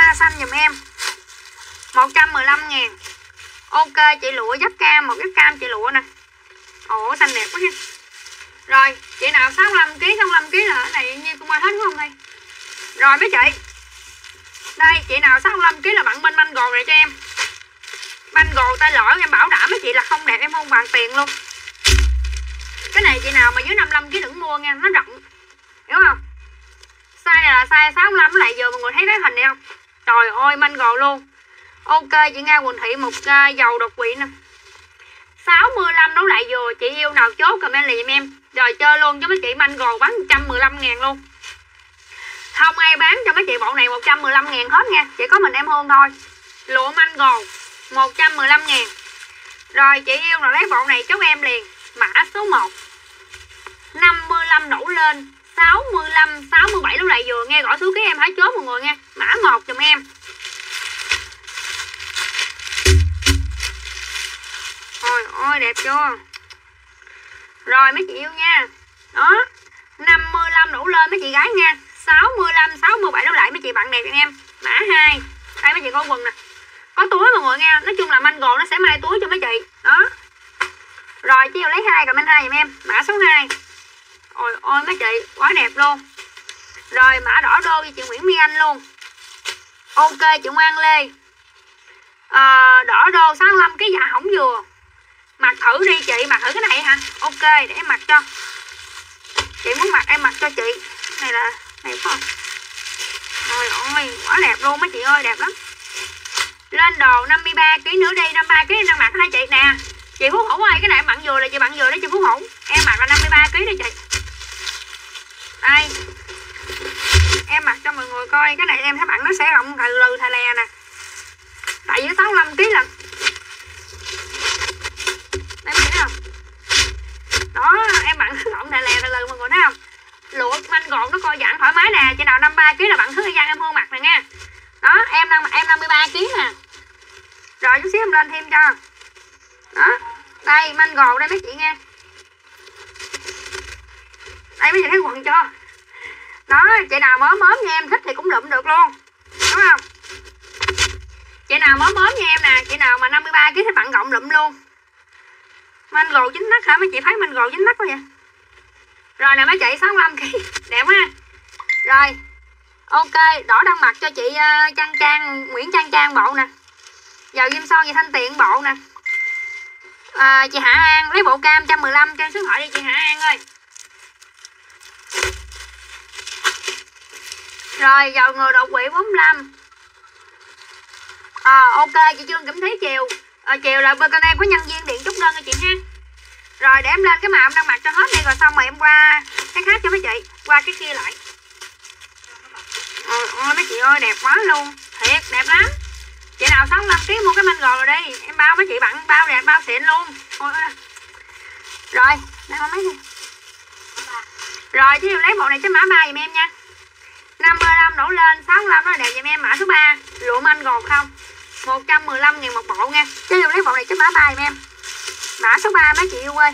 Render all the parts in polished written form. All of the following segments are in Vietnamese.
hoa xanh giùm em 115.000. Ok chị lụa dắt cam, một dắt cam chị lụa nè. Ồ xanh đẹp quá ha. Rồi chị nào 65kg 65kg là ở này như con qua hết đúng không đây. Rồi mấy chị, đây chị nào 65kg là bạn bên manh gồ này cho em. Manh gồ tay lỗi em bảo đảm mấy chị là không đẹp, em không bằng tiền luôn. Cái này chị nào mà dưới 55kg đừng mua nha, nó rộng, hiểu không? Size này là size 65 lại vừa mọi người thấy cái hình này không? Trời ơi manh gồ luôn. Ok chị Nga Quỳnh Thị một dầu đột quỵ nè 65 đấu lại vừa. Chị yêu nào chốt comment liền em. Rồi chơi luôn cho mấy chị manh gồ bán 115.000 luôn. Không ai bán cho mấy chị bộ này 115.000 hết nha. Chỉ có mình em Hương thôi. Lụa manh gồ 115.000. Rồi chị yêu nào lấy bộ này chốt em liền. Mã số 1 55 đổ lên 65 67 đấu lại vừa. Nghe gọi số ký em hãy chốt mọi người nha. Mã 1 giùm em. Ôi ôi đẹp chưa. Rồi mấy chị yêu nha. Đó 55 đổ lên mấy chị gái nha. 65 67 đấu lại mấy chị bạn đẹp cho em. Mã 2. Đây mấy chị coi quần nè. Có túi mọi người nha. Nói chung là manh gồ nó sẽ may túi cho mấy chị. Đó. Rồi chị yêu lấy 2 comment 2 giùm em. Mã số 2. Ôi ôi mấy chị quá đẹp luôn. Rồi mã đỏ đô với chị Nguyễn My Anh luôn. Ok chị Ngoan Lê. Đỏ đô 65 cái dạ hỏng vừa. Mặc thử đi chị, mặc thử cái này hả? Ok để em mặc cho. Chị muốn mặc em mặc cho chị. Này là đẹp không? Ôi ôi quá đẹp luôn mấy chị ơi, đẹp lắm. Lên đồ 53kg nữa đi, 53kg đang mặc hai chị nè. Chị Phú Hữu ơi, cái này em bận vừa là chị bận vừa đấy chị Phú Hữu. Em mặc là 53kg đây chị. Đây. Em mặc cho mọi người coi, cái này em thấy bạn nó sẽ rộng thừ lừ thà lè nè. Tại dưới 65kg là em thấy không? Đó, em bạn rộng thà lè thà lừ mọi người thấy không? Lụa manh gọn nó coi giãn thoải mái nè. Chị nào 53kg là bạn thứ thời gian em Hương mặc nè nha. Đó, em 53kg nè. Rồi chút xíu em lên thêm cho. Đó. Đây manh gồ đây mấy chị nha. Đây mấy chị thấy quần chưa? Đó, chị nào mớm nha em thích thì cũng lụm được luôn. Đúng không? Chị nào mớm nha em nè. Chị nào mà 53kg thì bạn gọng lụm luôn. Manh gồ chính nách hả? Mấy chị thấy manh gồ chính nách quá vậy? Rồi nè mấy chị 65kg. Đẹp quá. Rồi. Ok, đỏ đang mặc cho chị Nguyễn Trang bộ nè. Dầu diêm son và thanh tiền bộ nè. Chị Hạ An lấy bộ cam 115 trên số điện thoại đi chị Hạ An ơi. Rồi dầu người đột quỵ 45. Ok chị Trương Cẩm Thí chiều. Chiều là bên em có nhân viên điện chút đơn cho chị ha. Rồi để em lên cái màu em đang mặc cho hết đi rồi xong rồi em qua cái khác cho mấy chị, qua cái kia lại. Ôi mấy chị ơi đẹp quá luôn, thiệt đẹp lắm. Chị nào 65kg mua cái manh gồ rồi đi, em bao mấy chị bạn bao đẹp bao xịn luôn. Rồi đây mấy đi. Rồi chứ lấy bộ này cho mã 3 giùm em nha. 55 đổ lên 65 nó đẹp giùm em. Mã số 3 lụa manh gồ không 115.000 một bộ nha. Chứ lấy bộ này cho mã 3 giùm em. Mã số 3 mấy chị yêu ơi.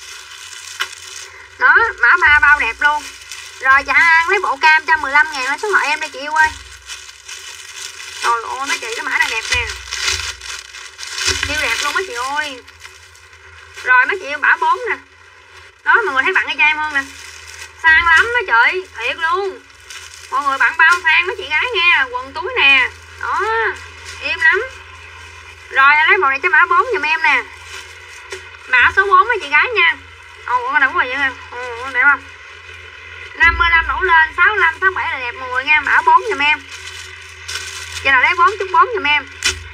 Đó mã 3 bao đẹp luôn. Rồi chị An lấy bộ cam 115.000 lấy số hỏi em đây chị yêu ơi. Trời ơi mấy chị cái mã này đẹp nè. Siêu đẹp luôn mấy chị ơi. Rồi mấy chị yêu mã 4 nè. Đó mọi người thấy bạn cái cho em hơn nè. Sang lắm mấy chị, thiệt luôn. Mọi người bạn bao sang mấy chị gái nha, quần túi nè. Đó, im lắm. Rồi lấy bộ này cho mã 4 giùm em nè. Mã số 4 mấy chị gái nha. Ồ con đúng rồi vậy nè. Ồ đẹp không? 55 đổ lên 65 67 là đẹp mọi người nha. Mã 4 giùm em. Chị nào lấy 4 chút 4 giùm em.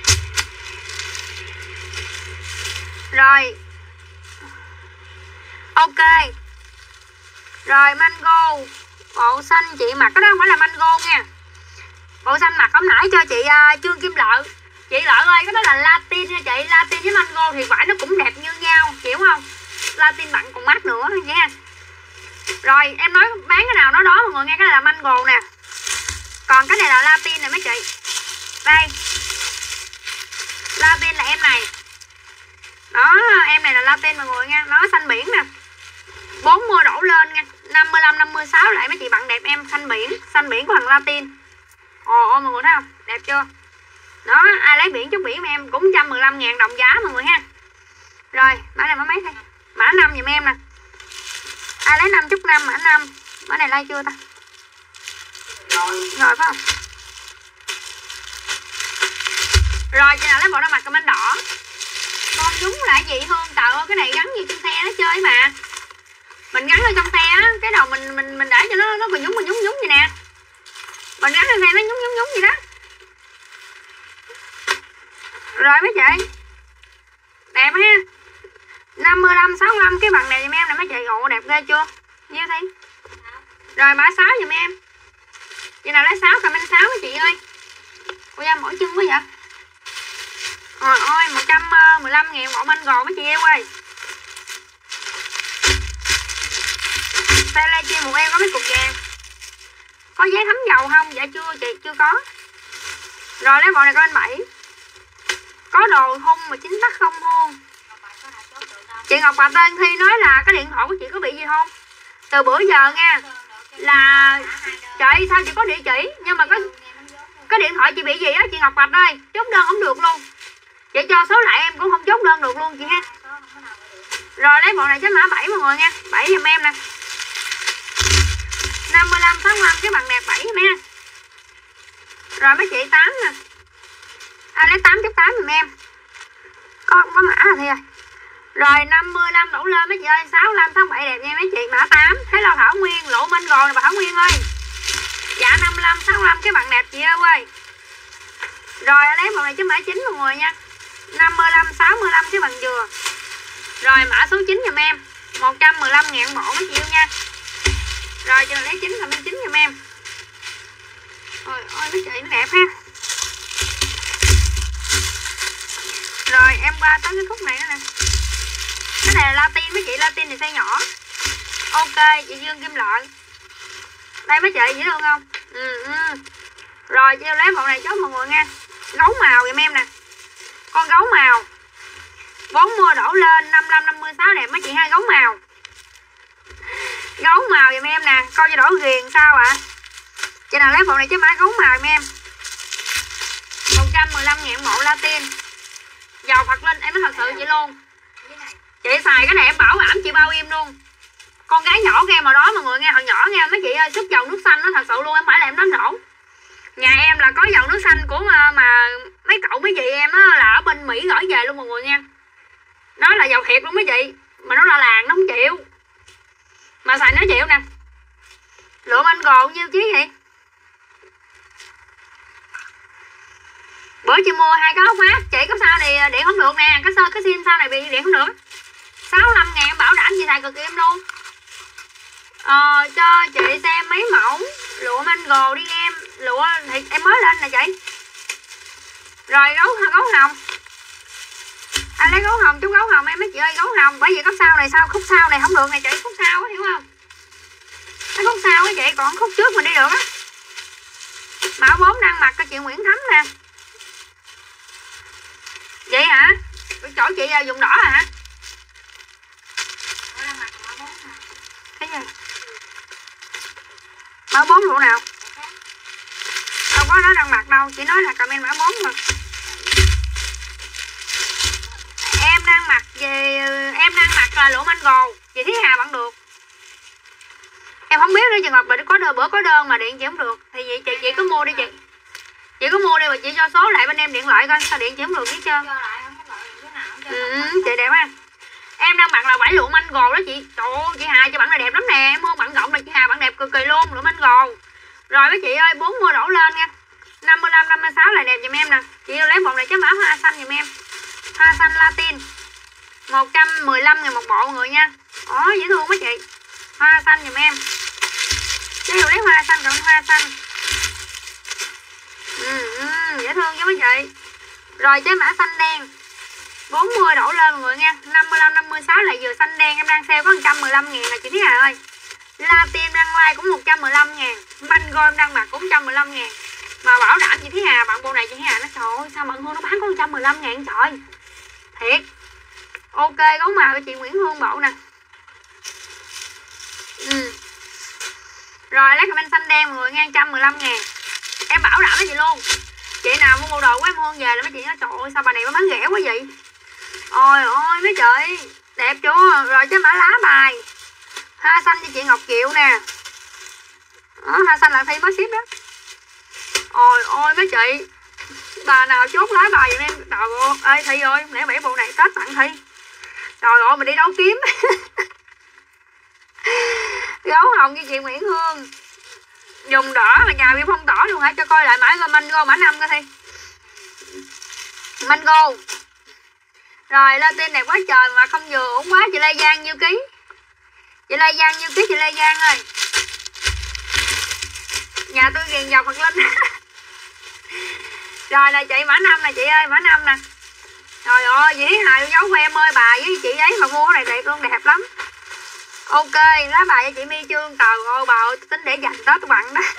Rồi. Ok. Rồi mango. Bộ xanh chị mặc cái đó không phải là mango nha. Bộ xanh mặc hôm nãy cho chị Trương Kim Lợi. Chị Lợi ơi cái đó là Latin nha chị. Latin với mango thì vải nó cũng đẹp như nhau, hiểu không? Latin mặn còn mát nữa nha. Rồi em nói bán cái nào nó đó mọi người nghe. Cái này là mango nè. Còn cái này là Latin nè mấy chị. Đây. Latin là em này. Đó em này là Latin mọi người nha. Nó xanh biển nè. 40 đổ lên nha. 55 56 lại mấy chị bạn đẹp em xanh biển của thằng Latin. Ồ mọi người thấy không? Đẹp chưa? Đó, ai lấy biển chút biển em cũng 115.000 đồng giá mọi người ha. Rồi, mã này mã mấy thôi? Mã 5 giùm em nè. Ai lấy 5 chút 5 mã 5. Mã này like chưa ta? Rồi phải không? Rồi chị nào lấy bộ đa mặt comment đỏ. Con nhúng là gì Hương? Trời ơi cái này gắn như trên xe nó chơi mà. Mình gắn ở trong xe á, cái đầu mình để cho nó còn nhúng vậy nè. Mình gắn lên xe nó nhúng vậy đó. Rồi mấy chị. Đẹp ha. 55 65 cái bằng này giùm em nè mấy chị. Ồ đẹp ghê chưa? Nhiêu Thi? Rồi mã 6 giùm em. Chị nào lấy 6 comment 6 mấy chị ơi. Ôi da mỗi chân quá vậy. Rồi ôi 115.000 bộ manh gòn mấy chị yêu ơi. Xe lê chi một em có mấy cục vàng. Có giấy thấm dầu không? Dạ chưa chị, chưa có. Rồi lấy bộ này coi anh 7. Có đồ hung mà chính tắc không hôn. Chị Ngọc Bà Tên Thi nói là cái điện thoại của chị có bị gì không? Từ bữa giờ nha là chị sao chị có địa chỉ nhưng mà cái điện thoại chị bị gì á chị Ngọc Bạch ơi, chốt đơn không được luôn. Chị cho số lại em cũng không chốt đơn được luôn chị ha. Rồi lấy bộ này cái mã 7 mọi người nha. 7 giùm em nè. 55 65 cái bằng đẹp 7 giùm em. Rồi mấy chị 8 nè. Ai lấy 8 chút 8 giùm em. Có mã rồi Thi ơi. Rồi 55 đổ lên mấy chị ơi. 65 67 đẹp nha mấy chị. Mã 8 thấy là Thảo Nguyên lộ minh gòn này bà Thảo Nguyên ơi. Dạ 55 65 cái bằng đẹp chị ơi. Rồi lấy bộ này chứ mã 9 mọi người nha. 55 65 cái bằng dừa. Rồi mã số 9 giùm em. 115.000 bộ mấy chị yêu nha. Rồi cho lấy 9 comment 9 giùm em. Ôi ôi mấy chị nó đẹp ha. Rồi em qua tới cái khúc này nữa nè. Cái này là Latin mấy chị, Latin thì size nhỏ. Ok chị Dương Kim Lợi. Đây mấy chị dễ thương không? Rồi chị lấy bộ này chốt mọi người nha. Gấu màu giùm em nè. Con gấu màu 4 mua đổ lên 55 56 đẹp mấy chị hai gấu màu. Gấu màu giùm em nè. Coi cho đổ ghiền sao ạ? Chị nào lấy bộ này chứ mã gấu màu giùm em. 115.000 bộ Latin. Dầu Phật Linh em nói thật sự chị luôn. Chị xài cái này em bảo ẩm chị bao im luôn. Con gái nhỏ của em mà đó mọi người nghe, hồi nhỏ nghe mấy chị ơi, sức dầu nước xanh nó thật sự luôn, em phải là em nói nổ. Nhà em là có dầu nước xanh của mà mấy cậu mấy chị em á là ở bên Mỹ gửi về luôn mọi người nha. Nó là dầu thiệt luôn mấy chị, mà nó là làng nó không chịu. Mà xài nó chịu nè. Lượm anh gồ nhiêu chí vậy? Bữa chị mua 2 cái ốc mát, chị có sao thì điện không được nè, cái sim sao này bị điện không được. 65.000 em bảo đảm chị xài cực kỳ em luôn. Cho chị xem mấy mẫu lụa mango đi em. Lụa thì em mới lên nè chị. Rồi gấu hồng. Ai lấy gấu hồng chú gấu hồng em mấy chị ơi, gấu hồng. Bởi vì có sao này sao khúc sau này không được này chị, khúc sau á hiểu không? Cái khúc sau á chị, còn khúc trước mình đi được á. Mã 4 đang mặc cho chị Nguyễn Thắm nè. Vậy hả? Chỗ chị dùng đỏ hả? Cái gì? Mã 4 lụa nào? Đâu có nó đang mặc đâu, chỉ nói là comment mã 4 mà. Em đang mặc là lụa mango. Chị Thúy Hà bạn được. Em không biết nữa trường hợp mà bữa có đơn mà điện chị không được thì vậy chị cứ mua đi chị. Chị cứ mua đi mà chị cho số lại bên em điện lại coi sao điện chị không được biết chưa. Chị đẹp ha. Em đang mặc là vải lụa mango đó chị. Trời ơi chị Hà cho bạn này đẹp lắm nè. Em mua bạn rộng là chị Hà bạn đẹp cực kỳ luôn, lụa mango. Rồi mấy chị ơi 4 mua đổ lên nha. 55 56 lại đẹp giùm em nè. Chị lấy bộ này cái mã hoa xanh giùm em. Hoa xanh Latin. 115.000 một bộ người nha. Dễ thương mấy chị. Hoa xanh giùm em. Chứ lấy hoa xanh rồi hoa xanh. Dễ thương chứ mấy chị. Rồi cái mã xanh đen 40 đổ lên mọi người nha. 55 56 là vừa xanh đen em đang sale có 115.000 là chị Thúy Hà ơi. Latin đang like cũng 115.000. Mango em đang mặc cũng 115.000. Mà bảo đảm chị Thúy Hà bạn bộ này chị Thúy Hà nó trời ơi sao bạn Hương nó bán có 115.000 trời. Thiệt. Ok gấu màu cho chị Nguyễn Hương bộ nè. Rồi lấy comment xanh đen mọi người nha 115.000. Em bảo đảm với chị luôn, chị nào mua bộ đồ của em Hương về là mấy chị nói trời ơi sao bà này bán rẻ quá vậy. Ôi ôi mấy chị đẹp chưa. Rồi cái mã lá bài hoa xanh cho chị Ngọc Kiều nè. Đó, hoa xanh là Thi mới ship đó. Ôi ôi mấy chị, bà nào chốt lá bài giùm em. Trời ơi Thi ơi, lẽ 7 bộ này Tết tặng Thi. Trời ơi mình đi đấu kiếm. Gấu hồng cho chị Nguyễn Hương, dùng đỏ mà nhà bị phong tỏ luôn hả. Cho coi lại mã mango mã 5 coi Thi. Mango. Rồi lên tin đẹp quá trời mà không vừa uống quá. Chị Lê Giang nhiêu ký? Chị Lê Giang nhiêu ký chị Lê Giang ơi? Nhà tôi ghiền dầu Phật Linh. Rồi nè chị mã 5 nè chị ơi, mã 5 nè. Trời ơi chị Hài tôi giấu em ơi, bà với chị ấy mà mua cái này đẹp luôn, đẹp lắm. Ok, lá bài cho chị My Trương. Trời ơi bà ơi, tính để dành Tết bạn đó.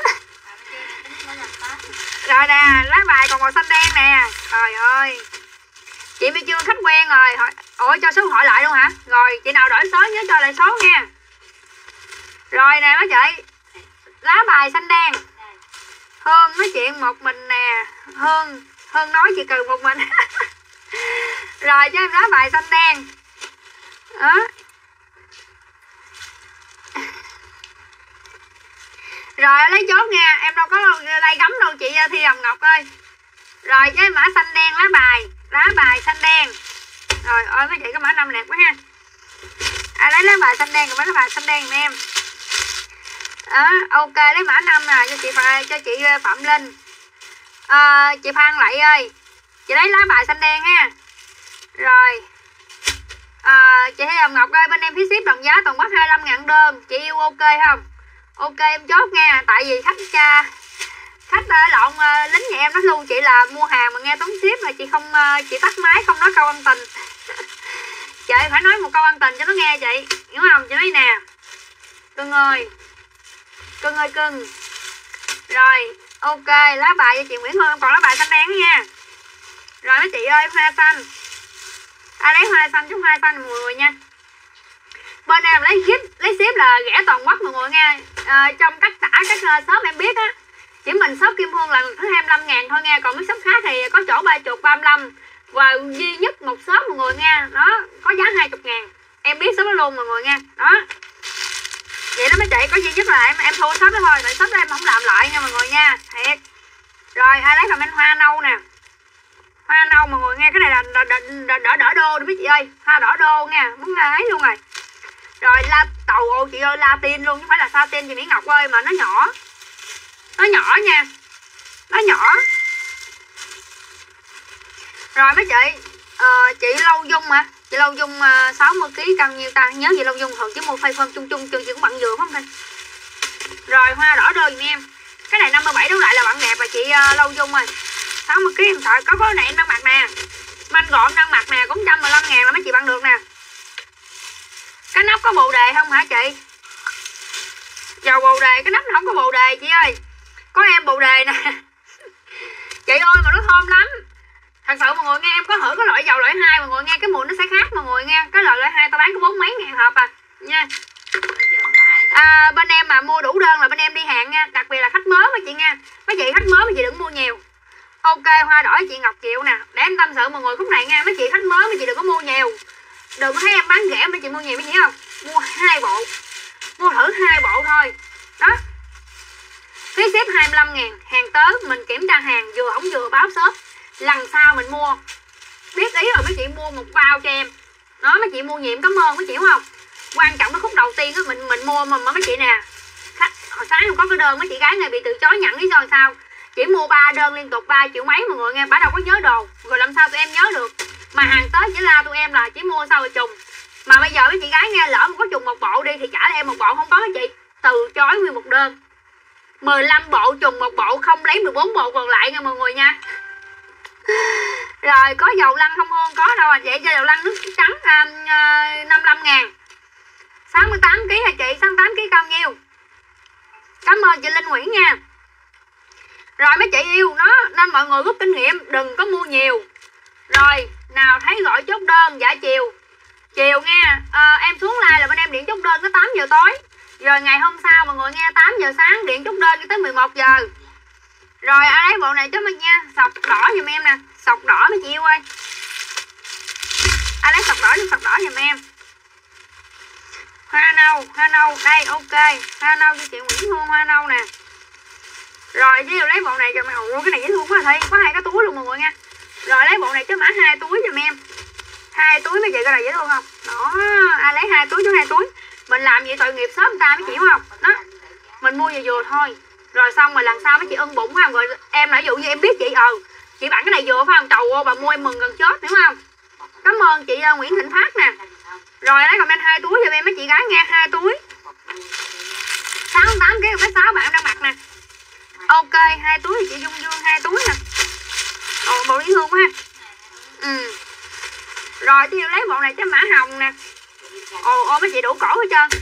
Rồi nè, lá bài còn màu xanh đen nè. Trời ơi chị My Trương khách quen rồi. Ủa cho số điện thoại lại luôn hả? Rồi chị nào đổi số nhớ cho lại số nha. Rồi nè mấy chị, lá bài xanh đen. Hương nói chuyện một mình nè. Hương nói chị cần một mình. Rồi cho em lá bài xanh đen đó. Rồi lấy chốt nha, em đâu có đây gắm đâu chị Thi Hồng Ngọc ơi. Rồi cái mã xanh đen lá bài xanh đen. Rồi ơi mấy chị có mã 5 đẹp quá ha. Lấy lá bài xanh đen, còn lá bài xanh đen giùm em. Đó, ok lấy mã 5 nè cho chị Phạm Linh. Chị Phan Lại ơi, chị lấy lá bài xanh đen ha. Rồi chị Thi Hồng Ngọc ơi, bên em phí ship đồng giá toàn quốc 25.000 đơn. Chị yêu ok không? Ok em chốt nha. Tại vì khách lộn lính nhà em nói luôn chị là mua hàng mà nghe tốn ship là chị không, chị tắt máy không nói câu ân tình. Chị phải nói một câu ân tình cho nó nghe chị, hiểu không? Chị nói nè cưng ơi cưng. Rồi ok lá bài cho chị Nguyễn Hương, còn lá bài xanh đen nha. Rồi mấy chị ơi hoa xanh, lấy hoa xanh chút hoa xanh mọi người nha. Bên em lấy ship là rẻ toàn quốc mọi người nha. Trong các shop em biết á, chỉ mình shop Kim Hương là thứ 25.000 thôi nha. Còn mấy shop khác thì có chỗ 30, 35. Và duy nhất một shop mọi người nha, nó có giá 20.000. Em biết shop đó luôn mọi người nha. Đó vậy đó mấy chị, có duy nhất là em thua shop đó thôi. Tại shop đó em không làm lại nha mọi người nha, thiệt. Rồi ai lấy comment hoa nâu nè. Hoa nâu mọi người nghe, cái này là đỏ đô đi mấy chị ơi. Hoa đỏ đô nha, muốn ấy luôn rồi. Rồi la tàu ô chị ơi, Latin luôn chứ không phải là satin chị Mỹ Ngọc ơi, mà nó nhỏ nha, nó nhỏ. Rồi mấy chị Lâu Dung hả? Chị Lâu Dung 60kg cân nhiêu ta? Nhớ chị Lâu Dung thường chứ mua phây phân chung chị cũng bận vừa không thôi. Rồi hoa đỏ đô giùm em. Cái này 57 đấu lại là bạn đẹp và chị Lâu Dung rồi. 60kg em sợ có cái này em đang mặc nè. Manh gọn đang mặc nè, cũng 115.000 là mấy chị bạn được nè. Cái nắp có bồ đề không hả chị? Dầu bồ đề, cái nắp không có bồ đề chị ơi. Có em bồ đề nè. Chị ơi mà nó thơm lắm. Thật sự mọi người nghe, em có thử cái loại dầu loại 2 mọi người nghe, cái mùi nó sẽ khác mọi người nghe. Cái loại 2 tao bán có 40 mấy ngàn hộp à nha. Bên em mà mua đủ đơn là bên em đi hàng nha. Đặc biệt là khách mới mấy chị nha. Mấy chị khách mới mấy chị đừng mua nhiều. Ok hoa đỏ chị Ngọc Kiều nè. Để em tâm sự mọi người khúc này nha. Mấy chị khách mới mấy chị đừng có mua nhiều. Đừng có thấy em bán rẻ mấy chị mua nhiều mấy chị không. Mua 2 bộ. Mua thử 2 bộ thôi. Đó. Phí ship 25.000. Hàng tới mình kiểm tra hàng vừa ổng vừa báo shop. Lần sau mình mua biết ý rồi mấy chị mua một bao cho em. Đó mấy chị mua nhiều cảm ơn mấy chị hiểu không. Quan trọng cái khúc đầu tiên đó mình mua mà mấy chị nè. Khách hồi sáng không có cái đơn mấy chị gái này bị từ chối nhận lý do sao. Chỉ mua 3 đơn liên tục 3 triệu mấy mọi người nghe, bả đâu có nhớ đồ. Rồi làm sao tụi em nhớ được. Mà hàng Tết chỉ la tụi em là chỉ mua sao rồi trùng. Mà bây giờ mấy chị gái nghe lỡ có trùng một bộ đi thì trả lại em một bộ, không có mấy chị. Từ chối nguyên một đơn. 15 bộ trùng một bộ, không lấy 14 bộ còn lại nha mọi người nha. Rồi có dầu lăn không Hương? Có đâu à. Vậy cho dầu lăn nước trắng 55.000. 68kg hả chị? 68kg cao nhiêu? Cảm ơn chị Linh Nguyễn nha. Rồi mấy chị yêu nó nên mọi người rút kinh nghiệm, đừng có mua nhiều. Rồi nào thấy gọi chốt đơn dạ chiều nha. Em xuống live là bên em điện chốt đơn tới 8 giờ tối. Rồi ngày hôm sau mọi người nghe 8 giờ sáng điện chốt đơn tới 11 giờ. Rồi ai lấy bộ này cho mình nha. Sọc đỏ giùm em nè. Sọc đỏ mấy chị yêu ơi. Ai lấy sọc đỏ sọc đỏ giùm em. Hoa nâu đây, ok. Hoa nâu cho chị Nguyễn Hương, hoa nâu nè. Rồi với lấy bộ này cho mày. Ủa cái này dễ thương quá Thi, có 2 cái túi luôn mọi người nha. Rồi lấy bộ này cho mã 2 túi giùm em. 2 túi mấy chị coi là dễ thương không? Đó, ai lấy 2 túi cho 2 túi. Mình làm vậy tội nghiệp sớm người ta mấy chị hiểu không? Đó. Mình mua vừa thôi. Rồi xong rồi lần sau mấy chị ưng bụng phải không? Rồi em ví dụ như em biết chị chị bạn cái này vừa phải không? Trời ơi bà mua em mừng gần chết đúng không? Cảm ơn chị Nguyễn Thịnh Phát nè. Rồi lấy comment 2 túi cho em mấy chị gái nghe, 2 túi. 68 cái 6 bạn đang mặc nè. Ok, 2 túi thì chị Dung Dương 2 túi nè. Ồ bộ lý hương quá ha. Rồi tiếp lấy bộ này cho mã hồng nè. Ồ mấy chị đủ cổ hết trơn.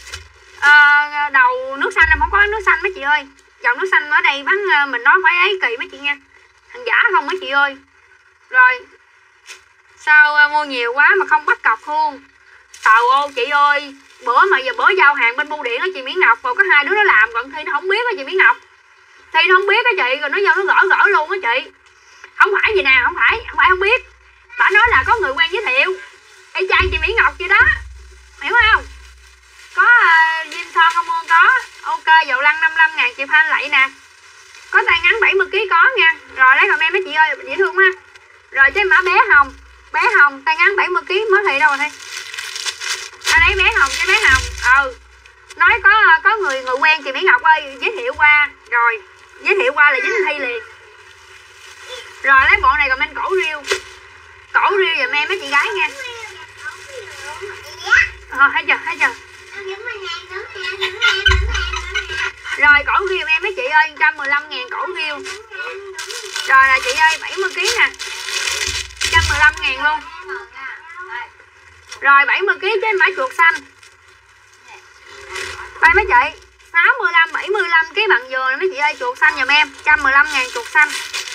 Đầu nước xanh em không có nước xanh mấy chị ơi. Dòng nước xanh ở đây bán mình nói phải ấy kỳ mấy chị nha. Thằng giả không mấy chị ơi. Rồi sao mua nhiều quá mà không bắt cọc luôn. Trời ơi chị ơi. Bữa giao hàng bên bưu điện á chị Mỹ Ngọc. Rồi có 2 đứa nó làm còn Thi nó không biết á chị Mỹ Ngọc. Thi nó không biết á chị. Rồi nó vô nó gỡ luôn á chị. Không phải gì nè, không phải không biết. Bà nói là có người quen giới thiệu. Y chang chị Mỹ Ngọc vậy đó. Hiểu không? Có Vinh Son không ơn có. Ok dầu lăng 55.000 chị Phan Lạy nè. Có tay ngắn 70kg có nha. Rồi lấy comment mấy chị ơi dễ thương ha. Rồi cái mã bé hồng tay ngắn 70kg mới thị đâu rồi Thi. Lấy bé hồng cái bé hồng. Nói có người quen chị Mỹ Ngọc ơi giới thiệu qua. Rồi giới thiệu qua là dính Thi liền. Rồi lấy bộ này comment cổ riêu giùm em mấy chị gái nha. Thấy chưa rồi cổ riêu em mấy chị ơi 115.000 cổ riêu. Rồi là chị ơi 70kg nè 115.000 luôn. Rồi 70kg trên mã chuột xanh. Đây mấy chị 75kg bằng dừa mấy chị ơi chuột xanh giùm em 115.000 chuột xanh.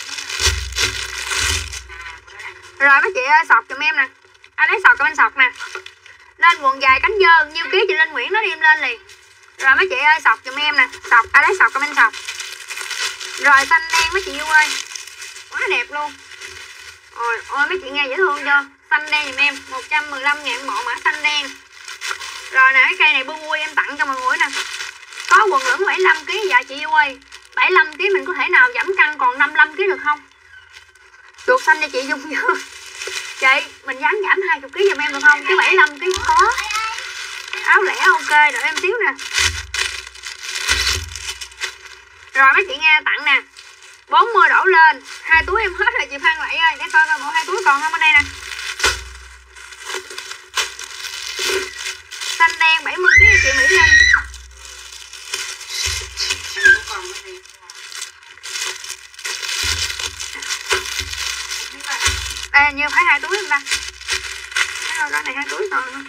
Rồi mấy chị ơi sọt giùm em nè. Ai lấy sọt comment sọt nè. Lên quần dài cánh dơ nhiêu ký chị Linh Nguyễn nó đi em lên liền. Rồi mấy chị ơi sọt giùm em nè. Sọt ai lấy sọt comment sọt. Rồi xanh đen mấy chị yêu ơi. Quá đẹp luôn. Ôi mấy chị nghe dễ thương chưa. Xanh đen giùm em 115.000 bộ mã xanh đen. Rồi nè cái cây này bươi em tặng cho mọi người nè. Có quần lửng 75kg dạ chị yêu ơi. 75kg mình có thể nào giảm cân còn 55kg được không? Chuột xanh cho chị Dung Dương. Chị mình dám giảm 20kg giùm em được không? Chứ 75kg có. Áo lẻ ok đợi em xíu nè. Rồi mấy chị nghe tặng nè 40 đổ lên 2 túi em hết rồi chị Phan Lại ơi. Để coi coi bộ 2 túi còn không ở đây nè. Xanh đen 70kg chị Mỹ Linh. Đây như phải 2 túi không ta? Cái này 2 túi còn.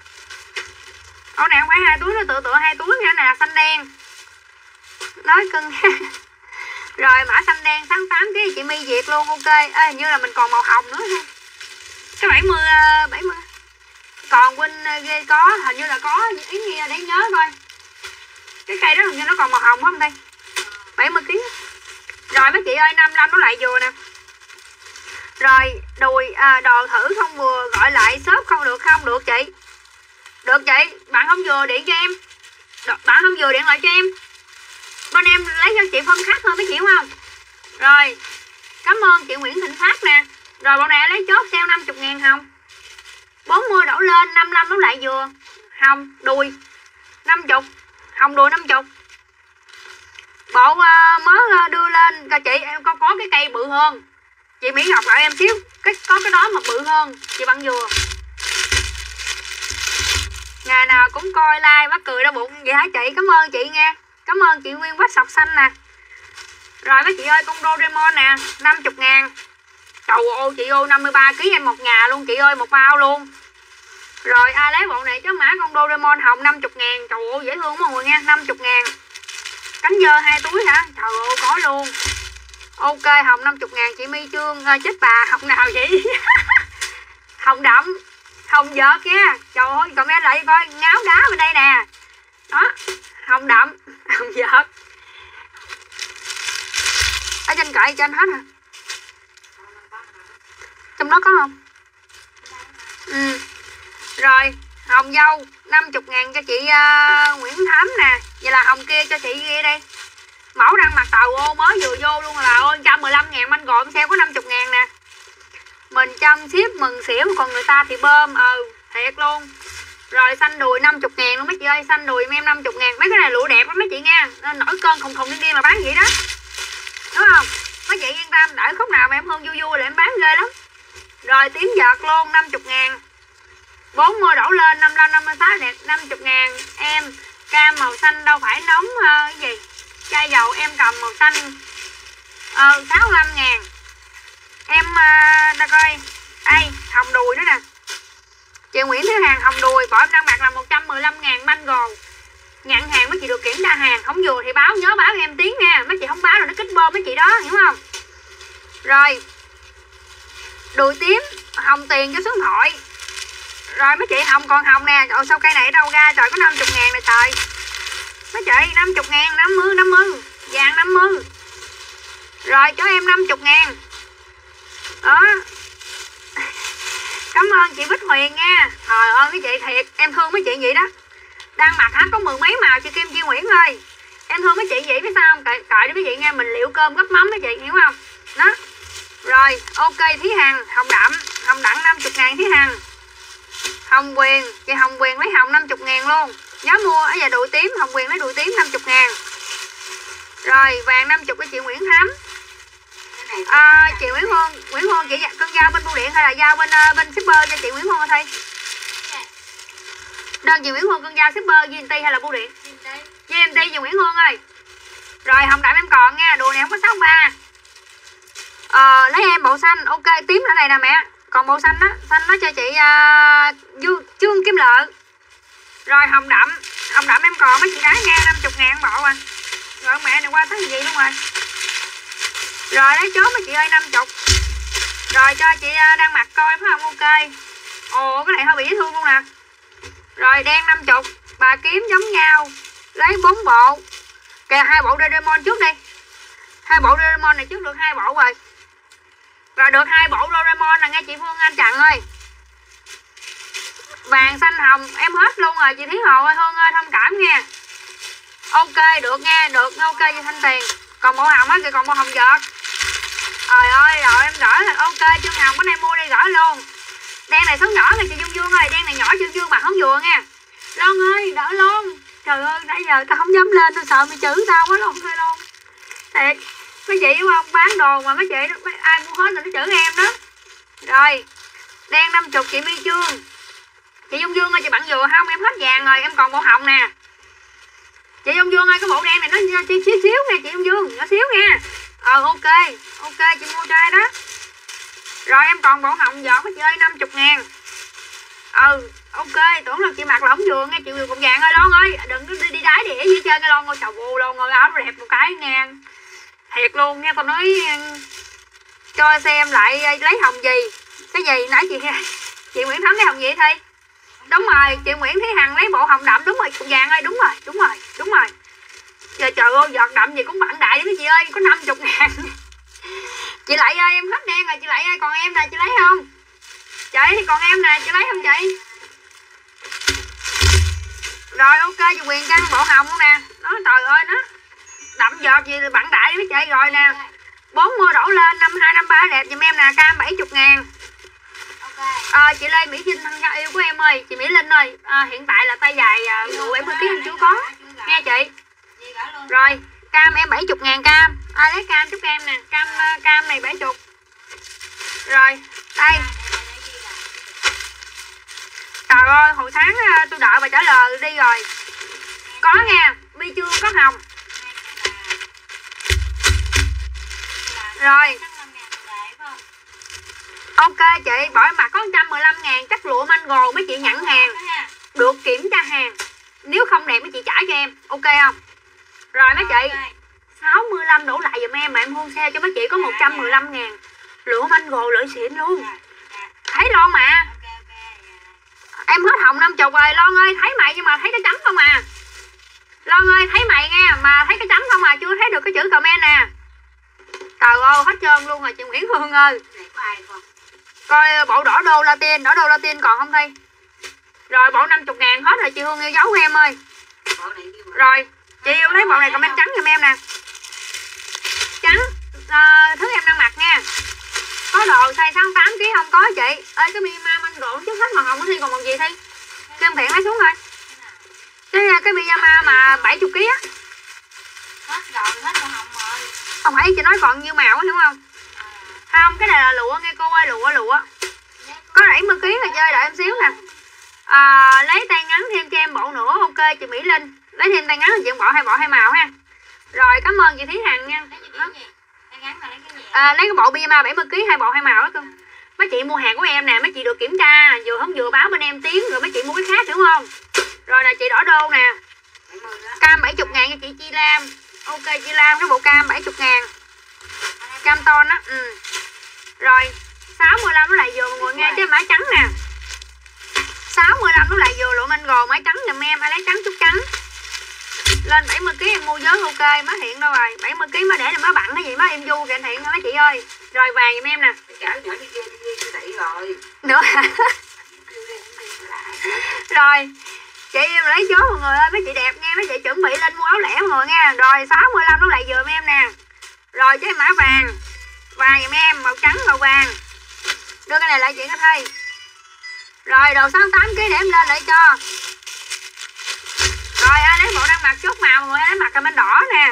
Ô này không phải 2 túi nó tựa 2 túi nha. Này là xanh đen. Nói cưng ha. Rồi mã xanh đen 68kg chị My Việt luôn ok. Ê, hình như là mình còn màu hồng nữa ha. Cái 70 còn Quynh ghê có hình như là có ý nghĩa để nhớ coi. Cái cây đó hình như nó còn màu hồng không đây. 70kg. Rồi mấy chị ơi 55 nó lại vừa nè. Rồi đùi đồ thử không vừa gọi lại shop không được chị. Được chị, bạn không vừa điện cho em. Bạn không vừa điện lại cho em. Bên em lấy cho chị phân khác thôi mấy chị hiểu không? Rồi, cảm ơn chị Nguyễn Thịnh Phát nè. Rồi bộ này lấy chốt sale 50.000 hồng. 40 đổ lên, 55 nó lại vừa. Hồng, đùi 50. Hồng đùi 50. Bộ mới đưa lên cho chị em có cái cây bự hơn. Chị Mỹ Ngọc lại em xíu. Có cái đó mà bự hơn. Chị bạn vừa. Ngày nào cũng coi like bắt cười đau bụng vậy hả chị? Cảm ơn chị nha. Cảm ơn chị Nguyên Bách sọc xanh nè. Rồi mấy chị ơi con Doraemon nè 50.000. Trời ơi chị ơi 53kg em một nhà luôn chị ơi. Một bao luôn. Rồi ai lấy bộ này cho mã con Doraemon hồng 50.000. Trời ơi dễ thương mọi người nha 50.000. Cánh dơ 2 túi hả? Trời ơi có luôn. Ok hồng 50.000 chị My Trương. Chết bà hồng nào vậy? Hồng đậm. Hồng vợt nha. Trời ơi comment lại coi ngáo đá bên đây nè. Đó hồng đậm hồng vợt. Ở trên kệ trên hết hả? Trong đó có không? Ừ. Rồi hồng dâu 50.000 cho chị Nguyễn Thắm nè. Vậy là hồng kia cho chị ghi đây. Mẫu đang mặc tàu ô mới vừa vô luôn là ơi 115.000 manh gồm sale có 50.000 nè. Mình chăm ship mừng xỉu, còn người ta thì bơm. Thiệt luôn. Rồi xanh đùi 50.000 luôn mấy chị ơi. Xanh đùi em 50.000. Mấy cái này lụa đẹp lắm mấy chị nha. Nổi cơn khùng khùng điên mà bán vậy đó. Đúng không? Mấy chị yên tâm, đợi khúc nào mà em Hương vui vui là em bán ghê lắm. Rồi tím vợt luôn 50.000. 40 đổ lên 55 56 đẹp 50.000. Em cam màu xanh đâu phải nóng cái gì. Chai dầu em cầm màu xanh 65.000. Em đã coi. Đây hồng đùi nữa nè. Chị Nguyễn Thế Hàng hồng đùi bỏ em đang bạc là 115.000 mango. Nhận hàng mấy chị được kiểm tra hàng, không vừa thì báo, nhớ báo em tiếng nha. Mấy chị không báo rồi nó kích bơm mấy chị đó, hiểu không? Rồi đùi tím hồng tiền cho số điện thoại. Rồi mấy chị hồng còn hồng nè. Trời sao cây này ở đâu ra trời, có 50.000 này trời. Mấy chị 50.000 50 vàng 50. Rồi cho em 50.000 đó. Cảm ơn chị Bích Huyền nha. Trời ơi mấy chị thiệt em thương mấy chị vậy đó. Đang mặc hết có mười mấy màu chị Kim Chi Nguyễn ơi. Em thương mấy chị vậy biết sao không? Cậy đi mấy chị nghe, mình liệu cơm gấp mắm mấy chị hiểu không? Đó. Rồi ok Thí Hằng hồng đậm 50.000 Thí Hằng. Hồng Quyền, chị Hồng Quyền lấy hồng 50.000 luôn. Nhớ mua ở nhà đùi tím, Hồng Quyền lấy đùi tím 50.000. Rồi vàng 50 của chị Nguyễn Thắm. Chị Nguyễn Hương chị cân giao bên bưu điện hay là giao bên shipper cho chị Nguyễn Hương thôi. Đơn chị Nguyễn Hương cân giao shipper GMT hay là bưu điện? GMT chị Nguyễn Hương ơi. Rồi hồng đậm em còn nha, đùi này không có 63. Lấy em bộ xanh, ok tím ở này nè mẹ. Còn bộ xanh đó cho chị Trương Kim Lợi. Rồi hồng đậm em còn mấy chị gái nghe 50.000 bộ à. Rồi mẹ này qua tới gì luôn rồi. Rồi lấy chốt mấy chị ơi 50. Rồi cho chị đang mặc coi phải không? Ok. Ồ cái này hơi bị dễ thương luôn nè. Rồi đen 50, bà kiếm giống nhau. Lấy 4 bộ. Kìa 2 bộ Doraemon trước đi. 2 bộ Doraemon này trước được 2 bộ rồi. Rồi được 2 bộ Doraemon là nghe chị Phương Anh Trần ơi. Vàng xanh hồng em hết luôn rồi chị Thí Hồ ơi. Hương ơi thông cảm nha. Ok được nha, được ok cho thanh tiền. Còn bộ hồng á kìa, còn bộ hồng vợt. Trời ơi rồi em gỡ là ok. Chương Hồng bữa nay mua đi gỡ luôn. Đen này số nhỏ này chị Dung Dương ơi. Đen này nhỏ Dung Dương mà không vừa nha. Lon ơi đỡ luôn. Trời ơi nãy giờ tao không dám lên, tao sợ mày chửi tao quá luôn thôi luôn. Thiệt mấy chị đúng không, bán đồ mà mấy chị ai mua hết rồi nó chửi em đó. Rồi đen 50 chị My Trương. Chị Dung Dương ơi chị bạn vừa không, em hết vàng rồi, em còn bộ hồng nè. Chị Dung Dương ơi cái bộ đen này nó xíu nha chị Dung Dương, nhỏ xíu nha. Ok chị mua cho ai đó. Rồi em còn bộ hồng giọt với chị ơi 50.000. Ok tưởng là chị mặc là không vừa nghe chị vừa cục vàng ơi. Lon ơi đừng có đi đái đĩa gì chơi cái Lon ngồi sầu bù Lon ngồi áo đẹp một cái nha. Thiệt luôn nha, tao nói cho xem lại lấy hồng gì. Cái gì nãy chị Nguyễn Thắm lấy hồng gì thôi. Đúng rồi chị Nguyễn Thí Hằng lấy bộ hồng đậm, đúng rồi cục vàng ơi, đúng rồi. Giờ trời ơi giọt đậm gì cũng bạn đại đi chị ơi, có 50.000. Chị Lại ơi em hết đen rồi chị Lại ơi, còn em nè chị lấy không? Chị thì còn em nè chị lấy không chị? Rồi ok chị Quyền Trăng bộ hồng luôn nè. Đó trời ơi nó đậm giọt gì bạn đại đi mấy chị. Rồi nè 40 đổ lên 52 53 đẹp giùm em nè, cam 70.000. Chị Lê Mỹ Trinh thân yêu của em ơi, chị Mỹ Linh ơi, hiện tại là tay dài lụa em hơi ký hình chưa có nghe chị. Rồi cam em 70.000 cam. Ai lấy cam giúp em nè, cam này 70. Rồi đây. Trời ơi hồi sáng tôi đợi bà trả lời đi rồi. Có nha, Bi chưa có hồng. Rồi ok chị, bỏ em mặt có 115.000 chắc lụa mango mấy chị nhận hàng. Được kiểm tra hàng. Nếu không đẹp mấy chị trả cho em, ok không? Rồi mấy chị 65 đổ lại giùm em mà em Hương sale cho mấy chị có 115.000. Lụa mango lợi xịn luôn. Thấy Lon mà. Em hết hồng 50 rồi. Lon ơi thấy mày nhưng mà thấy cái chấm không à. Lon ơi thấy mày nha mà thấy cái chấm không à, chưa thấy được cái chữ comment nè. Trời ơi hết trơn luôn rồi chị Nguyễn Hương ơi. Coi bộ đỏ đô Latin còn không Thi? Rồi bộ 50.000 hết rồi chị Hương yêu dấu em ơi. Rồi chị yêu lấy bộ này comment trắng giùm em nè. Trắng thứ em đang mặc nha. Có đồ size 68 kg không có chị. Ê cái pyjama manh gọn trước hết màu hồng của Thi còn màu gì Thi? Kim Thiện lấy xuống thôi. Cái pyjama mà 70 kg á. Hết rồi, hết màu hồng rồi. Không phải chị nói còn nhiêu màu á hiểu không? Không, cái này là lụa nghe cô ơi, lụa. Có 70 kg rồi chơi đợi em xíu nè. Lấy tay ngắn thêm cho em bộ nữa, ok chị Mỹ Linh. Lấy thêm tay ngắn thì chị bộ hai màu ha. Rồi cảm ơn chị Thí Hằng nha. Lấy cái bộ pyjama 70 kg hai bộ hai màu đó cơ. Mấy chị mua hàng của em nè, mấy chị được kiểm tra, vừa không vừa báo bên em tiếng rồi mấy chị mua cái khác hiểu không? Rồi là chị đỏ đô nè. Cam 70.000 cho chị Chi Lam. Ok Chi Lam cái bộ cam 70.000. Cam ton á. Rồi 65 nó lại vừa mọi người nghe chứ mã trắng nè. 65 nó lại vừa lụa mango mã trắng giùm em, ai lấy trắng chút trắng. Lên 70 kg em mua giới ok, má Hiện đâu rồi? 70 kg má để là má bặn cái gì má em du kìa Hiện mấy chị ơi. Rồi vàng giùm em nè. Nữa hả? Rồi chị em lấy chốt mọi người ơi, mấy chị đẹp nghe, mấy chị chuẩn bị lên mua áo lẻ mọi người nha. Rồi 65 nó lại vừa em nè. Rồi chứ mã vàng. Vàng giùm em, màu trắng màu vàng. Đưa cái này lại chị có Thi. Rồi đồ 68 kg để em lên lại cho. Rồi ai lấy bộ đang mặc chốt màu mọi người, ai lấy mặc comment đỏ nè.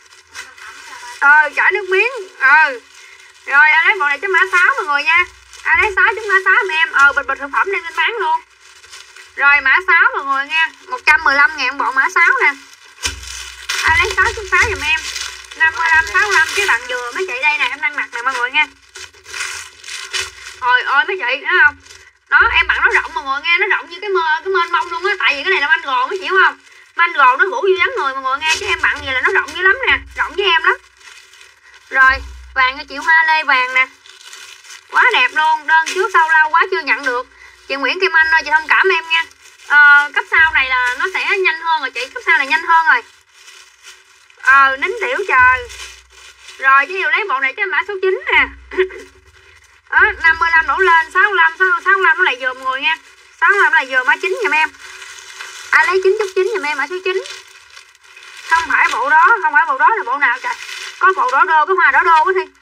Chảy nước miếng. Rồi ai lấy bộ này chấm mã 6 mọi người nha. Ai lấy 6 chấm mã 6 giùm em. Bịch thực phẩm đem lên bán luôn. Rồi mã 6 mọi người nha. 115.000 bộ mã 6 nè. Ai lấy 6 chấm 6 giùm em. 55 65 cái bạn vừa mấy chị đây nè, em đang mặc nè mọi người nha. Trời ơi mấy chị thấy không? Đó em bạn nó rộng mọi người nghe, nó rộng như cái mênh mông luôn á, tại vì cái này là manh gòn, chị hiểu không? Manh gòn nó ngủ vô dáng người mọi người nghe, chứ em bạn vậy là nó rộng dữ lắm nè, rộng với em lắm. Rồi vàng cho chị Hoa Lê vàng nè, quá đẹp luôn, đơn trước sau lâu quá chưa nhận được. Chị Nguyễn Kim Anh ơi chị thông cảm em nha. Cấp sau này là nó sẽ nhanh hơn rồi chị, cấp sau này nhanh hơn rồi. Nín tiểu trời. Rồi chứ yêu lấy bộ này cho mã số 9 nè. 55 đổ lên, 65 nó lại vừa mọi người nha. 65 nó lại vừa mã 9 giùm em. Ai lấy 9 chút 9 giùm em mã số 9. Không phải bộ đó là bộ nào trời. Có bộ đỏ đô, cái hoa đỏ đô quá Thi.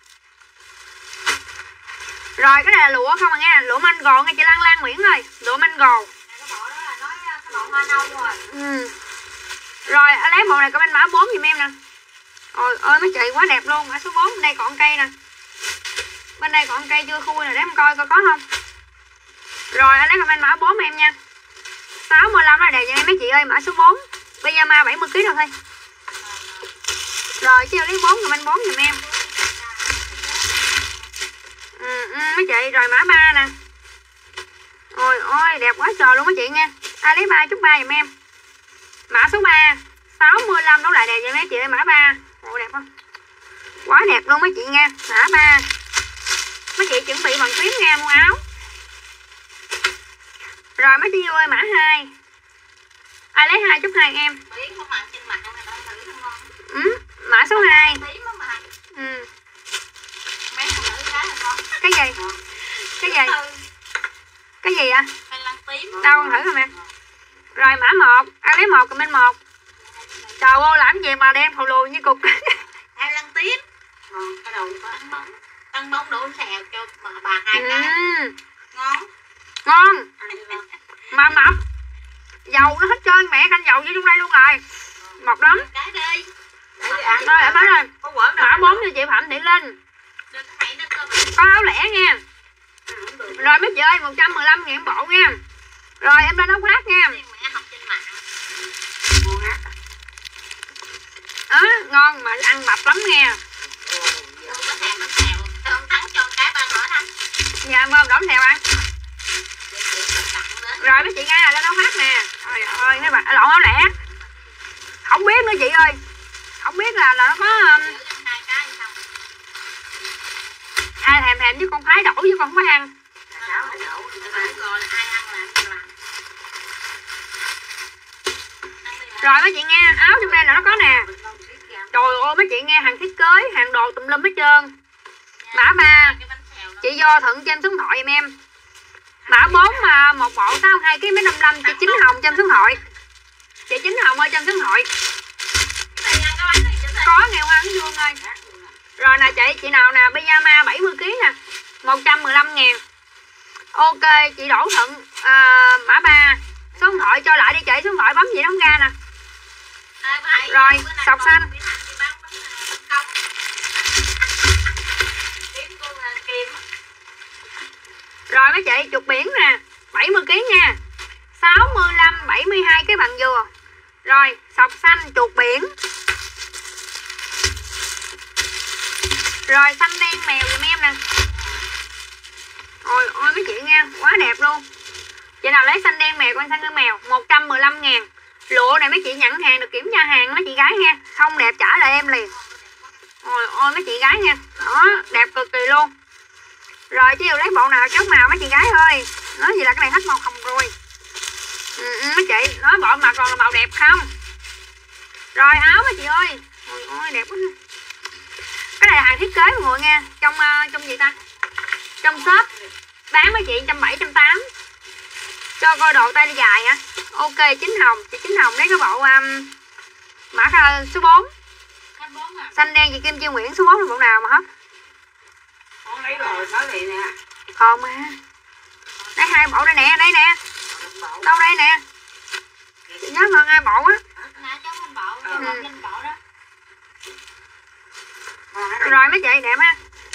Rồi cái này là lụa không à nghe, lụa manh gòn nghe chị Lan Nguyễn ơi, lụa manh gòn. Cái bộ đó là nói cái bộ hoa nâu rồi. Rồi ai lấy bộ này comment mã 4 giùm em nè. Ôi ơi mấy chị quá đẹp luôn, mã số 4 đây còn cây nè. Bên đây còn cây chưa khui nè, để em coi có không. Rồi anh lấy comment mã 4 em nha. 65 là đẹp cho em mấy chị ơi, mã số 4. Pyjama 70 kg rồi thôi. Rồi chứ lấy 4 comment 4 giùm em. Mấy chị, rồi mã 3 nè. Ôi ôi đẹp quá trời luôn mấy chị nha. Ai lấy 3 chút 3 giùm em. Mã số 3 65 nó lại đẹp cho mấy chị ơi, mã 3. Ồ đẹp không? Quá đẹp luôn mấy chị nha, mã 3. Mấy chị chuẩn bị bằng phím nha, mua áo. Rồi mấy chị yêu ơi mã 2. Ai lấy 2 chút 2 em. Mã số 2. Cái gì? Cái gì? Cái gì ạ? Đâu con thử không em? Rồi mã 1, ai lấy 1 comment 1. Trời ơi làm gì mà đem thù lùi như cục. Hai lăng tím. Cái đầu tăng bông đổ xèo cho bà 2 cái. Ngon. Mà mập. Dầu nó hết trơn, mẹ canh dầu vô trong đây luôn rồi. Mập lắm. Cái đi. Rồi em nói rồi. Mã 4 cho chị Phạm Thị Linh. Có áo lẻ nha. Rồi mấy chị ơi 115.000 bộ nha. Rồi em lên áo khoác nha. Ngon mà ăn mập lắm nha. Dạ vâng đổ theo ăn. Rồi mấy chị nghe lên áo khoác nè. Trời ơi mấy bạn lộn áo lẻ. Không biết nữa chị ơi. Không biết là nó có ai thèm chứ con Thái đổ chứ con không phải ăn. Rồi mấy chị nghe áo trong đây là nó có nè. Trời ơi mấy chị nghe, hàng thiết kế, hàng đồ tùm lum hết trơn. Mã 3 chị Do Thuận cho em số điện thoại giùm em. Mã 4 mà một bộ 62 kg 55 chị Chính Hồng cho em số điện thoại. Chị Chính Hồng ơi cho em số điện thoại. Có nghèo ăn vuông ơi. Rồi nè chị nào nè pyjama 70 kg nè, 115.000. Ok chị Đỗ Thuận mã 3 số điện thoại cho lại đi chị, số điện thoại bấm gì nó không ra nè. Rồi sọc xanh. Rồi mấy chị chuột biển nè 70 kg nha, 65 72 cái bằng dừa. Rồi sọc xanh chuột biển. Rồi xanh đen mèo giùm em nè. Ôi ôi mấy chị nha, quá đẹp luôn. Chị nào lấy xanh đen mèo con xanh đen mèo 115.000. Lụa này mấy chị nhận hàng được kiểm tra hàng mấy chị gái nha, không đẹp trả lại em liền. Ôi ôi mấy chị gái nha, đó đẹp cực kỳ luôn. Rồi chứ lấy bộ nào chốt màu mấy chị gái ơi. Nói gì là cái này hết màu hồng rồi. Mấy chị nói bộ mặt còn là màu đẹp không. Rồi áo mấy chị ơi. Ôi ôi đẹp quá. Cái này là hàng thiết kế mọi người nha. Trong gì ta, trong shop bán mấy chị 170 180. Cho coi đồ tay dài hả. Ok Chính Hồng, chị Chính Hồng lấy cái bộ mã số 4 xanh đen chị Kim Chi Nguyễn số 4 là bộ nào mà hết. Con lấy rồi nói vậy nè. Còn mà lấy 2 bộ đây nè, đây nè. Đâu đây nè. Chị nhớ hơn 2 bộ á. Rồi mấy chị đẹp ha.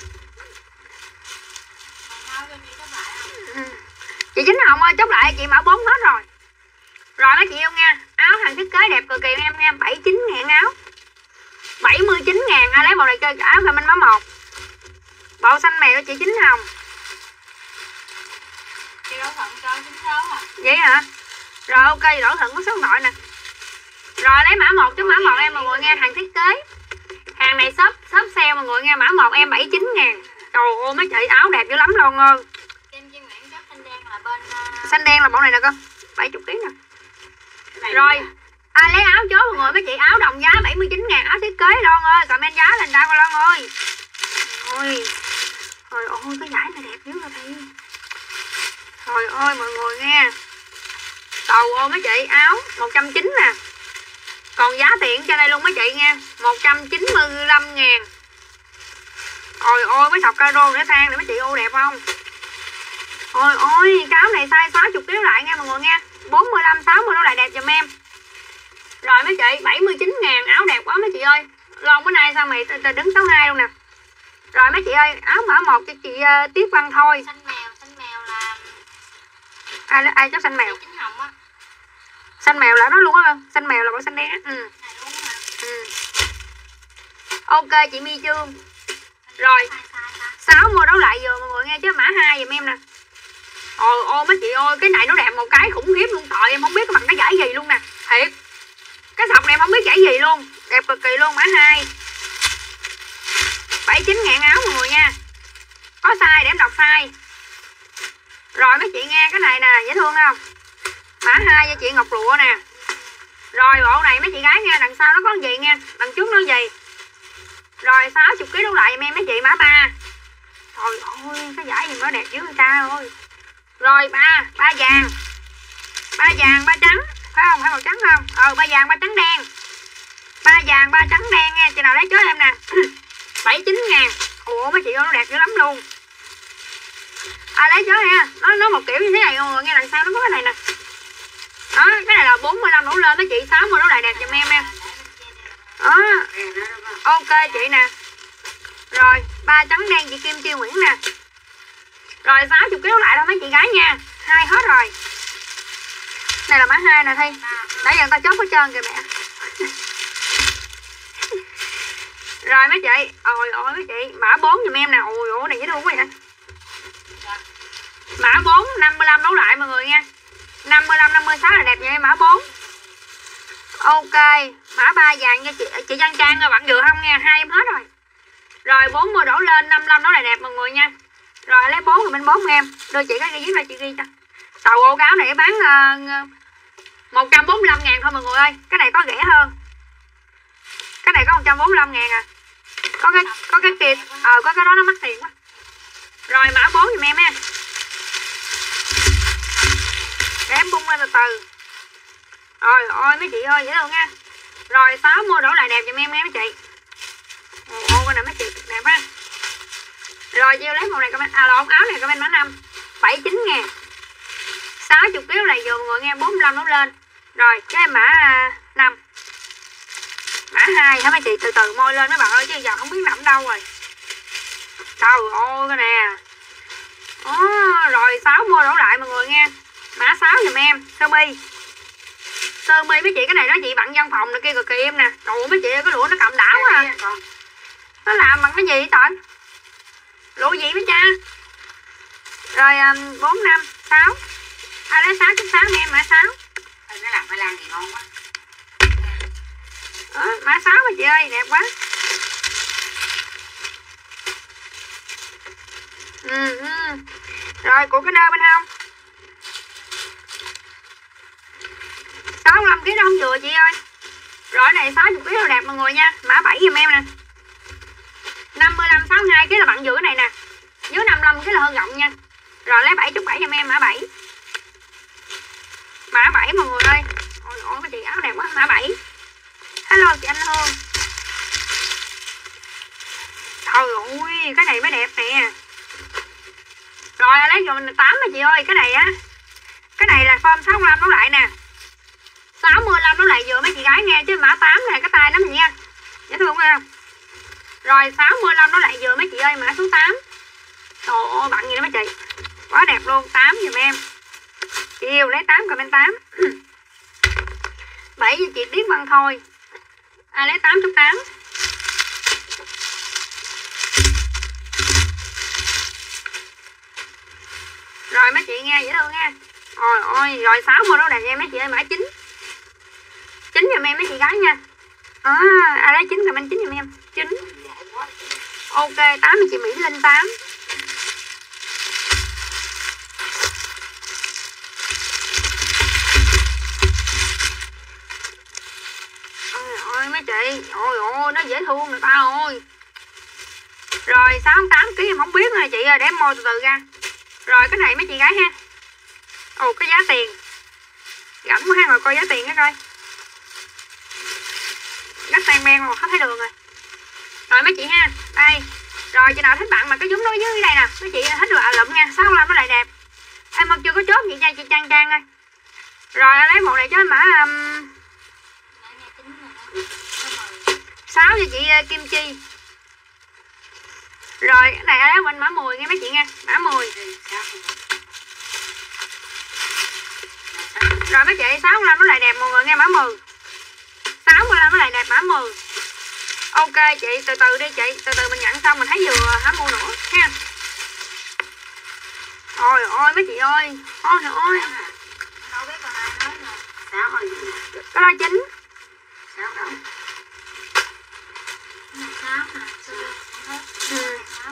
Chị Chính Hồng ơi chốt lại chị mã 4 hết rồi. Rồi mấy chị yêu nha, áo hàng thiết kế đẹp cực kỳ em nha, 79.000 áo. 79.000 ai lấy bộ này chơi áo comment mã 1. Bộ xanh mèo của chị Chính Hồng. Chị Đỗ Thuận cho 96 à. Vậy hả? Rồi ok Đỗ Thuận có số điện thoại nè. Rồi lấy mã 1 chứ mã 1 em mọi người nghe, hàng thiết kế. Hàng này shop sale mọi người nghe, mã 1 em 79.000. Trời ơi mấy chị áo đẹp dữ lắm luôn ơi. Xanh đen là bộ này nè con, 70 kg nè. Rồi ai lấy áo chốt mọi người mấy chị, áo đồng giá 79.000, áo thiết kế Loan ơi, comment giá lên ra coi Loan ơi. Ôi trời ơi cái giải này đẹp dữ rồi thầy. Trời ơi mọi người nghe. Trời ơi mấy chị, áo 190 nè. Còn giá tiện cho đây luôn mấy chị nha, 195.000. Ôi ôi mấy sọc caro để sang để mấy chị ô đẹp không. Ôi ôi cái áo này size 60 kg lại nha mọi người nha, 45 60 nó lại đẹp giùm em. Rồi mấy chị 79.000, áo đẹp quá mấy chị ơi. Lon bữa nay sao mày đứng 62 luôn nè. Rồi mấy chị ơi, áo mã 1 cho chị Tiết Văn thôi. Xanh mèo là ai cho xanh mèo. Chính Hồng á. Xanh mèo là nó luôn á, xanh mèo là bộ xanh đen á. Ok chị My Trương. Rồi 6 mua đấu lại vừa mọi người nghe chứ, mã 2 giùm em nè. Ôi ôi mấy chị ơi, cái này nó đẹp một cái khủng khiếp luôn, trời em không biết cái mặt nó giải gì luôn nè. Thiệt. Cái sọc này em không biết giải gì luôn, đẹp cực kỳ luôn, mã 2. 79.000 áo mọi người nha. Có size để em đọc size. Rồi mấy chị nghe cái này nè, dễ thương không? Mã 2 cho chị Ngọc Lụa nè. Rồi bộ này mấy chị gái nha, đằng sau nó có gì nha, đằng trước nó gì. Rồi 60 kg đấu lại giùm em mấy chị, mã 3. Trời ơi cái giải gì nó đẹp dữ người ta ơi. Rồi ba vàng. Ba vàng ba trắng, phải không? Phải màu trắng không? Ba vàng ba trắng đen. Ba vàng ba trắng đen nha, chị nào lấy chốt em nè. 79.000. Ủa mấy chị ơi nó đẹp dữ lắm luôn. Ai lấy chốt nha. Nó một kiểu như thế này mọi người nghe, đằng sau nó có cái này nè. Đó, cái này là 45 đổ lên mấy chị, 60 đổ lại đẹp giùm em em. Đó. Ok chị nè. Rồi, ba trắng đen chị Kim Chi Nguyễn nè. Rồi 60 kg lại thôi mấy chị gái nha. 2 hết rồi. Này là mã 2 nè Thi. Nãy giờ người ta chốt hết trơn kìa mẹ. Rồi mấy chị, ôi ôi mấy chị, mã 4 giùm em nè. Ôi ôi này dễ thương quá vậy. Mã 4 55 đấu lại mọi người nha. 55 56 là đẹp vậy mã 4. Ok, mã 3 vàng cho chị Trang Trang rồi bạn vừa không nha, 2 em hết rồi. Rồi 40 đổ lên, 55 đó là đẹp mọi người nha. Rồi lấy 4 rồi bên 4 em. Đưa chị cái ghi viết ra chị ghi cho. Tàu ô áo này bán 145.000 thôi mọi người ơi. Cái này có rẻ hơn. Cái này có 145.000 à. Có cái kia có cái đó nó mắc tiền quá. Rồi mã 4 giùm em ha. Để em bung ra từ từ. Rồi ôi mấy chị ơi, dễ thương nha. Rồi 6 mua đổ lại đẹp giùm em nghe mấy chị. Ồ con này mấy chị đẹp ha. Rồi chiêu lấy một này comment lộn, áo này comment mã 5 79.000. 60 kg này vừa mọi người nghe, 45 nốt lên. Rồi cái mã 5. Mã 2 hả mấy chị, từ từ môi lên mấy bạn ơi chứ giờ không biết nằm đâu rồi. Trời ơi cái nè. Rồi 6 mua đổ lại mọi người nghe. Mã 6 giùm em, sơ mi. Sơ mi mấy chị, cái này đó chị bận văn phòng này kia cực kỳ em nè. Trời ơi mấy chị cái lụa nó cầm đảo quá à. Nó làm bằng cái gì trời? Lụa gì mấy cha? Rồi 4, 5, 6. Ai lấy 6.6 em mã 6. Nó làm phải làm gì ngon quá. Mã 6 mà chị ơi, đẹp quá. Rồi của cái nơ bên hông 65 kg nó không vừa chị ơi. Rồi cái này 60 kg đẹp mọi người nha. Mã 7 giùm em nè. 55 62 kg là bạn giữa này nè. Dưới 55 kg là hơn rộng nha. Rồi lấy 7.7 giùm em mã 7. Mã 7 mọi người ơi. Ôi cái chị áo đẹp quá, mã 7. Hello chị Anh Hương. Trời ơi, cái này mới đẹp nè. Rồi lấy cho mình 8 mà chị ơi, cái này á. Cái này là form 65 nó lại nè. 65 nó lại vừa mấy chị gái nghe chứ mã 8 này cái tay nó mình nha. Dễ thương không? Rồi 65 nó lại vừa mấy chị ơi, mã số 8. Trời ơi, bạn gì đó mấy chị. Quá đẹp luôn, 8 giùm em. Chị yêu lấy 8 comment 8. 7 cho chị Tiết Văn thôi. Ai lấy 8.8. Rồi mấy chị nghe dễ thương nha. Rồi 6 mua đâu đẹp em mấy chị ơi, mã 9. 9 giùm em mấy chị gái nha. Ai lấy 9 comment 9 giùm em. 9. Ok, 8 thì chị Mỹ Linh 8. Ôi mấy chị, ôi nó dễ thương người ta ơi. Rồi 68 kg em không biết nè chị ơi, để em môi từ từ ra. Rồi cái này mấy chị gái ha. Cái giá tiền. Gẫm quá ha, ngồi coi giá tiền cái coi. Gắt tan men mà không thấy đường rồi. Rồi mấy chị ha, đây. Rồi chị nào thích bạn mà cái giống nó dưới đây nè, mấy chị thích được lụm nha, 65 nó lại đẹp. Em mà chưa có chốt gì nha chị Trang Trang ơi. Rồi lấy một này cho mã 6 cho chị Kim Chi. Rồi cái này lấy bên mã 10 nghe mấy chị nha, mã 10. Rồi mấy chị 65 nó lại đẹp mọi người nghe, mã 10. 65 nó lại đẹp mã 10. Ok chị, từ từ đi chị, từ từ mình nhận xong mình thấy vừa hả mua nữa ha. Ôi mấy chị ơi. Ôi Đâu biết còn ai nói nè. 6 rồi. Cái đó 9. 6 đâu. 6 hả?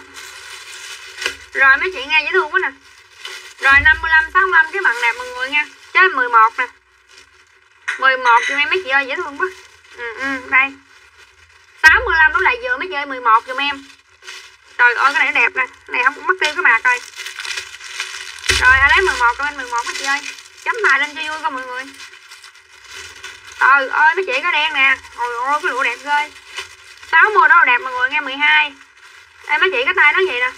Rồi mấy chị nghe dễ thương quá nè. Rồi 55 65 cái bạn đẹp mọi người nha. Chứ 11 nè. 11 cho em mấy chị ơi, dễ thương quá. Đây. 65 nó lại vừa mấy chị ơi, 11 giùm em. Trời ơi cái này nó đẹp nè. Cái này không mất tiêu cái mạc rồi. Rồi lấy 11 cho em 11 mấy chị ơi. Chấm bài lên cho vui con mọi người. Trời ơi mấy chị có đen nè. Ôi cái lụa đẹp ghê. 6 mua đó đẹp mọi người nghe, 12. Đây mấy chị cái tay nó vậy nè.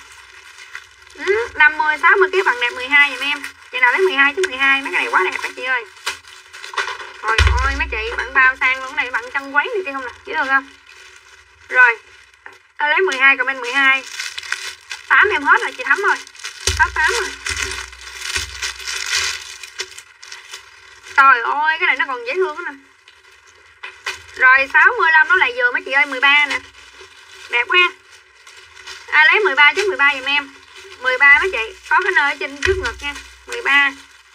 50 60 kg bằng đẹp 12 giùm em. Chị nào lấy 12 chứ 12, mấy cái này quá đẹp mấy chị ơi. Ôi mấy chị bạn bao sang luôn, cái này bạn chân quấy này kia không nè, dễ thương không? Rồi. Lấy 12 comment 12. 8 em hết rồi chị Thắm ơi. Hết 8 rồi. Trời ơi cái này nó còn dễ thương nữa nè. Rồi 65 nó lại vừa mấy chị ơi, 13 nè. Đẹp quá. Ai lấy 13 chứ 13 giùm em. 13 mấy chị, có cái nơi ở trên trước ngực nha. 13.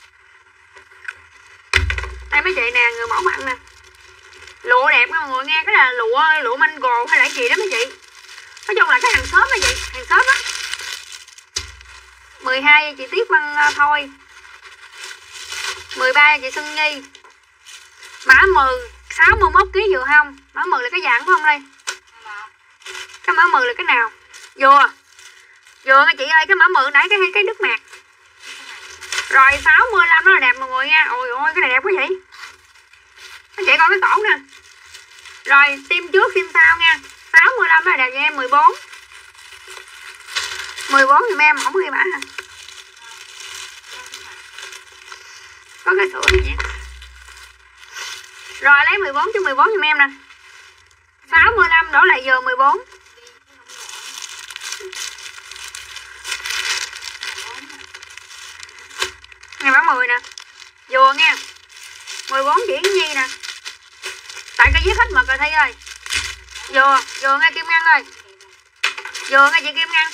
Đây mấy chị nè, người mẫu mặn nè. Lụa đẹp nha mọi người nghe, cái là lụa mango hay là cái gì đó mấy chị. Nói chung là cái hàng xóm mấy chị, hàng xóm á. 12 chị Tiết Văn thôi. 13 chị Xuân Nhi. Mã 10, 61 kg vừa không? Mã 10 là cái dạng phải không đây? Cái mã 10 là cái nào? Vừa nha chị ơi, cái mã 10 nãy cái nước mạc. Rồi 65 nó là đẹp mọi người nha. Ôi ôi cái này đẹp quá vậy. Các chị coi cái cổ nè. Rồi tim trước tim sau nha. 65 nó là đẹp cho em. 14 giùm em, không có ghi mã hả? Có cái sữa này nha. Rồi lấy 14 cho 14 giùm em nè. 65 đổ lại giờ 14. Này mã 10 nè. Vừa nha. 14 chỉ Nhi nè. Tại cái viết hết mực rồi Thi ơi. Vừa nghe Kim Ngân ơi. Vừa nghe chị Kim Ngân.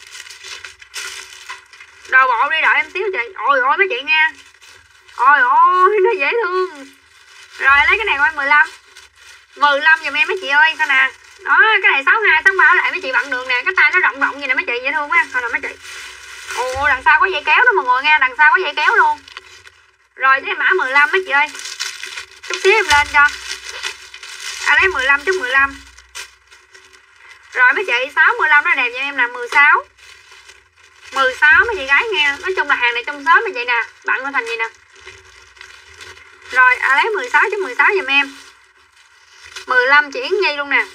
Đồ bộ đi đợi em xíu chị. Ôi ôi mấy chị nha. Ôi ôi nó dễ thương. Rồi lấy cái này coi 15 giùm em mấy chị ơi. Sao nè. Đó cái này 62, 63 lại mấy chị bận đường nè. Cái tay nó rộng rộng vậy nè mấy chị, dễ thương quá. Sao nè mấy chị. Ồ đằng sau có dây kéo đó mọi người nghe. Đằng sau có dây kéo luôn. Rồi cái mã 15 mấy chị ơi. Chút xíu em lên cho. Lấy 15 chút 15. Rồi mấy chị 65 nó đẹp cho em là 16 mấy chị gái nghe. Nói chung là hàng này trong shop mấy chị nè. Bạn nó thành gì nè. Rồi lấy 16 chút 16 giùm em. 15 chỉ Nhi luôn nè.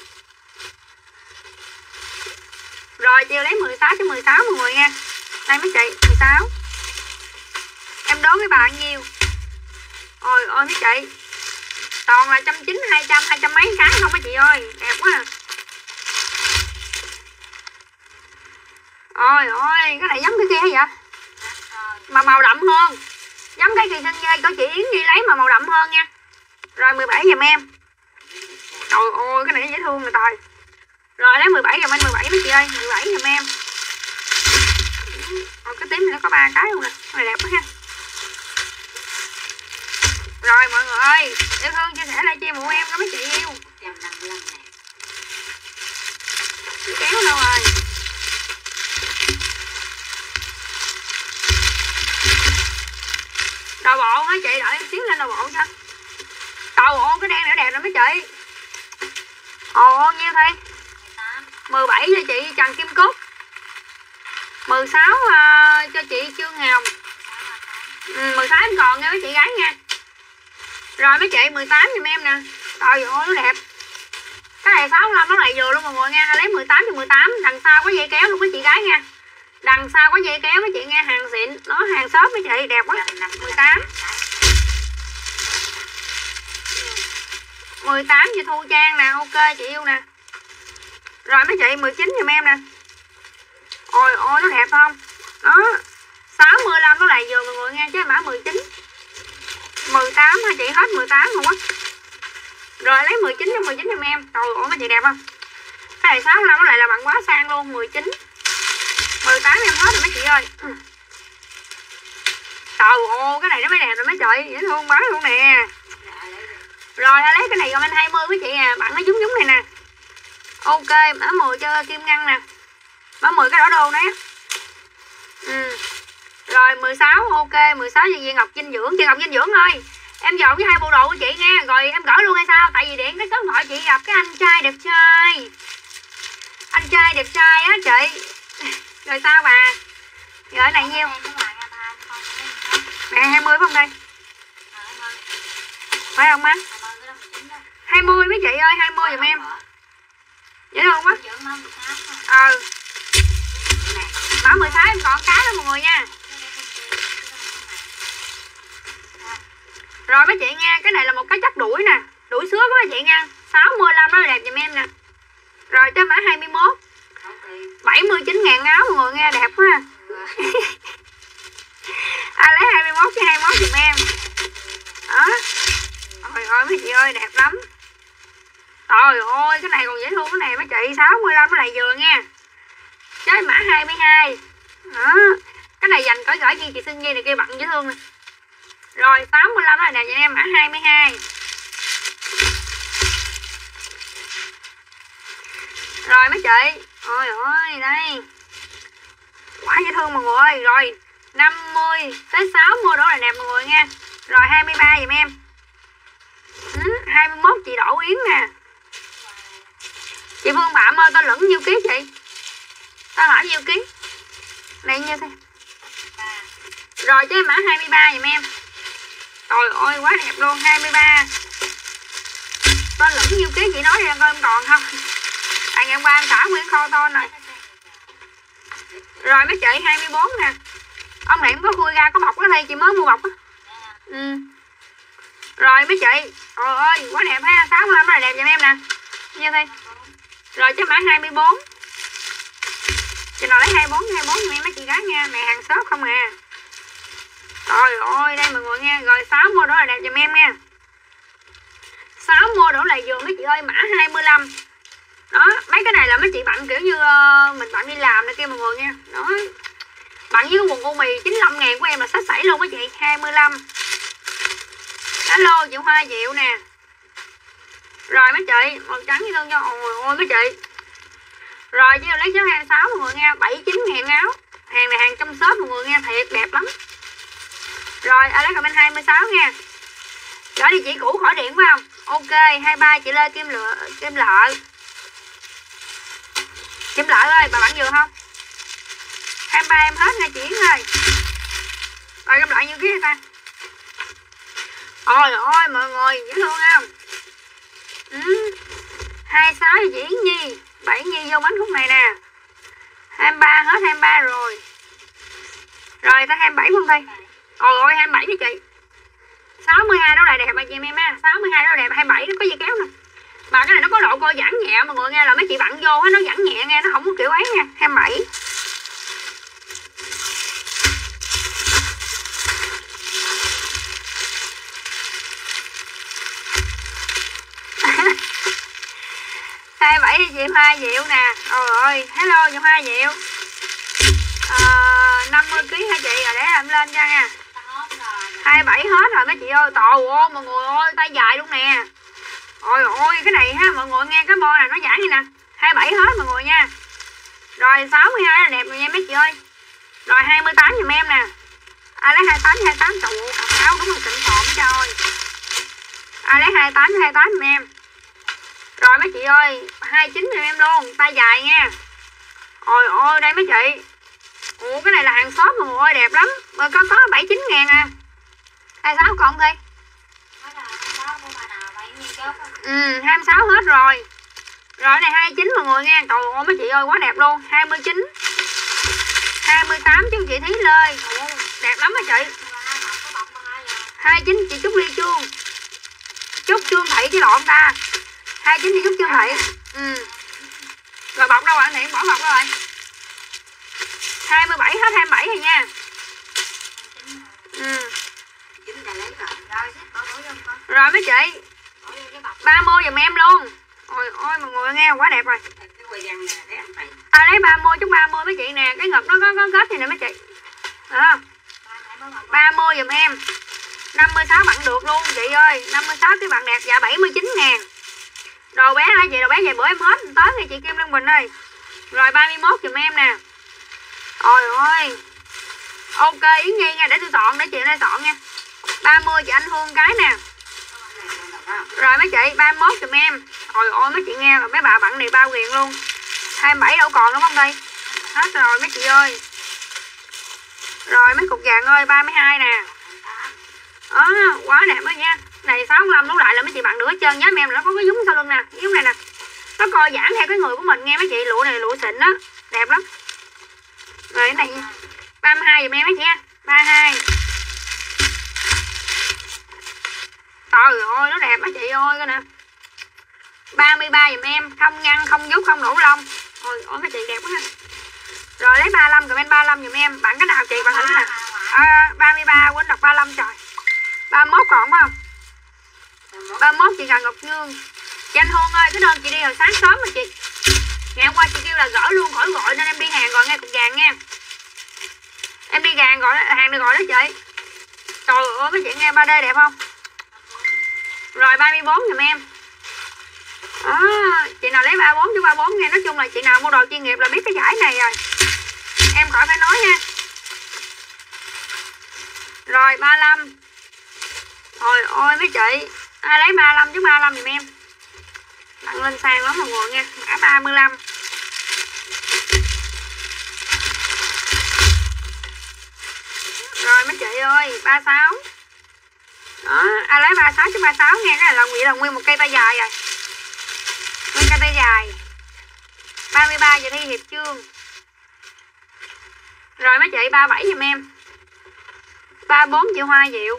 Rồi chiều lấy 16 chút 16 mọi người nha. Đây mấy chị 16. Em đố mấy bạn nhiêu. Ôi ôi mấy chị. Toàn là 190, 200, 200 mấy cái không mấy chị ơi. Đẹp quá à. Ôi ôi cái này giống cái kia hay vậy? Mà màu đậm hơn. Giống cái kỳ sinh dây có chị Yến Nhi lấy mà màu đậm hơn nha. Rồi 17 giùm em. Trời ơi cái này dễ thương rồi trời. Rồi lấy 17 giùm anh 17 mấy chị ơi. 17 giùm em. Cái tím này nó có 3 cái luôn nè. Cái này đẹp quá ha. Rồi mọi người ơi, yêu thương chia sẻ livestream của em có mấy chị yêu. 155 nè. Chị kéo đâu rồi. Đồ bộ hả chị, đợi em xíu lên đồ bộ cho. Đồ bộ cái đen nữa đẹp rồi mấy chị. Ồ nhiêu Thi? 17 cho chị Trần Kim Cúc. 16 cho chị Trương Hồng. 16 em còn nha mấy chị gái nha. Rồi mấy chị 18 giùm em nè. Trời ơi nó đẹp. Cái này 65 nó lại vừa luôn mọi người nha. Lấy 18 cho 18. Đằng sau có dây kéo luôn mấy chị gái nha. Đằng sau có dây kéo mấy chị nghe. Hàng xịn. Nó hàng shop mấy chị đẹp quá. 18 cho Thu Trang nè. Ok chị yêu nè. Rồi mấy chị 19 giùm em nè. Ôi ôi nó đẹp không. Đó 65 nó lại vừa mọi người nghe. Chứ mã 19 18 hả chị, hết 18 luôn quá. Rồi lấy 19 cho 19 giùm em. Trời ơi mấy chị đẹp không. Cái này 65 nó lại là bạn quá sang luôn. 19 18 em hết rồi mấy chị ơi. Trời ơi cái này nó mới đẹp rồi mấy chị. Dễ thương quá luôn nè. Rồi lấy cái này gồm anh 20 mấy chị à. Bạn nó giống giống này nè. Ok mã 10 cho Kim Ngân nè. Mã 10 cái đỏ đô đấy. Rồi 16 ok 16 cho Duy Ngọc dinh dưỡng. Chị Ngọc dinh dưỡng ơi, em dọn với 2 bộ đồ của chị nha. Rồi em gửi luôn hay sao? Tại vì điện cái số điện thoại chị gặp cái anh trai đẹp trai. Anh trai đẹp trai á chị. Rồi sao bà? Gửi này nhiêu? Mẹ 20 phải không đây? Phải không má? 20 mấy chị ơi, 20 giùm em. Dễ thương quá. Mã 16 em còn cái đó mọi người nha. Rồi mấy chị nha, cái này là một cái chất đuổi nè. Đuổi sứa của mấy chị nha. 65 nó đẹp giùm em nè. Rồi tới mã 21 79.000 áo mọi người nghe, đẹp quá ha. Lấy 21 cho 21 giùm em. Đó. Trời ơi mấy chị ơi đẹp lắm. Trời ơi cái này còn dễ thương cái này mấy chị. 65 nó lại vừa nha. Chơi mã 22. Đó. Cái này dành cởi gửi chị xin dây này kia bận dễ thương nè. Rồi 85 nó là đẹp cho em mã 22. Rồi mấy chị. Ôi ôi đây. Quá dễ thương mọi người ơi. Rồi 50 tới 60 đó là đẹp mọi người nha. Rồi 23 giùm em. 21 chị Đỗ Yến nè. Chị Phương Phạm ơi, tao lẫn nhiêu ký chị? Tao hỏi nhiêu ký? Này nhiêu thế? Rồi chứ mã 23 giùm em. Trời ơi quá đẹp luôn, 23. Tao lẫn nhiêu ký chị nói đi coi em còn không? Tại ngày hôm qua em xả nguyên kho ton rồi. Rồi mấy chị 24 nè. Ông này em có khui ra có bọc đó đây, chị mới mua bọc á. Rồi mấy chị, trời ơi quá đẹp ha, 65 rất là đẹp giùm em nè. Như thế. Rồi chứ mã 24. Chị nào lấy 24 giùm em mấy chị gái nha, này hàng shop không à. Trời ơi đây mọi người nha, rồi 6 mua đó là đẹp giùm em nha. 6 mua đổ lại giường mấy chị ơi, mã 25. Đó, mấy cái này là mấy chị bận kiểu như mình bận đi làm này kia mọi người nha. Đó. Bận với cái quần ô mì 95 ngàn của em là xách xảy luôn mấy chị, 25. Hello chị Hoa Diệu nè. Rồi mấy chị, màu trắng với thương cho ôi mấy chị. Rồi chứ lấy số 26 mọi người nha, 79 ngàn áo. Hàng này hàng trong shop mọi người nha, thiệt đẹp lắm. Rồi lấy comment 26 nha. Gửi địa chỉ cũ khỏi điện phải không? Ok, 23 chị Lê Kim Lợi. Kim Lợi ơi, bà bạn vừa không? 23 em hết nha chị Yến ơi. Rồi Kim Lợi nhiêu ký ta? Ôi ôi mọi người dễ thương không? 26 cho chị Yến Nhi, 7 Nhi vô bánh khúc này nè. 23 hết 23 rồi. Rồi ta 27 không Thi? Ôi ôi 27 cho chị. 62 đó là đẹp bà chị em ha, 62 đó là đẹp, 27 nó có dây kéo nè. Mà cái này nó có độ co giãn nhẹ mọi người nghe, là mấy chị bận vô nó giãn nhẹ nghe, nó không có kiểu ấy nha, 27. Hai bảy chị Hoa Diệu nè. Trời ơi, hello chị Hoa Diệu. 50 kg hả chị? Rồi để em lên cho nha. 27 hết rồi mấy chị ơi. Trời ơi mọi người ơi, tay dài luôn nè. Ôi ôi cái này ha mọi người nghe, cái bo này nó giãn như nè. 27 hết mọi người nha. Rồi 62 là đẹp rồi nha mấy chị ơi. Rồi 28 giùm em nè. Ai lấy 28 trời ơi, cặp áo đúng là xịn sò mấy trời. Ai lấy 28 giùm em. Rồi mấy chị ơi, 29 giùm em luôn, tay dài nha. Ôi ôi đây mấy chị. Ủa cái này là hàng shop mọi người ơi, đẹp lắm. Rồi có 79 ngàn à. 26 còn Thi. 26 hết rồi. Rồi này 29 mọi người nha. Trời ơi mấy chị ơi quá đẹp luôn. 29 28 chứ chị Thí Lê. Đẹp lắm á chị. 29 chị Trúc Ly Chuông. Trúc Trương Thị chứ lộn ta. 29 chị Trúc Trương Thị. Rồi bọc đâu bạn Thiện, bỏ bọc đâu rồi. 27 hết 27 rồi nha. Rồi mấy chị 30 giùm em luôn. Ôi ôi mọi người nghe quá đẹp rồi. Lấy 30 chút 30 mấy chị nè. Cái ngực nó có kết gì nè mấy chị. 30 giùm em. 56 bạn được luôn chị ơi. 56 cái bạn đẹp. Dạ 79 ngàn. Đồ bé hả chị? Đồ bé về bữa em hết tới thì chị Kim Lương Bình ơi. Rồi 31 giùm em nè. Ôi ôi. Ok Yến Nhi nha, để tôi soạn, để chị đây soạn nha. 30 chị Anh Hương cái nè. Rồi mấy chị 31 giùm em. Ôi ôi mấy chị nghe, rồi mấy bà bận này bao quyền luôn. 27 đâu còn đúng không đây? Hết rồi mấy chị ơi. Rồi mấy cục vàng ơi 32 nè. Quá đẹp đó nha. Này 65 đúng lại là mấy chị bạn được hết trơn, nhớ em là nó có cái dúng sau lưng nè, cái dúng này nè. Nó co giãn theo cái người của mình nghe mấy chị, lụa này lụa xịn đó, đẹp lắm. Rồi cái này nha. 32 giùm em mấy chị nha. 32. Trời ơi nó đẹp mấy chị ơi coi nè. 33 giùm em, không ngăn, không vuốt, không nổ lông. Ôi ôi mấy chị đẹp quá ha. Rồi lấy 35, comment 35 giùm em. Bạn cái nào chị bạn thử nè. 33 quên đọc 35 trời. 31 còn phải không? 31 chị Ngọc Nhương. Chị Anh Hương ơi, cái đơn chị đi hồi sáng sớm mà chị. Ngày hôm qua chị kêu là gỡ luôn khỏi gọi nên em đi hàng gọi ngay cục vàng nha. Em đi hàng gọi hàng được gọi đó chị. Trời ơi mấy chị nghe 3D đẹp không? Rồi 34 giùm em. Chị nào lấy 34 chứ 34 nghe, nói chung là chị nào mua đồ chuyên nghiệp là biết cái giải này rồi. Em khỏi phải nói nha. Rồi 35. Trời ơi mấy chị, Ai lấy 35 chứ 35 giùm em. Tặng lên sàn lắm mọi người nha. Mã 35. Rồi mấy chị ơi, 36. Đó, ai lấy 36 chứ 36 nghe, cái này là vậy là nguyên một cây tay dài rồi. Nguyên cây tay dài. 33 giờ thi Hiệp Chương. Rồi mấy chị 37 giùm em. 34 chị Hoa Diệu.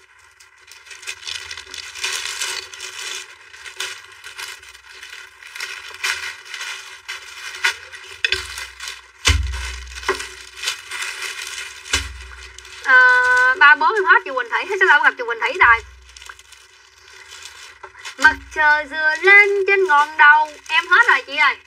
À, 34 em hết chị Quỳnh Thủy, sao gặp chị Quỳnh Thủy rồi. Mặt trời dừa lên trên ngọn đầu. Em hết rồi chị ơi.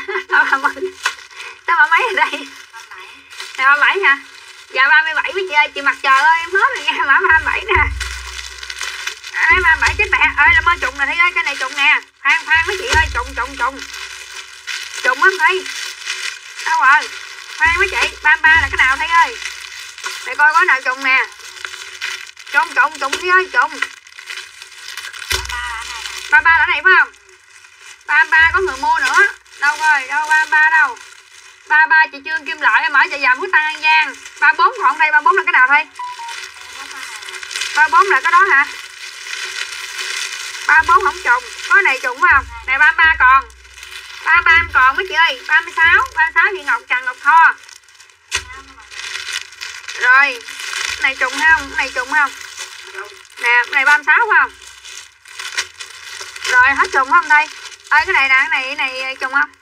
Tao bà mấy ở đây? Tao 37 hả? Dạ 37 với chị ơi, chị Mặt trời ơi em hết rồi nha, mã 37 nè. Đây 37 chết mẹ ơi, là mơ trùng nè Thi ơi, cái này trùng nè. Khoan mấy chị ơi, trùng. Trùng lắm Thi. Đâu rồi? Khoan mấy chị, 33 là cái nào Thi ơi? Để coi có nào trùng nè. Trùng Thi ơi, trùng. 33 là này phải không? 33 có người mua nữa. Đâu rồi, đâu 33 đâu. 33 chị Trương Kim Lợi em ở chợ Giàm Phú Tân An Giang. 34 còn đây, 34 là cái nào Thi? 34 là cái đó hả? 34 không trùng, có này trùng phải không? Này 33 còn. 33 em còn mấy chị ơi, 36 chị Ngọc Trần Ngọc Tho. Rồi, này trùng không? Này trùng không? Nè, này 36 phải không? Rồi hết trùng không đây? Ơi cái này nè, cái này trùng không?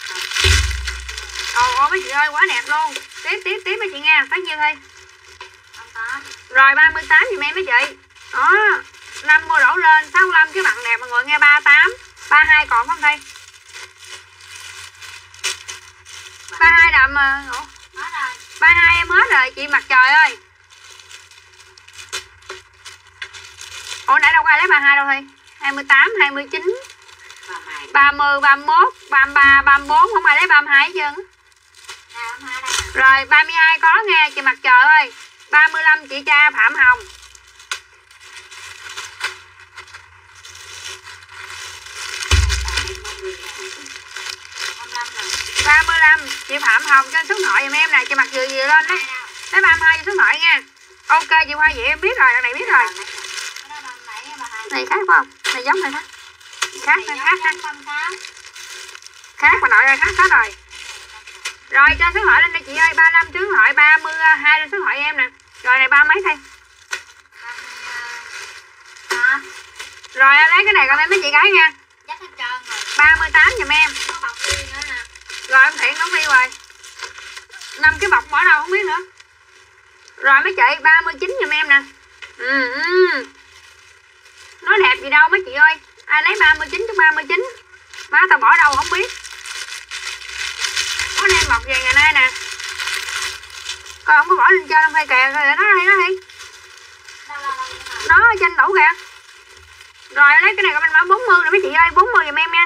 Ồ mấy chị ơi quá đẹp luôn. Tiếp mấy chị nghe, phát nhiêu Thi? Rồi 38 giùm em mấy chị. Đó, 50 đổ lên, 65 cái bằng đẹp mọi người nghe. 38, 32 còn không Thi? 32 đậm mà. Ủa? 32 em hết rồi, chị Mặt trời ơi. Ủa nãy đâu có ai lấy 32 đâu Thi? 28, 29, 30, 31, 33, 34, không ai lấy 32 hết trơn. Rồi 32 có nghe chị Mặt trời ơi. 35 chị Cha Phạm Hồng. 35 chị Phạm Hồng cho số điện thoại giùm em nè, chị Mặt vừa lên đấy. Lấy 32 cho số điện thoại nha. Ok chị Hoa vậy em biết rồi, đằng này biết rồi. Này khác phải không? Này giống này khác. Khác mà nội ơi, khác rồi. Rồi cho số điện thoại lên đây chị ơi, 35 số điện thoại, 32 lên số điện thoại em nè. Rồi này ba mấy Thi? Rồi lấy cái này còn em mấy chị gái nha. 38 giùm em. Rồi em Thiện đóng đi rồi. 5 cái bọc bỏ đâu không biết nữa. Rồi mấy chị 39 giùm em nè. Nói đẹp gì đâu mấy chị ơi. Ai lấy 39 chứ 39. Má tao bỏ đâu không biết. Có đem bọc về ngày nay nè. Coi không có bỏ lên trên không hay kìa. Rồi nó đi. Nó ở trên tủ kìa. Rồi lấy cái này con mã 40 nè mấy chị ơi. 40 giùm em nha.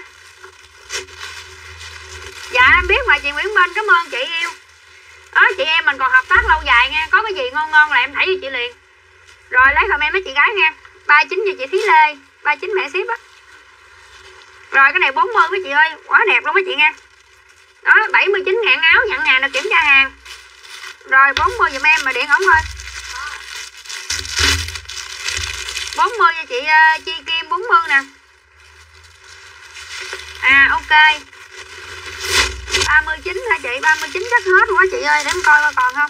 Dạ em biết mà chị Nguyễn Minh, cảm ơn chị yêu. Đó chị em mình còn hợp tác lâu dài nha. Có cái gì ngon là em thảy cho chị liền. Rồi lấy comment mấy chị gái nha. 39 cho chị Thí Lê, 39 mẹ ship á. Rồi cái này 40 mấy chị ơi, quá đẹp luôn mấy chị nha. Đó 79 ngàn áo nhận hàng được kiểm tra hàng. Rồi 40 giùm em mà điện ổng thôi. 40 cho chị Chi Kim 40 nè. À ok. 39 hả chị? 39 chắc hết quá chị ơi, để em coi còn không.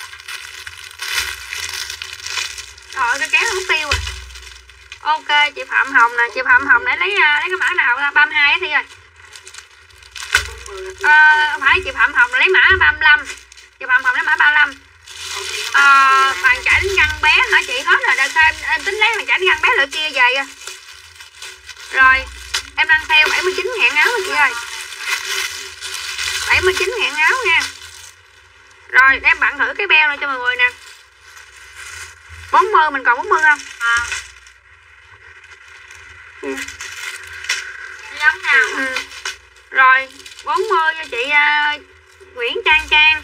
Rồi cái kéo nó mất tiêu rồi. Ok chị Phạm Hồng nè, chị Phạm Hồng để lấy cái mã nào ra? 32 á Thi ơi. Phải chị Phạm Hồng lấy mã 35. Chị Phạm Hồng lấy mã 35. Bàn chải đánh răng bé hả chị? Hết rồi, đợt sau em tính lấy bàn chải đánh răng bé lựa kia về. Rồi em đang theo 79 ngàn áo chị ơi. 79 ngàn áo nha. Rồi em bạn thử cái beo này cho mọi người nè. 40 mình còn 40 không? Giống nào? Rồi 40 cho chị Nguyễn Trang Trang.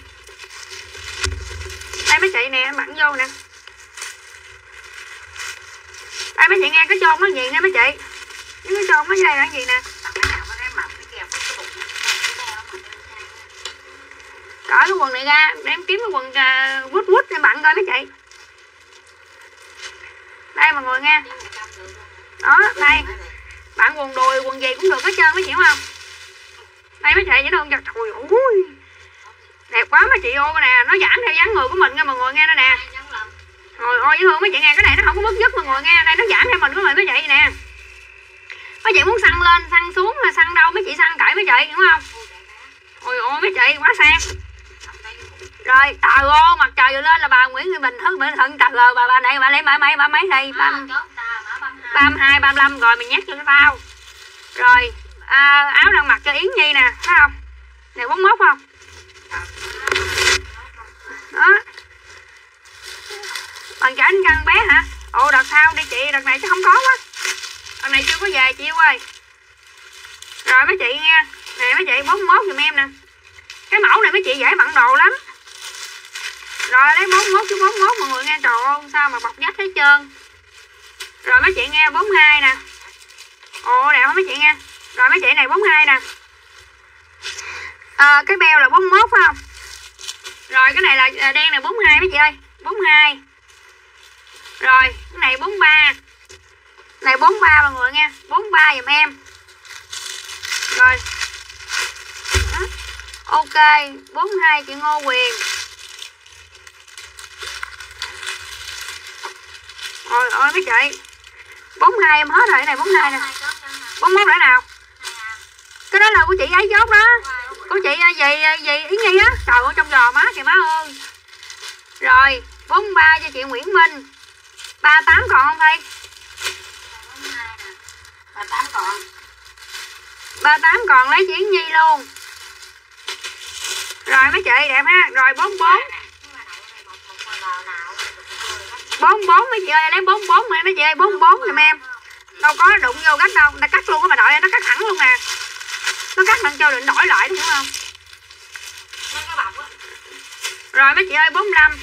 Đây mấy chị nè, bạn vô nè. Đây mấy chị nghe cái chôn nó gì nè mấy chị. Cái chôn nó đây là cái gì nè. Cởi cái quần này ra để em kiếm cái quần quýt quýt em bận coi mấy chị. Đây mọi người nghe. Đó, đây. Bạn quần đùi, quần gì cũng được hết trơn mấy chị hiểu không? Đây mấy chị dễ thương cho trời ơi. Đẹp quá mấy chị ô nè, nó giảm theo dáng người của mình nha mọi người nghe đây nè. Trời ơi dễ thương mấy chị nghe, cái này nó không có bứt rứt mọi người nghe, đây nó giảm theo mình của mình mấy chị nè. Mấy chị muốn săn lên, săn xuống là săn đâu mấy chị săn cởi mấy chị đúng không? Ôi ôi mấy chị quá sang. Rồi trời ơi mặt trời vừa lên là bà Nguyễn Thị Bình Thức Bình Thuận trời ơi bà đây bà lấy bà mấy đây 32 35 rồi mình nhét cho tao. Rồi áo đang mặc cho Yến Nhi nè thấy không? Này 41 không? Đó. Bằng trả anh cân bé hả? Ồ đợt sau đi chị, đợt này chứ không có quá. Đợt này chưa có về chị yêu ơi. Rồi mấy chị nghe. Nè mấy chị 41 giùm em nè. Cái mẫu này mấy chị dễ bận đồ lắm. Rồi lấy 41 chứ 41 mọi người nghe, trời ơi sao mà bọc vách hết trơn. Rồi mấy chị nghe 42 nè. Ồ đẹp không mấy chị nghe. Rồi mấy chị này 42 nè. Cái beo là 41 phải không? Rồi cái này là đen này 42 mấy chị ơi, 42. Rồi cái này 43. Này 43 mọi người nghe, 43 giùm em. Rồi. Đó. Ok, 42 chị Ngô Quyền. Ôi ôi mấy chị. 42 em hết rồi, cái này 42 nè. 41 để nào? Cái đó là của chị ấy chốt đó. Của chị gì Yến Nhi á. Trời ơi trong giò má kìa má ơi. Rồi 43 cho chị Nguyễn Minh. 38 còn không Thi? 38 còn. 38 còn lấy chị Yến Nhi luôn. Rồi mấy chị đẹp ha. Rồi 44. 44 mấy chị ơi, lấy 44 mà mấy chị ơi, 44 giùm em. Đâu có đụng vô cắt đâu, người ta cắt luôn á bà đội, nó cắt thẳng luôn nè. Nó cắt lên cho định đổi lại đúng không? Rồi mấy chị ơi 45.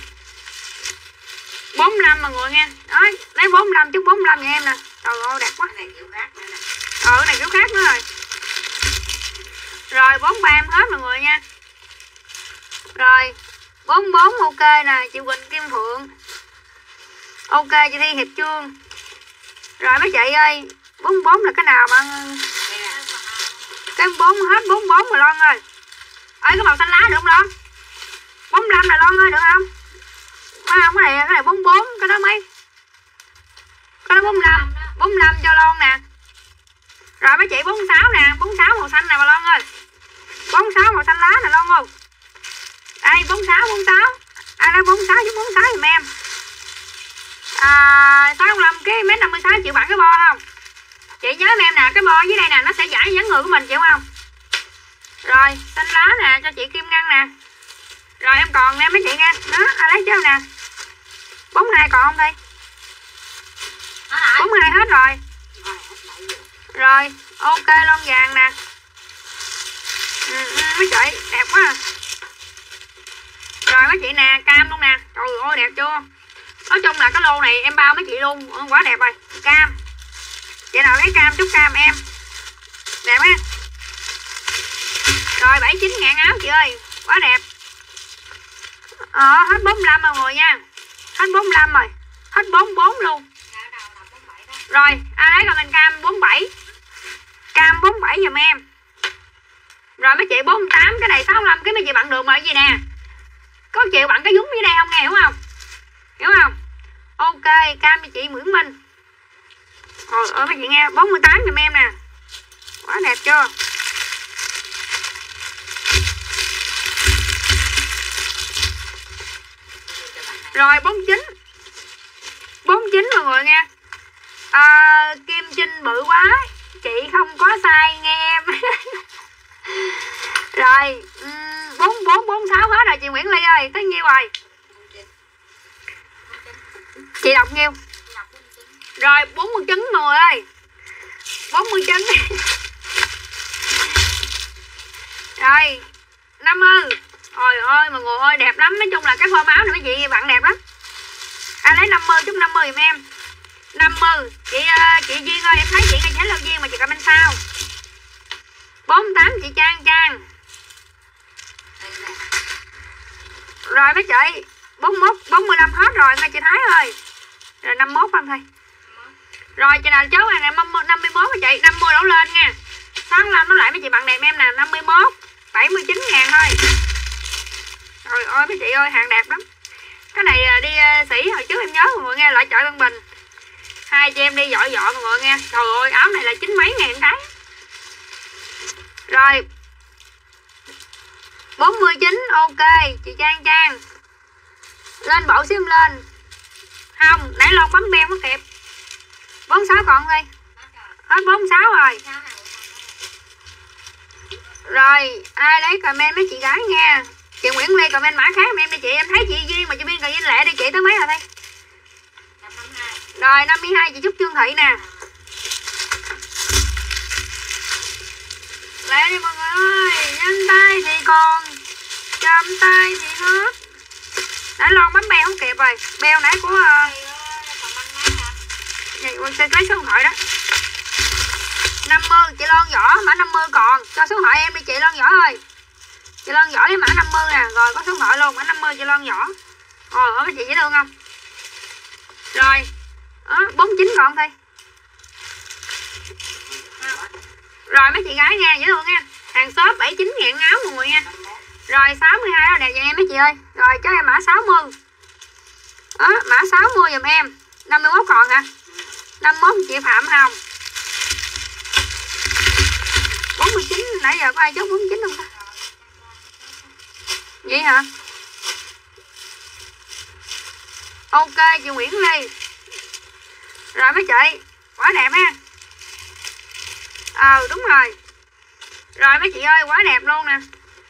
45 mọi người nghe. Đó, lấy 45 chút 45 nha em nè. Trời ơi đẹp quá. Cái này kiểu khác nữa rồi. Rồi 43 em hết mọi người nha. Rồi 44 ok nè, chị Quỳnh Kim Phượng. Ok chị Thi Hiệp Trương. Rồi mấy chị ơi, 44 là cái nào mà cái 4 hết 44 rồi Loan ơi. Ơi cái màu xanh lá được không Loan? 45 là Loan ơi được không? Phải không? Cái này 44, cái đó mấy? Cái đó 45, 45 cho Loan nè. Rồi mấy chị 46 nè, 46 màu xanh nè bà Loan ơi. 46 màu xanh lá nè Loan không? Đây 46. Ai lấy 46 chứ 46 giùm em. 65 cái mét 56 chịu bạn cái bo không? Chị nhớ em nè, cái bo dưới đây nè nó sẽ giải dáng người của mình chịu không? Rồi xanh lá nè cho chị Kim Ngân nè. Rồi em còn nè mấy chị nghe. Đó ai lấy chứ nè. 42 còn không đi? 42 hết rồi. Rồi ok lon vàng nè. Mấy chị đẹp quá à. Rồi mấy chị nè, cam luôn nè. Trời ơi đẹp chưa? Nói chung là cái lô này em bao mấy chị luôn. Quá đẹp rồi. Cam. Chị nào lấy cam chút cam em. Đẹp á. Rồi 79 ngàn áo chị ơi. Quá đẹp. Hết 45 mọi người nha. Hết 45 rồi. Hết 44 luôn. Rồi ai lấy comment cam 47. Cam 47 giùm em. Rồi mấy chị 48. Cái này 65 cái mấy chị bận được mà cái gì nè. Có chịu bận cái dúng dưới đây không nghe hiểu không? Hiểu không? Ok cam cho chị Nguyễn Minh. Ôi mấy chị nghe 48 giùm em nè. Quá đẹp chưa? Rồi 49. 49 mọi người nghe. Kim Trinh bự quá. Chị không có sai nghe em. Rồi 44 46 hết rồi chị Nguyễn Ly ơi. Tới nhiêu rồi? Chị đọc nhiêu? Rồi 49 mọi người ơi. 49. Rồi 50. Trời ơi mọi người ơi đẹp lắm. Nói chung là cái form áo này mấy chị bạn đẹp lắm. Ai lấy 50 chút 50 giùm em. 50 50. Chị Duyên ơi, em thấy chị ngay chế Lâu Duyên mà chị comment sao. 48 chị Trang. Rồi mấy chị 41 45 hết rồi nghe chị Thái ơi. Rồi 51 anh thôi. Rồi chị nào chốt này 51 mấy chị, 50 đổ lên nha. 65 nó lại mấy chị bạn đẹp em nè, 51 79.000 thôi. Trời ơi mấy chị ơi, hàng đẹp lắm. Cái này đi Sĩ hồi trước em nhớ mọi người nghe, lại chợ Tân Bình. Hai chị em đi dọi mọi người nghe. Trời ơi áo này là 9 mấy ngàn cái. Rồi 49 ok chị Trang. Lên bộ xíu lên. Không, nãy lon bấm beo không kịp. 46 còn đi. Hết 46 rồi. Rồi, ai lấy comment mấy chị gái nha. Chị Nguyễn Ly comment mã khác em đi chị. Em thấy chị Duyên mà chị Biên Cà Vinh Lệ đi chị tới mấy rồi đây. 52. Rồi 52 chị Trúc Trương Thị nè. Lẹ đi mọi người ơi. Nhanh tay thì còn, chậm tay thì hết. Nãy lon bấm beo không kịp rồi. Beo nãy của sẽ lấy số điện thoại đó. 50 chị Loan Võ mã 50 còn, cho số điện thoại em đi chị Loan Võ ơi. Chị Loan Võ lấy mã 50 nè, rồi có số điện thoại luôn, mã 50 chị Loan Võ. Ở mấy chị dễ thương không? Rồi. Đó, 49 còn thôi. Rồi mấy chị gái nha, dễ thương nha. Hàng shop 79.000 áo mọi người nha. Rồi 62 đó đẹp vậy em mấy chị ơi. Rồi cho em mã 60. Đó, mã 60 giùm em. 51 còn hả? 51 chị Phạm Hồng. 49 nãy giờ có ai chốt 49 không ta? Vậy hả? Ok chị Nguyễn Ly. Rồi mấy chị, quá đẹp ha. Đúng rồi. Rồi mấy chị ơi, quá đẹp luôn nè.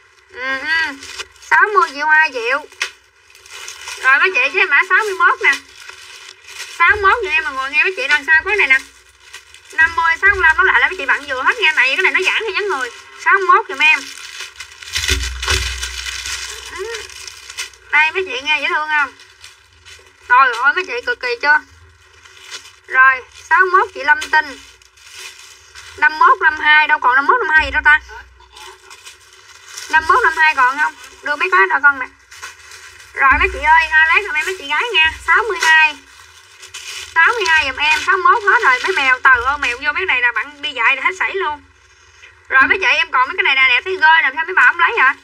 60 triệu 2 triệu. Rồi mấy chị với mã 61 nè. 61 cho em mọi người nghe mấy chị đằng sau có này nè. 50 65 nó lại là mấy chị bạn vừa hết nha, tại vì cái này nó giãn thì dáng người. 61 giùm em. Đây mấy chị nghe dễ thương không? Trời ơi mấy chị cực kỳ chưa? Rồi 61 chị Lâm Tinh. 51 52 đâu còn 51 52 gì đâu ta? 51 52 còn không? Đưa mấy cái đó con nè. Rồi mấy chị ơi, lát giùm em mấy chị gái nha. 62 giùm em. 61 hết rồi mấy mèo. Trời ơi mèo vô mấy này là bạn đi dạy là hết sảy luôn. Rồi mấy chị em còn mấy cái này nè, đẹp thấy ghê, làm sao mấy bà không lấy hả?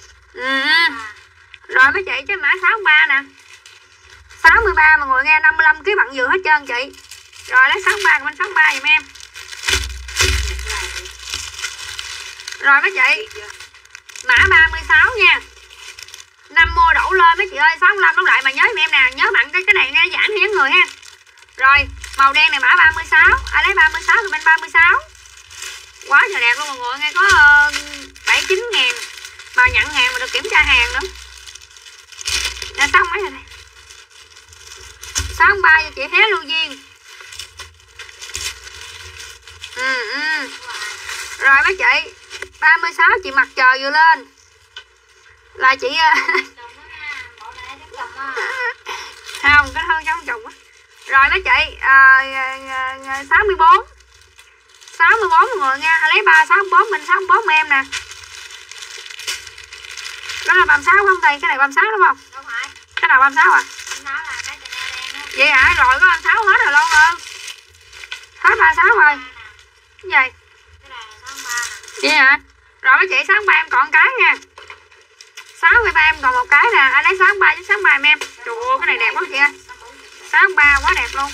Rồi mấy chị chứ mã 63 nè. 63 mọi người nghe, 55 kg bạn vừa hết trơn chị. Rồi lấy 63 của mình 63 giùm em. Rồi mấy chị mã 36 nha. 50 đổ lên mấy chị ơi. 65 đóng lại mà nhớ giùm em nè. Nhớ mặn cái này nghe giãn theo dáng người ha. Rồi màu đen này mã 36. Ai lấy 36 thì bên 36. Quá trời đẹp luôn mọi người nghe. Có 79 ngàn. Mà nhận hàng mà được kiểm tra hàng nữa. Nè xong mấy rồi này. 63 cho chị Hé Lưu Duyên. Rồi mấy chị 36 chị Mặt Trời vừa lên. Là chị không, cái hơn trong chồng á. Rồi mấy chị 64 64 mọi người nha. Lấy 364 mình 64 em nè. Đó là 36 không thầy? Cái này 36 đúng không? Đúng rồi. Cái nào 36 à? 36 là cái Chanel đen á. Vậy hả? Rồi có 36 hết rồi luôn ơn. Hết 36 rồi. Cái gì? Cái này là 63 nè. Vậy hả? Rồi mấy chị 63 em còn cái nha. 63 em còn một cái nè. Anh lấy 63 với 63 em. Trời ơi cái này đẹp quá chị ơi. 63 quá đẹp luôn.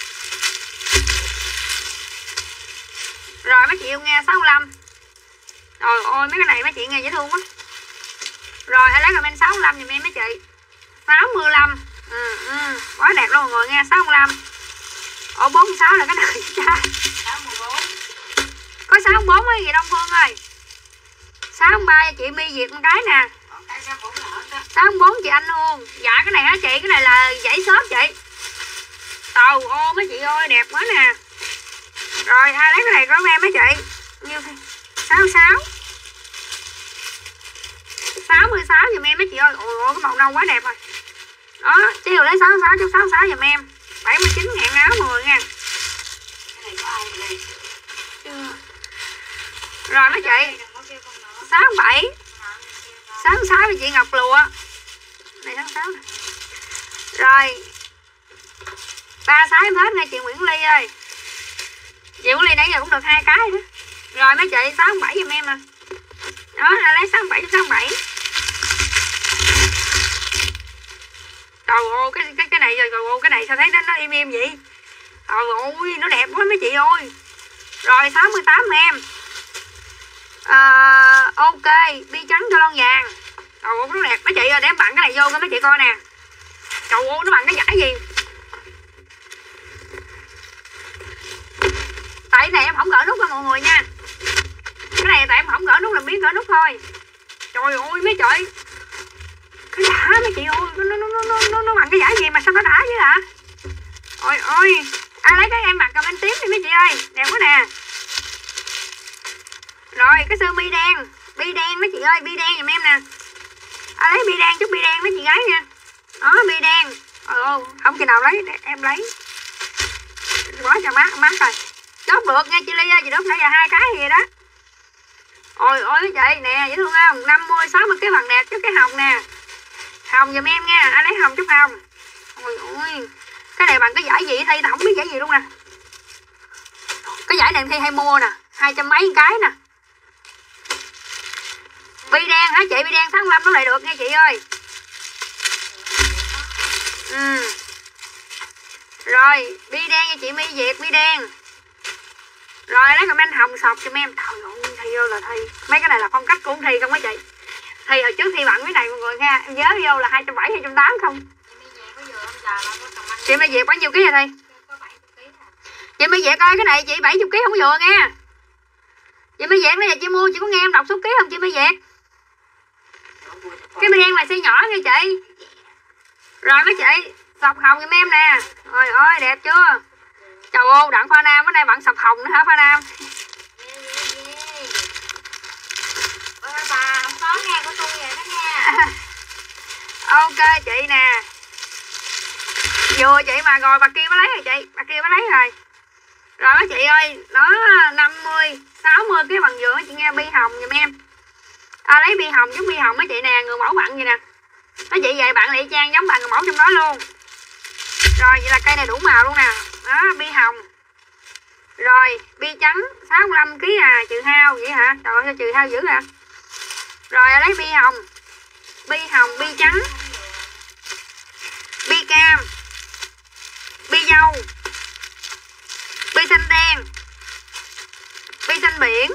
Rồi mấy chị yêu nghe 65. Trời ơi mấy cái này mấy chị nghe dễ thương quá. Rồi anh lấy comment 65 giùm em mấy chị. 65. Quá đẹp luôn mọi người nghe. 65. Ổ 46 là cái này cha. 64. Có 64 ấy gì Đông Phương ơi. 63 cho chị My Việt một cái nè. 64 chị Anh Hương. Dạ cái này hả chị? Cái này là dãy xốp chị. Trời ơi mấy chị ơi đẹp quá nè. Rồi ai lấy cái này có em mấy chị. Như 66. 66 giùm em mấy chị ơi. Ôi cái màu nâu quá đẹp rồi. Đó, chiều lấy 66 chút 66 giùm em. 79 ngàn áo mọi người nha. Rồi mấy chị 67 66 là chị Ngọc Lụa này, 66 này. Rồi 36 em hết nha chị Nguyễn Ly ơi. Chị Nguyễn Ly nãy giờ cũng được 2 cái nữa. Rồi mấy chị 67 giùm em nè. Đó, ai lấy 67 cho 67. Trời ơi, cái này rồi, cái này sao thấy nó im im vậy? Trời ơi, nó đẹp quá mấy chị ơi. Rồi 68 em. Ok, bi trắng cho lon vàng. Trời ơi, nó đẹp mấy chị ơi, để em bận cái này vô cho mấy chị coi nè. Trời ơi, nó bằng cái giải gì? Tại cái này em không gỡ nút cho mọi người nha. Cái này tại em không gỡ nút, làm biến gỡ nút thôi. Trời ơi mấy chị, cái đã mấy chị ơi, nó bằng cái giải gì mà sao nó đã chứ hả? Ôi ôi, ai lấy cái em mặc comment tím đi mấy chị ơi, đẹp quá nè. Rồi cái sơ mi đen mấy chị ơi, bi đen giùm em nè. Ai lấy bi đen chút bi đen mấy chị gái nha. Đó bi đen. Không khi nào lấy để em lấy. Quá cho mát rồi. Chốt được nha chị Ly ơi, chị đốt nãy giờ 2 cái gì đó. Ôi ôi mấy chị nè, dễ thương không? 50 60 cái bằng đẹp chút cái hồng nè. Hồng giùm em nha, ai lấy hồng chút hồng. Ôi ôi, cái này bằng cái giải gì Thi, tao không biết giải gì luôn nè. Cái giải này Thi hay mua nè, 200 mấy cái nè. Bi đen hả chị? Bi đen 65 nó lại được nha chị ơi. Rồi bi đen nha chị My Việt, bi đen. Rồi lấy comment hồng sọc cho em. Trời ơi Thi ơi là Thi, mấy cái này là phong cách của Thi không mấy chị. Thi hồi trước Thi bận cái này mọi người nha, em nhớ vô là 270 280 không. Chị My Việt bao nhiêu ký vậy Thi? Chị My Việt ơi, cái này chị 70 kg không vừa nghe. Chị My Việt nãy giờ chị mua, chị có nghe em đọc số ký không chị My Việt? Cái bi đen này size nhỏ nha chị. Rồi mấy chị, sọc hồng giùm em nè. Trời ơi đẹp chưa? Trời ơi, đặng Pha Nam bữa nay bạn sọc hồng nữa hả Pha Nam? Bà không có nghe của tôi vậy đó nha. Ok chị nè. Vừa chị mà rồi bà kia mới lấy rồi chị, bà kia mới lấy rồi. Rồi mấy chị ơi, nó 50 60 cái bằng vừa chị nghe, bi hồng giùm em. Lấy bi hồng chút bi hồng mấy chị nè, người mẫu bạn vậy nè. Mấy chị vậy bạn lại trang giống bạn người mẫu trong đó luôn. Rồi vậy là cây này đủ màu luôn nè. Đó, bi hồng. Rồi, bi trắng 65 kg à, trừ hao vậy hả? Trời ơi trừ hao dữ hả? Rồi lấy bi hồng, bi trắng, bi cam, bi dâu, bi xanh đen, bi xanh biển.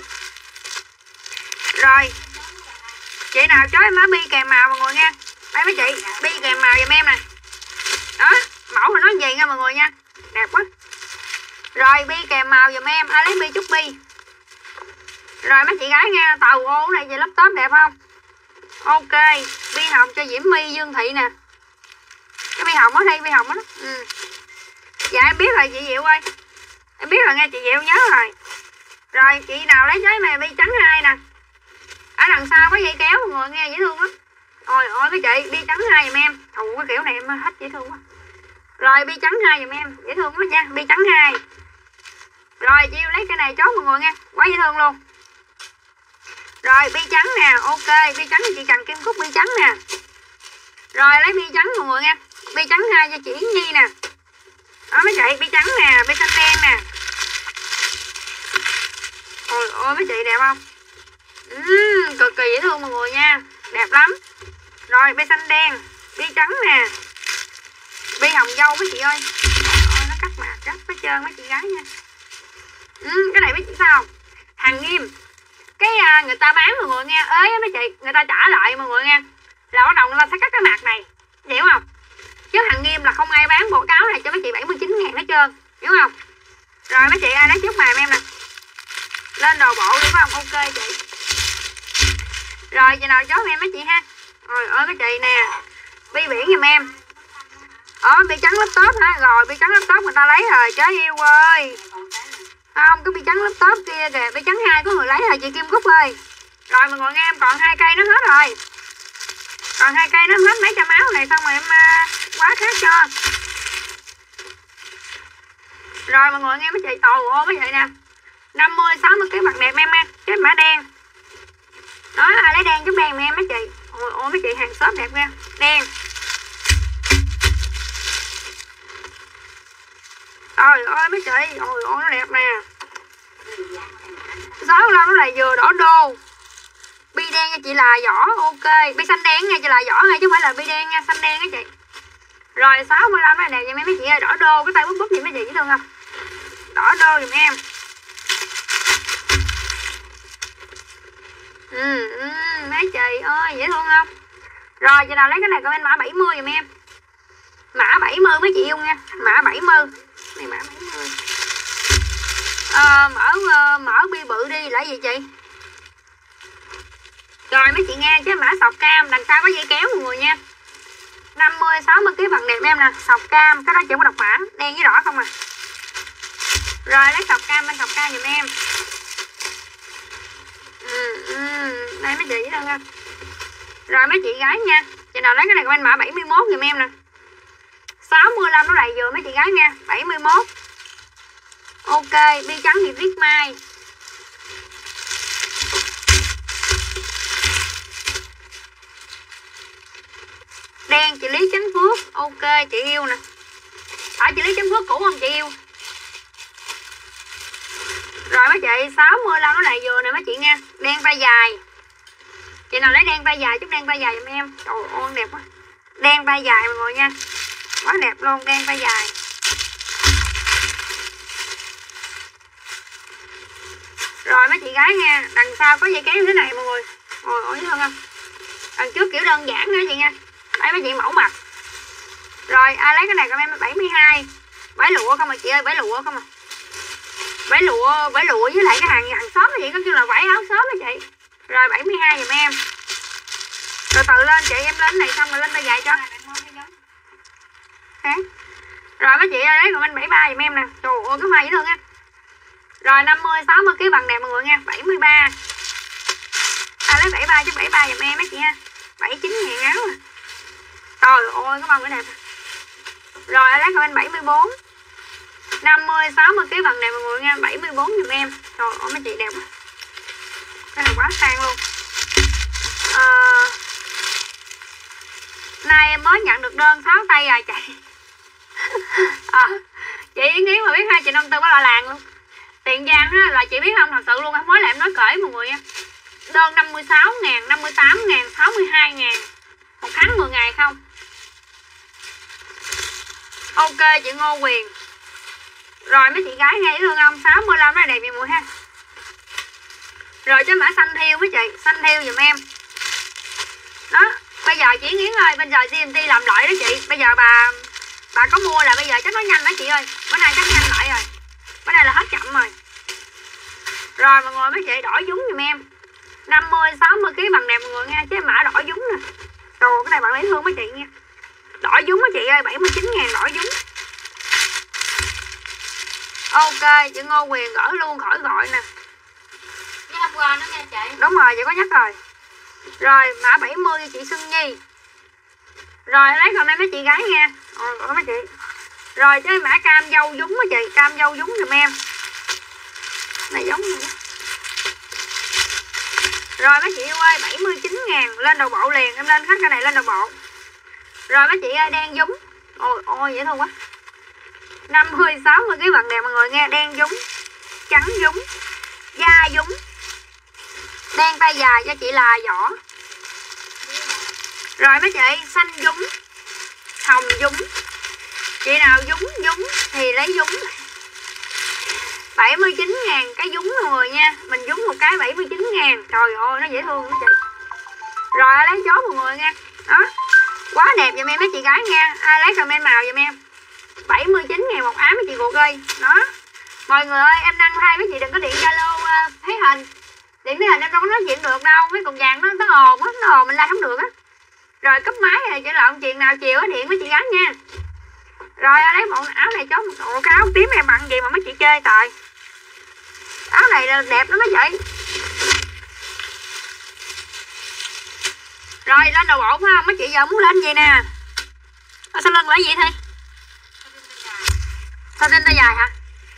Rồi chị nào chối em má bi kèm màu mọi người nha. Đây mấy chị, bi kèm màu giùm em nè. Đó, mẫu thì nói gì nha mọi người nha, đẹp quá. Rồi bi kèm màu giùm em, ai lấy bi chút bi. Rồi mấy chị gái nghe, tàu ô này chị laptop đẹp không? Ok, bi hồng cho Diễm My Dương Thị nè. Cái bi hồng đó Thi, bi hồng đó. Dạ em biết rồi chị Diệu ơi, em biết rồi nghe chị Diệu nhớ rồi. Rồi chị nào lấy trái này bi trắng 2 nè. Ở đằng sau có dây kéo mọi người nghe dễ thương lắm. Ôi ôi mấy chị, bi trắng 2 giùm em. Thù cái kiểu này em hết dễ thương quá. Rồi bi trắng 2 giùm em, dễ thương quá nha, bi trắng 2. Rồi chị lấy cái này chốt mọi người nha, quá dễ thương luôn. Rồi bi trắng nè, ok, bi trắng thì chị cần kim cúc bi trắng nè. Rồi lấy bi trắng mọi người nha, bi trắng 2 cho chị Yến Nhi nè. Đó mấy chị, bi trắng nè, bi xanh đen nè. Ôi ôi mấy chị đẹp không? Cực kỳ dễ thương mọi người nha, đẹp lắm. Rồi bi xanh đen, bi trắng nè, bi hồng dâu mấy chị ơi. Ôi nó cắt mạc cắt hết trơn mấy chị gái nha. Cái này biết chị sao? Hàng Nghiêm. Cái người ta bán mọi người nghe, ế mấy chị, người ta trả lại mọi người nghe, là bắt đầu người ta sẽ cắt cái mạc này, hiểu không? Chứ Hàng Nghiêm là không ai bán bộ cáo này cho mấy chị 79.000 hết trơn, hiểu không? Rồi mấy chị ai lấy trước màm em nè, lên đồ bộ đi phải không? Ok chị. Rồi chị nào chốt em mấy chị ha. Rồi ơi mấy chị nè, bi biển giùm em. Bi trắng laptop hả? Rồi bi trắng laptop người ta lấy rồi trái yêu ơi. Không, cái bi trắng laptop kia kìa, bi trắng 2 có người lấy rồi chị Kim Cúc ơi. Rồi mọi người nghe em, còn 2 cây nó hết rồi. Còn 2 cây nó hết mấy trăm áo này xong rồi em quá khác cho. Rồi mọi người nghe mấy chị, trời ơi mấy chị nè, 50 60 kg bằng đẹp em nha, cái mã đen. Đó, ai lấy đen chút đen em mấy chị. Ôi mấy chị hàng shop đẹp nha, đen. Trời ơi mấy chị, ôi nó đẹp nè. 65 nó là vừa đỏ đô. Bi đen nha chị là vỏ, ok. Bi xanh đen nha chị là vỏ nha, chứ không phải là bi đen nha, xanh đen á chị. Rồi 65 này đẹp giùm mấy chị ơi, đỏ đô, cái tay bút bút gì mấy chị dễ thương không? Đỏ đô giùm em. Mấy chị ơi dễ thương không? Rồi chị nào lấy cái này comment mã 70 giùm em. Mã 70 mấy chị yêu nha, mã 70. Này mã 70. Mở bi bự đi là gì chị? Rồi mấy chị nghe chứ mã sọc cam, đằng sau có dây kéo mọi người nha. 50 60 kg bằng đẹp em nè, sọc cam, cái đó chỉ có đọc mã, đen với đỏ không à. Rồi lấy sọc cam, bên sọc cam giùm em. Đây mấy chị dễ thương không? Rồi mấy chị gái nha, chị nào lấy cái này comment mã 71 giùm em nè. 65 nó lại vừa mấy chị gái nha, 71. Ok, bi trắng thì viết mai. Đen chị Lý Chánh Phước, ok chị yêu nè. Phải chị Lý Chánh Phước cũ không chị yêu? Rồi mấy chị 65 nó lại vừa nè mấy chị nha, đen vai dài. Chị nào lấy đen vai dài chút đen vai dài giùm em. Trời ơi đẹp quá. Đen vai dài mọi người nha. Quá đẹp luôn, đen vai dài. Rồi mấy chị gái nha, đằng sau có dây kéo như thế này mọi người. Ôi thấy không? Đằng trước kiểu đơn giản nữa chị nha. Đấy mấy chị mẫu mặt. Rồi ai lấy cái này comment 72. Vải lụa không à chị ơi, vải lụa không à. Vải lụa với lại cái hàng xóm chị, có kêu là vải áo xóm đó chị. Rồi 72 giùm em. Rồi từ lên chị, em lên này xong rồi lên tay dài cho. Rồi mấy chị lấy comment 73 giùm em nè. Trời ơi cái hoa dễ thương á. Rồi 50 60 kg bằng đẹp mọi người nha, 73. Lấy 73 chứ 73 giùm em mấy chị ha. 79 ngàn áo à. Trời ơi cái bông cái đẹp. Rồi lấy comment 74. 50 60 kg bằng đẹp mọi người nha, 74 giùm em. Trời ơi mấy chị đẹp quá. Cái này quá sang luôn. Nay em mới nhận được đơn 6 tay à chị. Chị Yến Yến mà biết ha, chị Năm Tư có lo làng luôn. Tiền Giang á, là chị biết không, thật sự luôn, em mới là em nói cởi mọi người nha. Đơn 56 ngàn, 58 ngàn, 62 ngàn. Một tháng 10 ngày không. Ok chị Ngô Quyền. Rồi mấy chị gái nghe thương không? 65 nó đẹp vậy mọi ha. Rồi cho mã xanh thiêu mấy chị, xanh thiêu giùm em. Đó, bây giờ chị Yến ơi, bây giờ GMT làm lại đó chị. Bây giờ bà có mua là bây giờ chắc nó nhanh đó chị ơi. Bữa nay chắc nhanh lại rồi. Bữa nay là hết chậm rồi. Rồi mọi người mấy chị đỏ dúng giùm em. 50 60 kg bằng đẹp mọi người nha, chứ mã đỏ dúng nè. Rồi cái này bạn lấy thương mấy chị nha. Đỏ dúng mấy chị ơi, 79 ngàn đỏ dúng. Ok, chị Ngô Quyền gửi luôn khỏi gọi nè. Với hôm qua nữa nha chị. Đúng rồi, chị có nhắc rồi. Rồi mã 70 cho chị Xuân Nhi. Rồi lấy comment mấy chị gái nha. Mấy chị. Rồi cái mã cam dâu dúng mấy chị, cam dâu dúng giùm em. Này giống vậy. Rồi mấy chị yêu ơi, 79 ngàn lên đầu bộ liền, em lên khách cái này lên đầu bộ. Rồi mấy chị ơi, đen dúng. Ôi dễ thương quá. 50 60 kg bằng đẹp mọi người nghe, đen dúng, trắng dúng, da dúng. Đen tay dài cho chị là vỏ. Rồi mấy chị xanh dúng, hồng dúng. Chị nào dúng thì lấy dúng. 79 ngàn cái dúng mọi người nha. Mình dúng một cái 79 ngàn. Trời ơi nó dễ thương mấy chị. Rồi ai lấy chốt mọi người nha. Đó. Quá đẹp giùm em mấy chị gái nha. Ai lấy comment màu giùm em. 79 ngàn một áo mấy chị ruột ơi. Đó. Mọi người ơi em đăng like mấy chị đừng có điện Zalo thấy hình. Điện thấy hình em đâu có nói chuyện được đâu. Mấy con vàng nó ồn á. Nó ồn mình like không được á. Rồi cấp máy này chỉ lộn chuyện nào chiều á điện mấy chị gái nha. Rồi ai lấy bộ áo này chốt một bộ cái áo tím này bằng gì mà mấy chị chơi trời. Áo này đẹp lắm mấy chị. Rồi lên đầu bộ phải không mấy chị, giờ muốn lên gì nè. Sao lưng là gì thôi? Sao tên tay dài hả?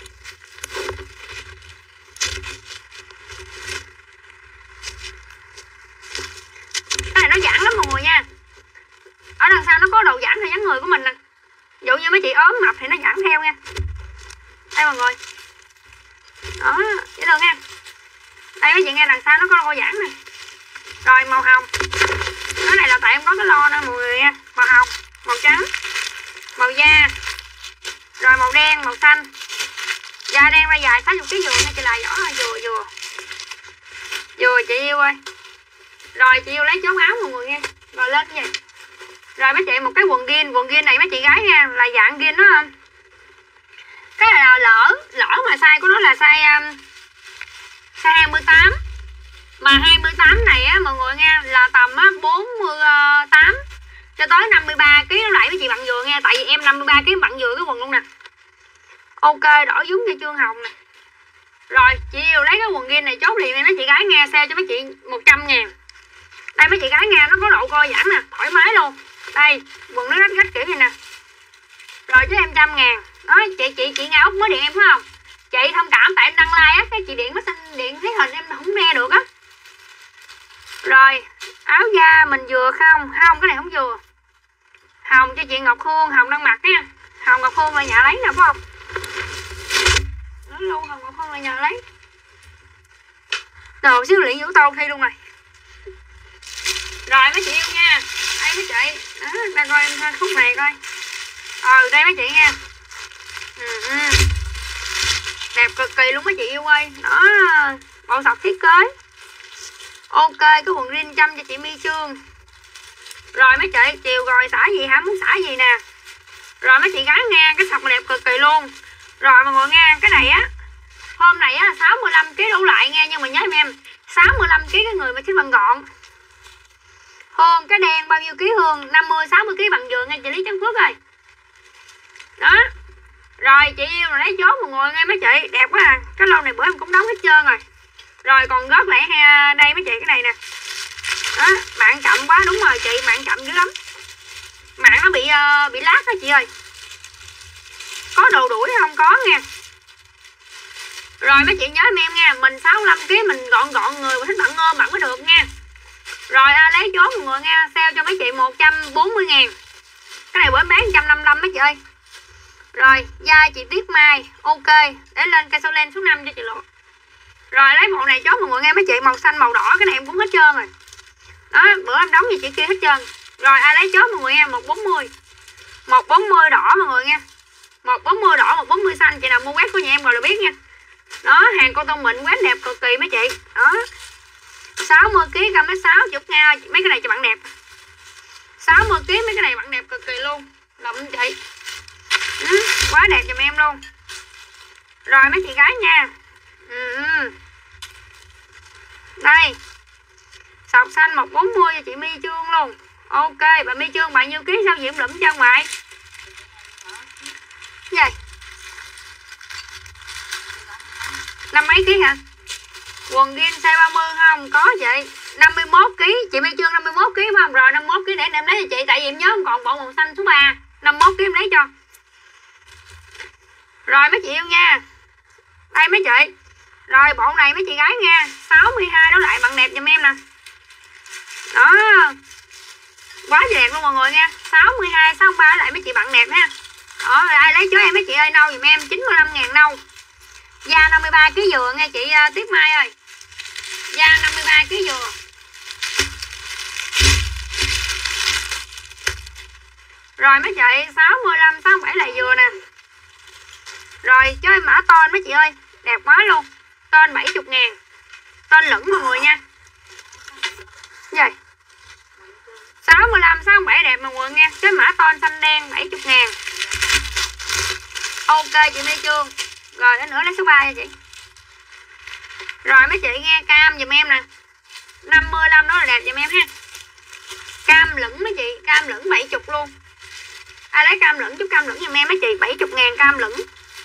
nó có độ giãn theo dáng người của mình nè. Ví dụ như mấy chị ốm mập thì nó giãn theo nha. Đây mọi người. Đó, dễ thương nha. Đây mấy chị nghe đằng sau nó có logo giãn nè. Rồi màu hồng. Cái này là tại em có cái lo nè mọi người nha. Màu hồng, màu trắng, màu da. Rồi màu đen, màu xanh. Da đen ra dài 60 kg vừa nha chị là giỏ vừa. Vừa chị yêu ơi. Rồi chị yêu lấy chốt áo mọi người nha. Rồi lên cái gì. Rồi mấy chị một cái quần jean này mấy chị gái nha, là dạng jean đó. Cái này là lỡ mà size của nó là size 28. Mà 28 này á mọi người nha, là tầm 48 cho tới 53 kg nó lại với chị bạn vừa nha, tại vì em 53 kg bạn vừa cái quần luôn nè. Ok, đỏ dúng cho chương hồng nè. Rồi chị yêu lấy cái quần jean này chốt liền mấy chị gái nghe, sale cho mấy chị 100.000. Đây mấy chị gái nghe, nó có độ co giãn nè, thoải mái luôn. Đây, quần nó rách kiểu này nè. Rồi cho em 100.000. Đó, chị Nga Úc mới điện em phải không? Chị thông cảm tại em đăng like á, cái chị điện mới xin điện thấy hình em không nghe được á. Rồi, áo da mình vừa không? Không, cái này không vừa. Hồng cho chị Ngọc Hương, Hồng đang mặc nha. Hồng Ngọc Hương là nhà lấy nè phải không? Nói luôn, Hồng Ngọc Hương là nhà lấy. Đồ xíu luyện vũ tô thi luôn rồi. Rồi mấy chị yêu nha. Đây mấy chị. Đó, ta coi em khúc này coi. Đây mấy chị nha. Đẹp cực kỳ luôn mấy chị yêu ơi. Đó, bộ sọc thiết kế. Ok, cái quần jean chăm cho chị My Trương. Rồi mấy chị, chiều rồi xả gì hả? Muốn xả gì nè. Rồi mấy chị gái nghe, cái sọc này đẹp cực kỳ luôn. Rồi mọi người nghe, cái này á, hôm này á 65 kg đủ lại nghe, nhưng mà nhớ em 65 kg cái người mà chính bằng gọn. Hương cái đen bao nhiêu ký Hương? 50 60 kg bằng giường nghe chị Lý Trấn Phước ơi. Đó. Rồi chị yêu rồi lấy chốt mọi người nghe mấy chị, đẹp quá à. Cái lô này bữa em cũng đóng hết trơn rồi. Rồi còn gót lại đây mấy chị cái này nè. Đó, mạng chậm quá, đúng rồi chị, mạng chậm dữ lắm. Mạng nó bị lát đó chị ơi. Có đồ đuổi không? Có nha. Rồi mấy chị nhớ em nha, mình 65 kg mình gọn người mà thích bạn ôm bạn mới được nha. Rồi lấy chốt mọi người nha, sale cho mấy chị 140.000. Cái này bữa em bán 155 mấy chị ơi. Rồi da chị Tuyết Mai. Ok, để lên cây số len số 5 cho chị lộ. Rồi lấy bộ này chốt mọi người nghe mấy chị, màu xanh màu đỏ cái này em cũng hết trơn rồi. Đó, bữa em đóng gì chị kia hết trơn. Rồi lấy chốt mọi người nha, 140. 140 đỏ mọi người nha. 140 đỏ, 140 xanh, chị nào mua quét của nhà em rồi là biết nha. Đó, hàng cô tông mịn quét đẹp cực kỳ mấy chị. Đó. 60 kg cam 6 chục nha, mấy cái này cho bạn đẹp. 60 kg mấy cái này bạn đẹp cực kỳ luôn. Lụm chị. Quá đẹp giùm em luôn. Rồi mấy chị gái nha. Đây. Sọc xanh 140 cho chị My Trương luôn. Ok, bà My Trương bao nhiêu ký sao Diễm lụm cho ngoại. Gì? 50 mấy ký hả? Quần jean size 30 không? Có chị. 51 kg, chị My Trương 51 kg phải không? Rồi 51 kg để em lấy cho chị, tại vì em nhớ không còn bộ màu xanh số 3. 51 kg em lấy cho. Rồi mấy chị yêu nha. Đây mấy chị. Rồi bộ này mấy chị gái nha, 62 đó lại bạn đẹp giùm em nè. Đó. Quá đẹp luôn mọi người nha. 62 63 lại mấy chị bạn đẹp ha. Đó, ai lấy cho em mấy chị ơi, nâu giùm em 95.000 nâu. Da 53 kg dừa nghe chị Tuyết Mai ơi. Da 53 kg dừa. Rồi mấy chị 65 67 là dừa nè. Rồi cho em mã ton mấy chị ơi, đẹp quá luôn. Ton 70.000. Ton lửng mọi người nha. Gì? 65 67 đẹp mọi người nha. Cái mã ton xanh đen 70.000. Ok chị My Trương. Rồi đến nữa lấy số 3 nha chị. Rồi mấy chị nghe cam giùm em nè. 55 đó là đẹp giùm em ha. Cam lửng mấy chị, cam lửng 70 luôn. Ai lấy cam lửng chút cam lửng giùm em mấy chị, 70.000 cam lửng.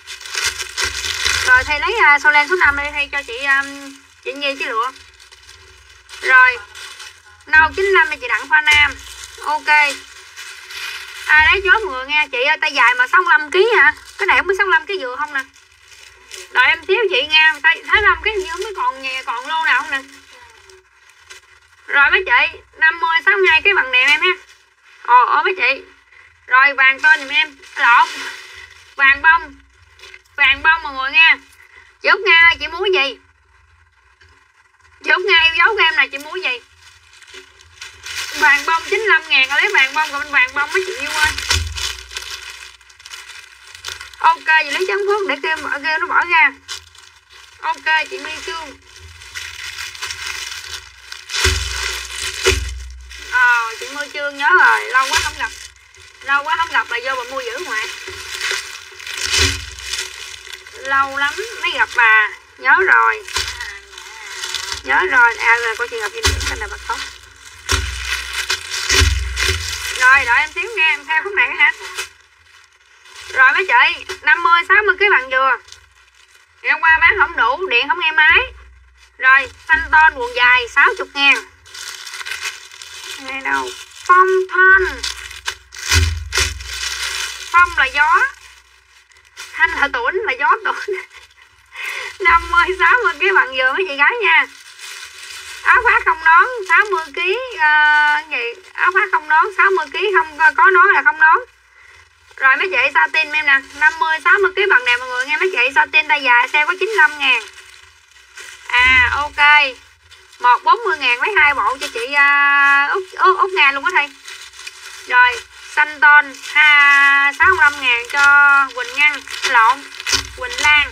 Rồi thay lấy số len số 5 đi thay cho chị Nhi chứ lụa. Rồi. Nâu 95 cho chị Đặng Khoa Nam. Ok. Ai lấy chốt mọi người nghe, chị ơi tay dài mà 65 kg hả? Cái này không biết 65 kg vừa không nè. Đợi em thiếu chị nha, tay 65 kg như không biết còn nhà còn lô nào không nè. Rồi mấy chị, 50 62 cái bằng đẹp em ha. Ồ mấy chị. Rồi vàng tên giùm em. Lộn. Vàng bông. Vàng bông mọi người nha. Chị Út Nga ơi, chị muốn cái gì? Chị Út Nga yêu dấu của em là chị muốn cái gì? Vàng bông 95.000, lấy vàng bông, còn vàng bông mấy chị yêu ơi. Ok, chị lấy trắng phước để kêu nó bỏ ra. Ok, chị My Trương. Chị My Trương nhớ rồi, lâu quá không gặp. Lâu quá không gặp bà vô bà mua dữ ngoại. Lâu lắm mới gặp bà, nhớ rồi. Nhớ rồi, rồi cô chị gặp dinh dưỡng tên là bà khóc. Rồi, đợi em xíu nha, em theo khúc này hả? Rồi mấy chị, 50, 60 kg bằng dừa. Ngày hôm qua bán không đủ, điện không nghe máy. Rồi, xanh ton quần dài 60.000. Này đâu, phong thanh. Phong là gió, thanh là tuổn, là gió tuổn. 50, 60 kg bằng dừa mấy chị gái nha. Áo khoác không nón 60 kg gì? Áo khoác không nón 60 kg không có nón là không nón. Rồi mấy chị satin em nè, 50 60 kg bằng đẹp mọi người nghe mấy chị, satin tay dài xe có 95.000. Ok. 140.000 lấy 2 bộ cho chị Út Nga luôn á thầy. Rồi, xanh ton 65.000 cho Quỳnh Ngân, lộn, Quỳnh Lan.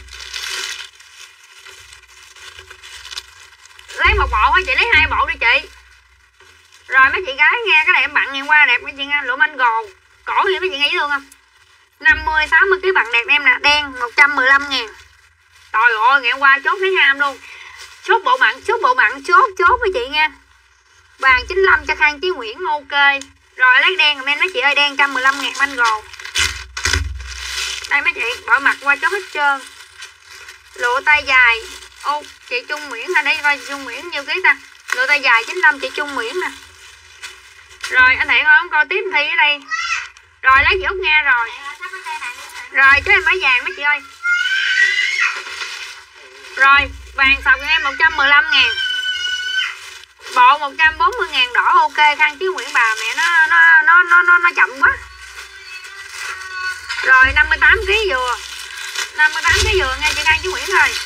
Lấy một bộ hả chị, lấy 2 bộ đi chị. Rồi mấy chị gái nghe, cái này em bận ngày qua đẹp mấy chị nghe, lụa manh gồ. Cổ thì mấy chị nghe dễ thương không? 50 60 kg bằng đẹp em nè, đen 115.000. Trời ơi, ngày hôm qua chốt thấy ham luôn. Chốt bộ mặn, chốt với chị nha. Vàng 95 cho Khang Chí Nguyễn, ok. Rồi lấy đen em nói chị ơi, đen 115.000 manh gồ. Đây mấy chị, bộ mặt qua chốt hết trơn. Lụa tay dài. Chị Trung Nguyễn ở đây coi Trung Nguyễn nhiêu ký ta. Lụa tay dài 95 chị Trung Nguyễn nè. Rồi anh Thiện không coi tiếp thi ở đây. Rồi lấy chị Út Nga rồi. Rồi cho em mã vàng mấy chị ơi. Rồi vàng sọc cho em 115.000. Bộ 140.000 đỏ ok. Khang Chí Nguyễn bà mẹ nó chậm quá. Rồi 58 kg dừa. 58 kg dừa nghe chị Khang Chí Nguyễn ơi.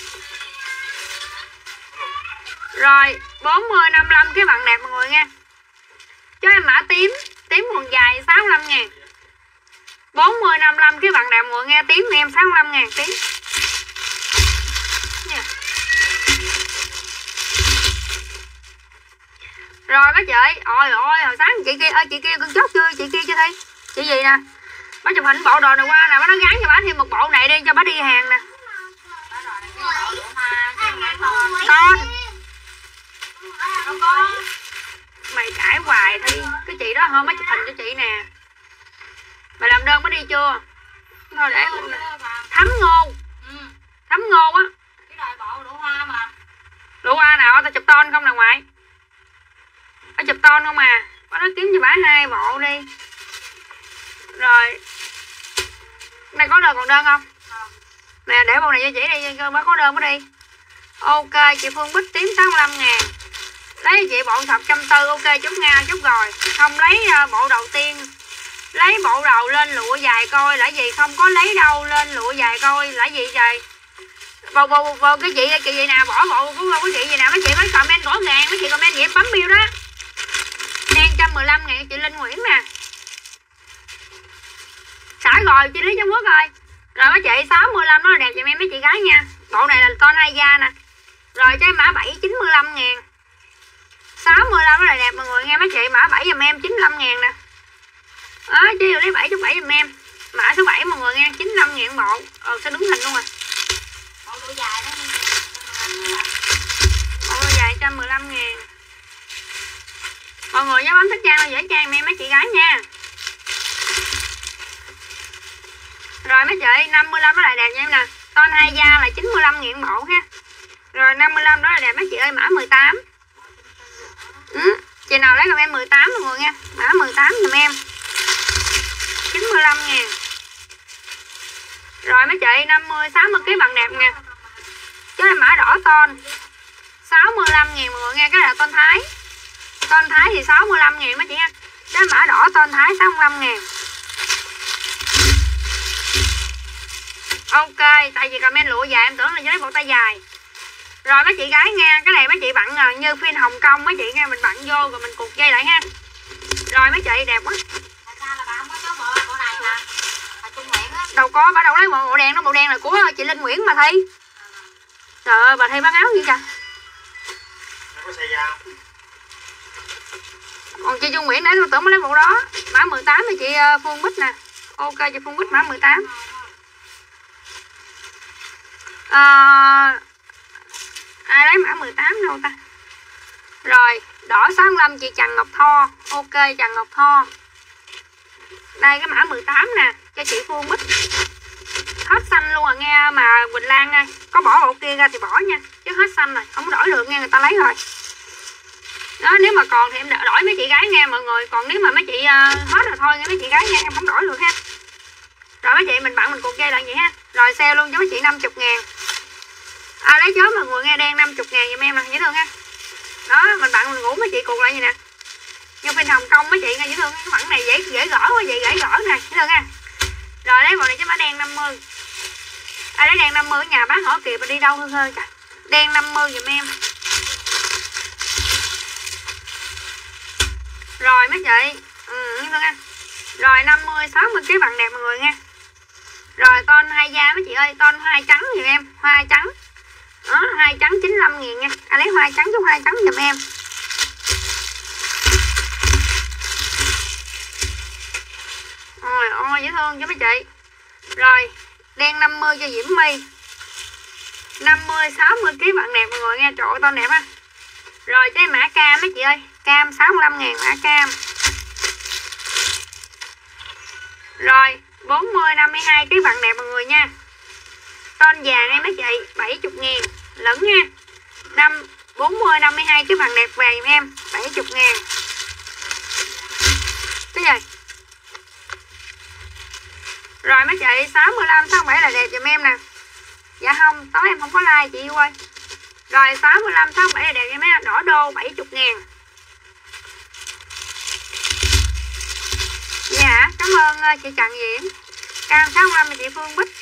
Rồi 40 55 cái bằng đẹp mọi người nha. Cho em mã tím, tím quần dài 65.000. 40 55 cái bằng đẹp mọi người nghe, tím em 65.000 tím. Yeah. Rồi bác chị, ôi hồi sáng chị kia ơi, chị kia con chốt chưa, chị kia chưa thi. Chị gì nè. Bác chụp hình bộ đồ này qua nè, bác nó gắn cho bác thêm một bộ này đi cho bác đi hàng nè. Con. Mày cãi hoài Thi. Cái chị đó hôm mới chụp hình cho chị nè. Mày làm đơn mới đi chưa? Thôi để Thấm Ngô. Thấm Ngô á. Cái đòi bộ lụa hoa mà. Lụa hoa nào tao chụp ton không nè ngoại. Tao chụp ton không à. Có nó kiếm cho bả 2 bộ đi. Rồi. Này có đơn còn đơn không? Nè để bộ này cho chị đi, bác có đơn mới đi. Ok, chị Phương Bích tím 65.000. Lấy chị bộ sọc 140, ok chốt Nga chốt rồi. Không lấy bộ đầu tiên. Lấy bộ đầu lên lụa dài coi là gì, không có lấy đâu lên lụa dài coi là gì trời. Bộ cái chị gì nào bỏ bộ của cái chị gì nào mấy chị mới comment rõ ràng, mấy chị comment vậy em bấm bill đó. Đen 115.000 chị Linh Nguyễn nè. Xả rồi chị Lý Trung Quốc rồi. Rồi mấy chị 65 nó là đẹp giùm em mấy chị gái nha. Bộ này là con hai da nè. Rồi cho em mã 7 95.000. 65 nó là đẹp mọi người nghe mấy chị, mã 7 giùm em 95.000 nè. Đó, chứ lấy 7 chút 7 giùm em. Mã số 7 mọi người nghe 95.000 bộ. Sao đứng hình luôn à. Bộ lụa dài đó. Bộ lụa dài 115.000. Mọi người nhớ bấm thích trang là dễ trang em mấy chị gái nha. Rồi mấy chị 55 nó lại đẹp nha em nè. Con hai da là 95.000 bộ ha. Rồi 55 đó là đẹp mấy chị ơi, mã 18. Chị nào lấy con em 18 mọi người nha. Mã 18 giùm em 95.000. Rồi mấy chị 50 60 kg bằng đẹp nha. Chứ là mã đỏ ton 65.000 mọi người nghe, cái là con Thái. Con Thái thì 65.000 mấy chị nha. Cái mã đỏ tên Thái 65 ngàn. Ok, tại vì comment lụa dài em tưởng là lấy bộ tay dài. Rồi mấy chị gái nha, cái này mấy chị bận như phim Hồng Kông mấy chị nha, mình bận vô rồi mình cột dây lại ha. Rồi mấy chị đẹp quá. Sao là bà không có chốt bộ này hả? Bà Trung Nguyễn á. Đâu có, bà đâu lấy bộ đen đó, bộ đen là của chị Linh Nguyễn mà Thi. Trời ơi, bà Thi bán áo gì kìa. Có xài dao. Còn chị Trung Nguyễn nãy tôi tưởng mới lấy bộ đó. Mã 18 thì chị Phương Bích nè. Ok chị Phương Bích mã 18. Ai lấy mã 18 đâu ta. Rồi đỏ 65 chị Trần Ngọc Tho. Ok Trần Ngọc Tho. Đây cái mã 18 nè cho chị Phương Bích. Hết xanh luôn à nghe. Mà Quỳnh Lan nha, có bỏ bộ kia ra thì bỏ nha, chứ hết xanh rồi không đổi được nghe, người ta lấy rồi đó. Nếu mà còn thì em đổi mấy chị gái nghe mọi người. Còn nếu mà mấy chị hết rồi thôi nghe mấy chị gái nha, em không đổi được ha. Rồi mấy chị mình bận mình cột dây lại vậy ha. Rồi sale luôn cho mấy chị 50 ngàn. Lấy chó mọi người nghe, đen 50 ngàn giùm em nè, dễ thương ha. Đó mình bận mình ngủ mấy chị cột lại vậy nè. Nhưng phim Hồng Kông mấy chị nghe, dễ thương. Cái bận này dễ gỡ quá, vậy dễ gỡ nè, dễ thương ha. Rồi lấy bộ này cho mã đen 50. Lấy đen 50 ở nhà bán hỏi kịp mà đi đâu hư hơ trời. Đen 50 giùm em. Rồi mấy chị dễ thương ha. Rồi 50 60 cái bằng đẹp mọi người nha. Rồi con hai da mấy chị ơi, con hoa trắng giùm em, hoa trắng. Đó, hoa trắng 95 ngàn nha. Lấy hoa trắng chút hoa trắng giùm em. Ôi ôi dễ thương cho mấy chị. Rồi, đen 50 cho Diễm My. 50 60 kg bạn đẹp mọi người nghe, trời ơi to đẹp ha. Rồi cái mã cam mấy chị ơi, cam 65 ngàn mã cam. Rồi 40 52 cái bạn đẹp mọi người nha. Con vàng em mấy chị 70 ngàn lẫn nha. 40 52 cái bạn đẹp vàng em 70 ngàn. Cái gì? Rồi mấy chị 65 67 là đẹp giùm em nè. Dạ không, tối em không có like chị ơi. Rồi 65 67 là đẹp giùm em, đỏ đô 70 ngàn. Dạ, cảm ơn chị Trần Diễm. Cam 65 là chị Phương Bích.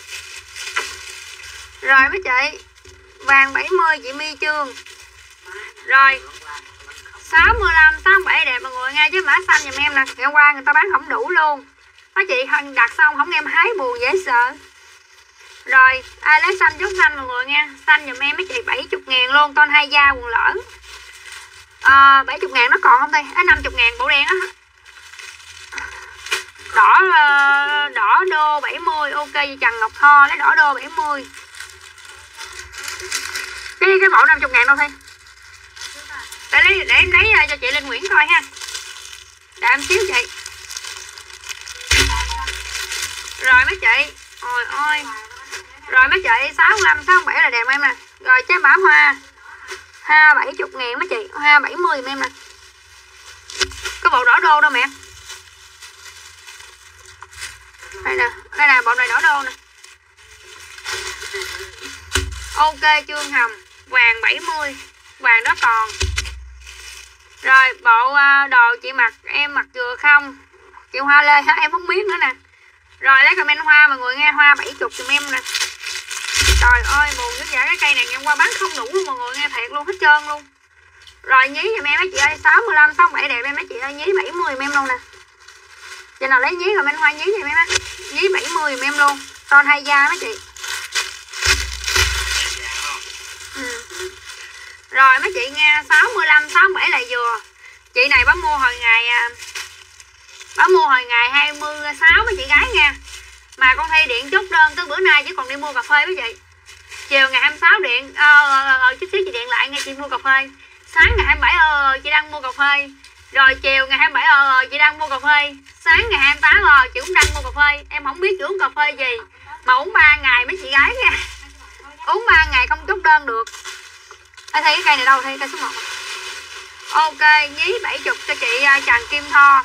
Rồi mấy chị vàng 70 chị My Trương. Rồi 65 67 đẹp mọi người nghe, chứ mã xanh giùm em nè. Ngày hôm qua người ta bán không đủ luôn. Có chị đặt xong không em hái buồn dễ sợ. Rồi ai lấy xanh chút xanh mọi người nha. Xanh giùm em mấy chị 70 ngàn luôn. Con hai da quần lỡ 70 ngàn nó còn không đây? 50 ngàn bộ đen á. Đỏ đô 70. Ok Trần Ngọc Tho lấy đỏ đô 70. Cái bộ 50 ngàn đâu Thi? Để em lấy cho chị Linh Nguyễn coi ha. Để em xíu chị. Rồi mấy chị. Ôi ôi. Rồi mấy chị 65 67 là đẹp em nè. Rồi trái bả hoa. Hoa 70 ngàn mấy chị. Hoa 70 giùm em nè. Có bộ đỏ đô đâu mẹ. Đây nè, bộ này đỏ đô nè. Ok Trương Hồng, vàng 70, vàng đó còn. Rồi bộ đồ chị mặc em mặc vừa không? Chị Hoa Lê hả? Em không biết nữa nè. Rồi lấy comment hoa mọi người nghe, hoa 70 giùm em nè. Trời ơi buồn dữ vậy, cái cây này em qua bán không đủ luôn mọi người nghe, thiệt luôn, hết trơn luôn. Rồi nhí giùm em mấy chị ơi, 65 67 đẹp em mấy chị ơi, nhí 70 giùm em luôn nè. Chị nào lấy nhí comment hoa nhí giùm em á. Nhí 70 giùm em luôn. Con hai da mấy chị. Rồi mấy chị nghe 65 67 là vừa. Chị này bán mua hồi ngày 26 mấy chị gái nha. Mà con Thi điện chốt đơn tới bữa nay chứ còn đi mua cà phê mấy chị. Chiều ngày 26 điện chút xíu chị điện lại nghe chị mua cà phê. Sáng ngày 27 chị đang mua cà phê. Rồi chiều ngày 27 chị đang mua cà phê. Sáng ngày 28 chị cũng đang mua cà phê. Em không biết chị uống cà phê gì mà uống 3 ngày mấy chị gái nha. Uống 3 ngày không chốt đơn được. Thấy cái cây này đâu, thấy cây số 1. Ok, nhí 70 cho chị Trần Kim Tho.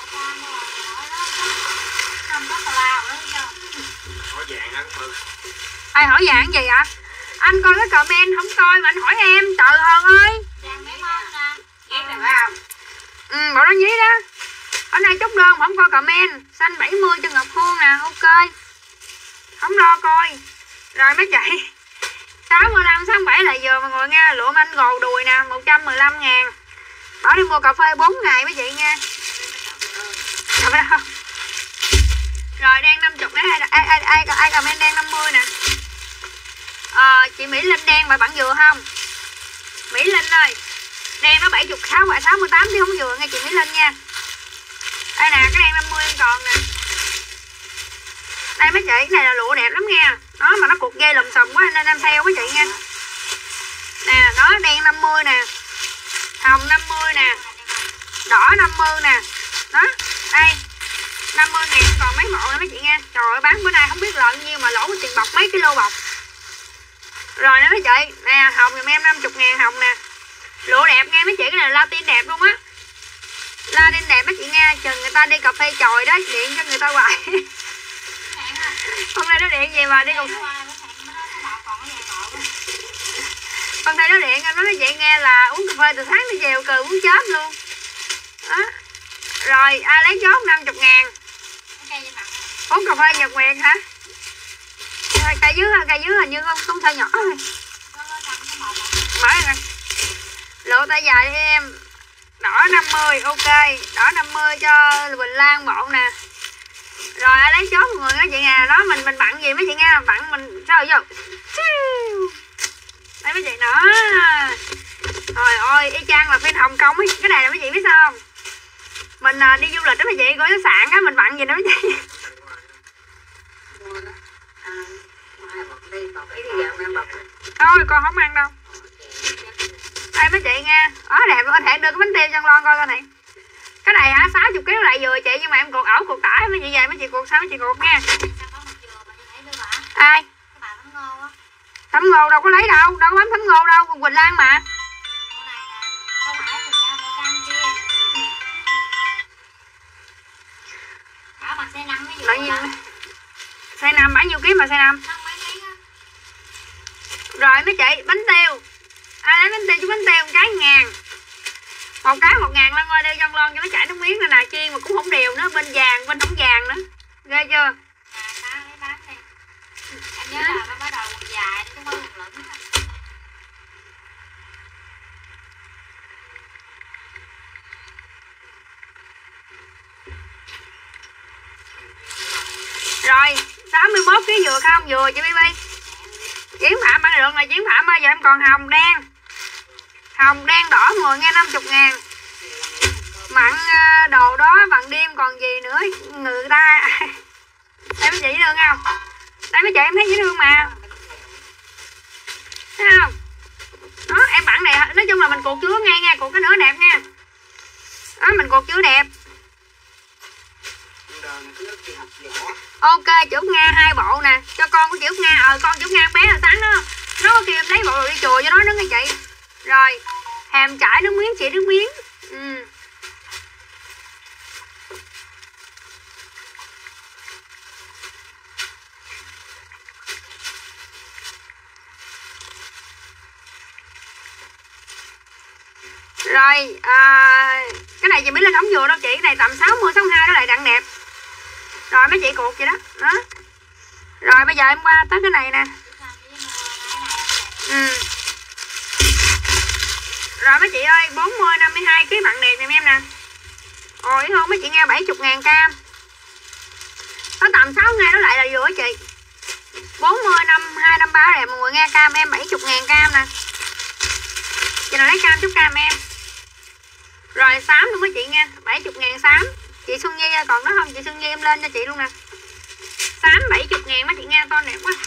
Hỏi vàng hả Mừng? Ai hỏi vàng gì ạ? Anh coi cái comment không coi mà anh hỏi em, trời ơi. Vàng mấy món nè. Nhí là phải không? Bộ đó nhí đó. Hôm nay chốt đơn không coi comment. Xanh 70 cho Ngọc Hương nè. Ok, không lo coi. Rồi mấy chị 65, 67 là vừa mọi người nha. Lụa anh gồ đùi nè 115.000. Bảo đi mua cà phê 4 ngày mấy chị nha. Rồi đen 50 nè. Ai comment đen 50 nè. Chị Mỹ Linh đen mà bạn vừa không? Mỹ Linh ơi, đen nó 76 và 68 chứ không vừa nghe chị Mỹ Linh nha. Đây nè, cái đen 50 em còn nè. Đây mấy chị, cái này là lụa đẹp lắm nha. Nó mà nó cột dây lùm xùm quá nên em theo mấy chị nha. Nè, nó đen 50 nè. Hồng 50 nè. Đỏ 50 nè. Đó, đây 50.000 còn mấy bộ nữa mấy chị nha. Trời ơi, bán bữa nay không biết lợn nhiêu mà lỗ tiền bọc mấy kilo bọc. Rồi nè mấy chị, nè hồng giùm em 50.000 hồng nè. Lụa đẹp nghe mấy chị, cái này là Latin đẹp luôn á. Latin đẹp mấy chị nha, chừng người ta đi cà phê chòi đó, điện cho người ta hoài. Hôm nay nó điện gì mà đi cùng. Con thấy nó điện, em nói chị nghe là uống cà phê từ sáng tới chiều cười muốn chết luôn. Đó. Rồi ai lấy chốt 50.000. Uống cà phê Nhật Nguyệt hả? Cây dưới hình như không thay nhỏ rồi. Mở rồi. Lụa tay dài đi em. Đỏ 50, ok. Đỏ 50 cho Bình Lan bộ nè. Rồi ai lấy chốt mọi người đó chị nha. Đó mình bận gì mấy chị nha. Bận mình sao vô. Đây mấy chị nữa. Trời ơi, y chang là phim Hồng Kông ấy. Cái này là mấy chị biết sao không? Mình đi du lịch đó mấy chị, coi khách sạn á, mình bận gì đó mấy chị. Thôi con không ăn đâu. Đây mấy chị nha. Đẹp luôn, anh Hẹn đưa cái bánh tiêu cho Lon coi coi này. Cái này hả 60 kg lại vừa chị, nhưng mà em cột ẩu cột tả mấy chị về mấy chị cột sao mấy chị cột nha. Ai? Thấm Ngô đâu có lấy đâu, đâu có bấm Thấm Ngô đâu, Quỳnh Lan mà. Xe 5 bao nhiêu ký mà xe 5? Rồi mấy chị, bánh tiêu. Ai lấy bánh tiêu chú bánh tiêu một cái 1.000. Một cái 1.000 Lan ơi, đeo trong lon cho nó chảy nước miếng này nè, chiên mà cũng không đều nữa, bên vàng bên không vàng nữa. Ghê chưa? Em nhớ là bắt đầu quần dài chứ không có quần lửng. Rồi 61 kg vừa không? Vừa chị Bibi. Chiến Phạm bạn được là Chiến Phạm ơi. Giờ em còn hồng đen. Hồng đen đỏ mọi người nghe 50.000. Mặn đồ đó bằng đêm còn gì nữa người ta. Đây mấy chị dễ thương không? Đây mấy chị em thấy dễ thương mà. Thấy không? Đó em bạn này nói chung là mình cột chứa ngay nha. Cột cái nữa đẹp nha. Đó mình cột chứa đẹp. Ok chữ Nga 2 bộ nè. Cho con của chữ Nga. Con chữ Nga bé là sáng đó. Nó có kêu em lấy bộ đồ đi chùa cho nó nữa nghe chị. Rồi hàm chải nước miếng chị nước miếng. Rồi cái này chị biết là đóng vừa đâu chị. Cái này tầm 60 62 đó lại đặng đẹp. Rồi mấy chị cột vậy đó. Đó. Rồi bây giờ em qua tới cái này nè. Rồi mấy chị ơi 40 52 kg bạn đẹp giùm em nè. Ôi không mấy chị nghe 70.000 cam. Nó tầm 6 ngày đó lại là vừa chị. 40 52 53 đẹp mọi người nghe cam em 70.000 cam nè. Chị nào lấy cam chút cam em. Rồi xám luôn mấy chị nha, 70.000 xám. Chị Xuân Nhi còn đó không? Chị Xuân Nhi em lên cho chị luôn nè. Xám 70.000 mấy chị nghe con đẹp quá.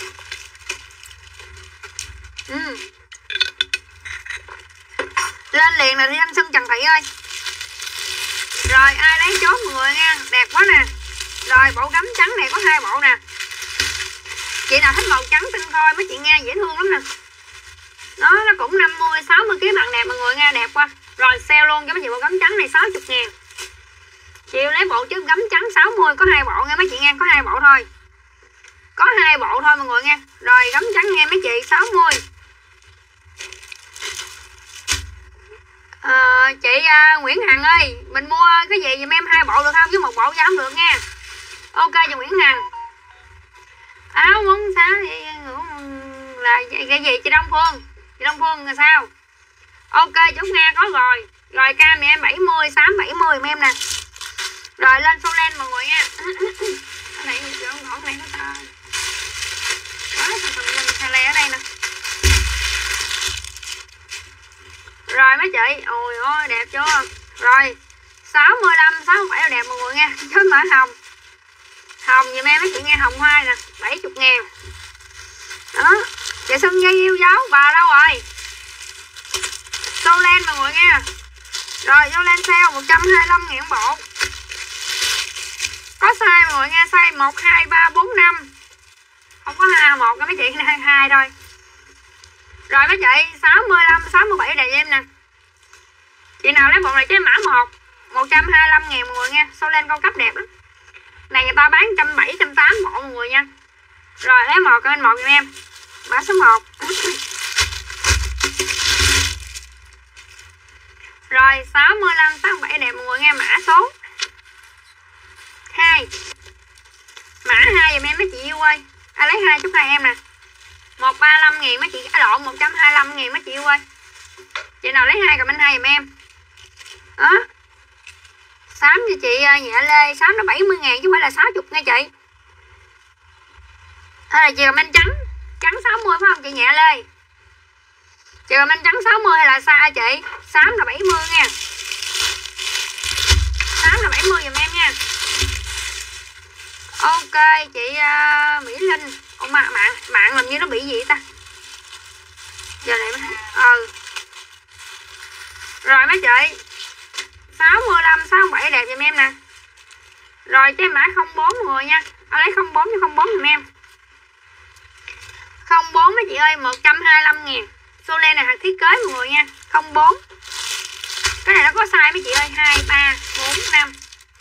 Lên liền là đi anh Xuân Trần Thị ơi. Rồi ai lấy chốt mọi người nha, đẹp quá nè. Rồi bộ gấm trắng này có 2 bộ nè. Chị nào thích màu trắng tinh khôi mấy chị nghe dễ thương lắm nè. Nó cũng 50 60 kg bạn đẹp mọi người nghe đẹp quá. Rồi sale luôn cho mấy chị bộ gấm trắng này 60.000. Chị lấy bộ chứ gấm trắng 60 có 2 bộ nghe mấy chị nghe, có 2 bộ thôi. Có 2 bộ thôi mọi người nha. Rồi gấm trắng nghe mấy chị 60. Chị Nguyễn Hằng ơi, mình mua cái gì giùm em 2 bộ được không, chứ 1 bộ cho không được nha. Ok chị Nguyễn Hằng. Áo muốn sao thì là cái gì chị Đông Phương? Chị Đông Phương là sao? Ok Trúc Nga có rồi. Rồi cam thì em 70, xám 70 giùm em nè. Rồi lên số len mọi người nha. Ở đây còn này nó to. Quá sao lên xe le ở đây nè. Rồi mấy chị, ôi ôi đẹp chưa? Rồi 65, 67 là đẹp mọi người nha. Chứ mã hồng. Hồng giùm em mấy chị nghe, hồng hoa nè, 70.000. Đó. Chị Xuân Nhi yêu dấu, bà đâu rồi? Tô len mọi người nha. Rồi tô len sale 125.000 bộ. Có size mọi người nha, size 1, 2, 3, 4, 5. Không có 1 mấy chị, 22 thôi. Rồi mấy chị 65, 67 đẹp em nè. Chị nào lấy bộ này cho mã 1 125.000 mọi người nha. Tô len cao cấp đẹp lắm. Này người ta bán 170, 180 bộ mọi người nha. Rồi lấy 1 kênh 1 giùm em. Mã số 1. Rồi 65, 67 đẹp mọi người nha. Mã số 2. Mã 2 giùm em mấy chị yêu ơi. Ai lấy 2 chút 2 em nè. 135.000 mấy chị, lộn 125.000 mấy chị yêu ơi. Chị nào lấy 2 comment 2 giùm em. Đó. Xám cho chị Nhẹ Lê, xám nó 70.000 chứ không phải là 60 nha chị. Hay là chị comment trắng, trắng 60 phải không chị Nhẹ Lê? Chị comment trắng 60 hay là xa chị? Xám là 70 nha. Xám là 70 giùm em nha. Ok chị Mỹ Linh. Ủa mạng làm như nó bị gì ta? Giờ này mới Rồi mấy chị 65, 67 đẹp giùm em nè. Rồi cái mã 04 mọi người nha. Lấy 04 cho 04 giùm em. 04 mấy chị ơi, 125.000. Số len này hàng thiết kế mọi người nha. 04. Cái này nó có size mấy chị ơi, 2, 3, 4, 5.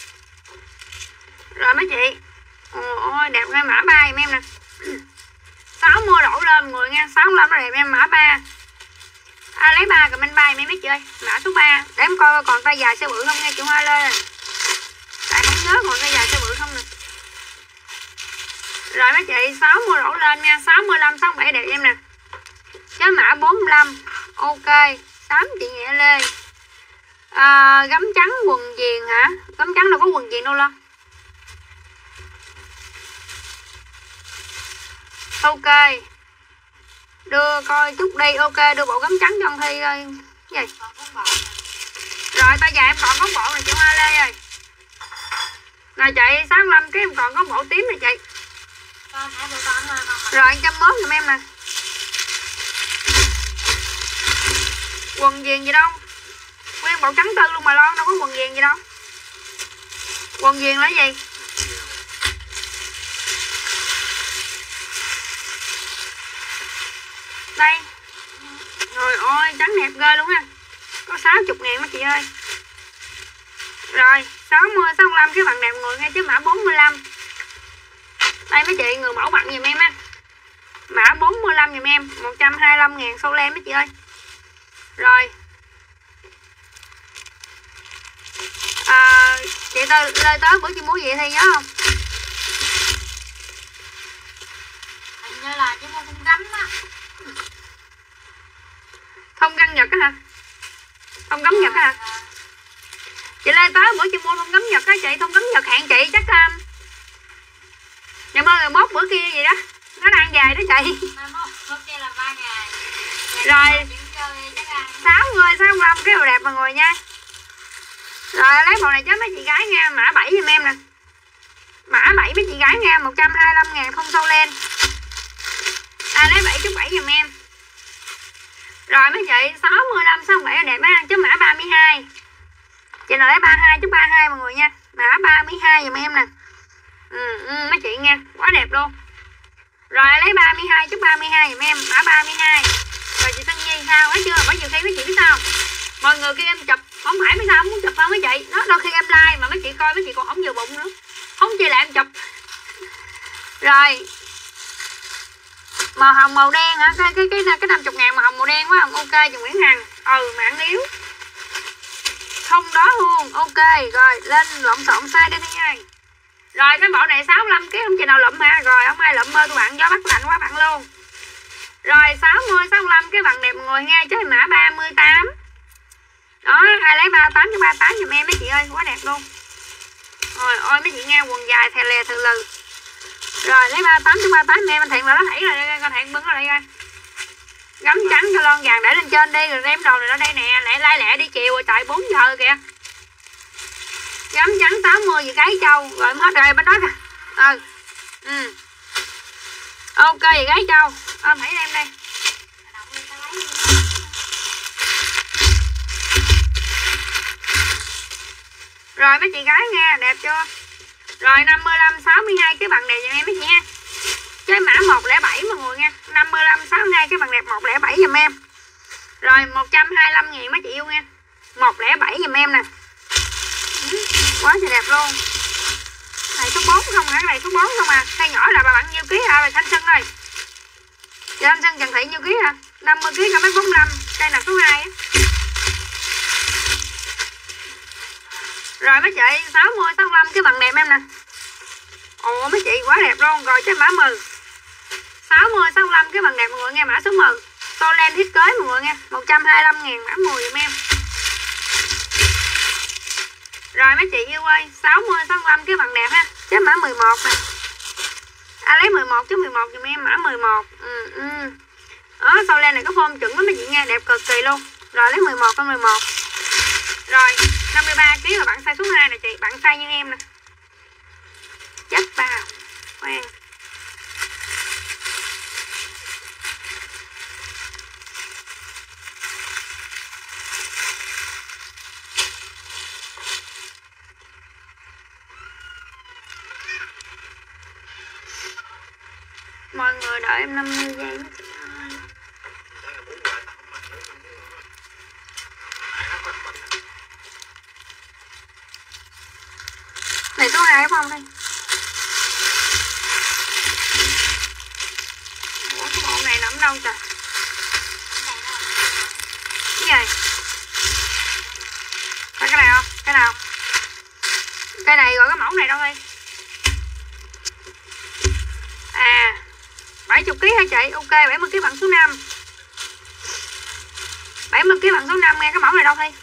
Rồi mấy chị. Ôi đẹp ngay mã 3 giùm em nè. 60 đổ lên mọi người nha. 65 nó đẹp em mã 3. Lấy 3 comment 3 mấy chị ơi. Mã số 3. Để em coi còn tay dài xe bự không nha chị Hoa Lê. Tại không nhớ còn tay dài xe bự không nè. Rồi mấy chị 60 đổ lên nha. 65, 67 đẹp em nè. Chứ mã 45. Ok. 8 chị Nhẹ Lê. Gấm trắng quần viền hả? Gấm trắng đâu có quần viền đâu lo. Ok. Đưa coi chút đi. Ok đưa bộ gấm trắng cho con Thi ơi. Cái gì? Rồi tay dài em còn có bộ này chị Hoa Lê ơi. Rồi chị 65 cái em còn có bộ tím này chị. Rồi 101 giùm em nè. Quần viền gì đâu. Nguyên bộ trắng tư luôn mà lo, đâu có quần viền gì đâu. Quần viền là gì? Đây. Rồi ôi trắng đẹp ghê luôn ha. Có 60.000 mấy chị ơi. Rồi 60, 65 cái bạn đẹp người nghe chứ mã 45. Đây mấy chị người mẫu bạn giùm em á. Mã 45 giùm em, 125.000 số len mấy chị ơi. Rồi. Chị Lê tới bữa chị mua gì Thi nhớ không? Hình như là chị mua thun gấm á. Thông găng Nhật á hả? Thông gấm Nhật á hả? Chị Lê tới bữa chị mua thông gấm Nhật á chị, thông gấm Nhật hẹn chị chắc ngày mai mốt bữa kia gì đó. Nó đang dài đó chị. Hôm kia là 3 ngày. Rồi 60, 65 cái đồ đẹp mọi người nha. Rồi lấy bộ này cho mấy chị gái nha, mã 7 giùm em nè. Mã 7 mấy chị gái nha, 125.000 không sâu len. Lấy 7 chút 7 giùm em. Rồi mấy chị 65, 67 là đẹp á, chứ mã 32. Chị nào lấy 32 chút 32 mọi người nha. Mã 32 giùm em nè. Mấy chị nha, quá đẹp luôn. Rồi lấy 32 chút 32 giùm em, mã 32. Rồi chị Tân Nhi sao, thấy chưa? Bởi nhiều khi mấy chị biết sao? Mọi người kêu em chụp, không phải mấy sao không muốn chụp đâu mấy chị. Đó đôi khi em like mà mấy chị coi mấy chị còn không vừa bụng nữa. Không chi là em chụp. Rồi. Màu hồng màu đen hả? Cái 50.000 màu hồng màu đen quá không? Ok chị Nguyễn Hằng. Mạng yếu. không đó luôn. Ok rồi lên lộn xộn size đi Thiên ơi. Rồi cái bộ này 65 kg không chị nào lụm ha. Rồi không ai lụm mơ tụi bạn, gió bắt lạnh quá bạn luôn. Rồi 60 65 cái bạn đẹp ngồi nghe chứ mã 38. Đó, ai lấy 38 cho 38 giùm em mấy chị ơi, quá đẹp luôn. Rồi ôi mấy chị nghe quần dài thè lè thừ lừ. Rồi lấy 38 cho 38 em, anh Thiện là nó thảy rồi, con Thiện bưng nó lại coi. Gấm trắng cho lon vàng để lên trên đi, rồi đem đồ này ở đây nè, lẹ lẹ đi chiều rồi trời 4 giờ kìa. Gấm trắng 80 gì cái trâu, rồi hết rồi bên đó kìa. Ok vậy gái trâu, thảy em đây. Rồi mấy chị gái nghe, đẹp chưa? Rồi 55 62 cái bằng đẹp giùm em mấy chị nha. Cái mã 107 mọi người nha. 55 62 cái bằng đẹp 107 giùm em. Rồi 125 000 mấy chị yêu nha. 107 giùm em nè. Quá trời đẹp luôn. Này số 4 không hả? Này số 4 không à. Cây nhỏ là bà bạn nhiêu ký hả? Bà Thanh Xuân ơi. Chị Thanh Xuân Trần Thị nhiêu ký hả? 50 ký cả mấy 45. Cây nào số 2 á. Rồi mấy chị 60 65 cái bằng đẹp em nè. Ồ mấy chị quá đẹp luôn. Rồi cái mã 10 60 65 cái bằng đẹp mọi người nghe, mã số 10 tô len thiết kế mọi người nghe, 125 000 mã 10 giùm em. Rồi mấy chị yêu ơi 60 65 cái bằng đẹp ha, cái mã 11 nè. Lấy 11 chứ 11 giùm em, mã 11. Đó tô len này có form chuẩn đó mấy chị nghe, đẹp cực kỳ luôn. Rồi lấy 11 con 11. Rồi 53 kg là bạn size số 2 nè chị, bạn size như em nè. Chất bao khoan. Mọi người đợi em 50 giây nữa chị ơi. Này số 2 không đây. Ủa cái bộ này nằm đâu trời? Cái gì? Phải cái này không? Cái nào? Cái này gọi cái mẫu này đâu đi. À 70 kg hả chị? Ok 70 kg bằng số 5. 70 kg bằng số 5 nghe, cái mẫu này đâu Thi?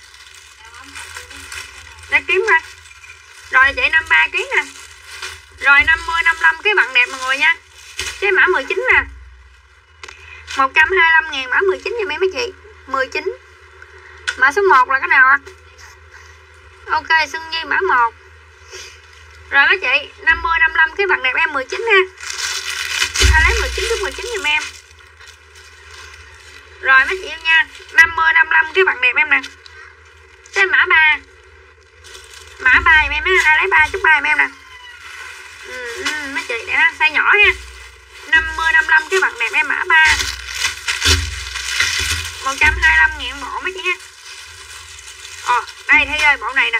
Để kiếm coi. Rồi chị 53 kg nè. Rồi 50 55 cái bằng đẹp mọi người nha. Cái mã 19 nè. 125 000 mã 19 cho mấy chị. 19. Mã số 1 là cái nào ạ? Ok Xuân Nhi mã 1. Rồi mấy chị 50 55 cái bằng đẹp em 19 ha. Lấy 19 chút 19 giùm em. Rồi mấy chị yêu nha. 50 55 cái bằng đẹp em nè. Cái mã 3. Mã 3 giùm em á, lấy 3 chút 3 giùm em nè. Mấy chị để size nhỏ nha. 50 55 cái bằng đẹp em mã 3. 125 000 bộ mấy chị nha. Đây Thi ơi, bộ này nè.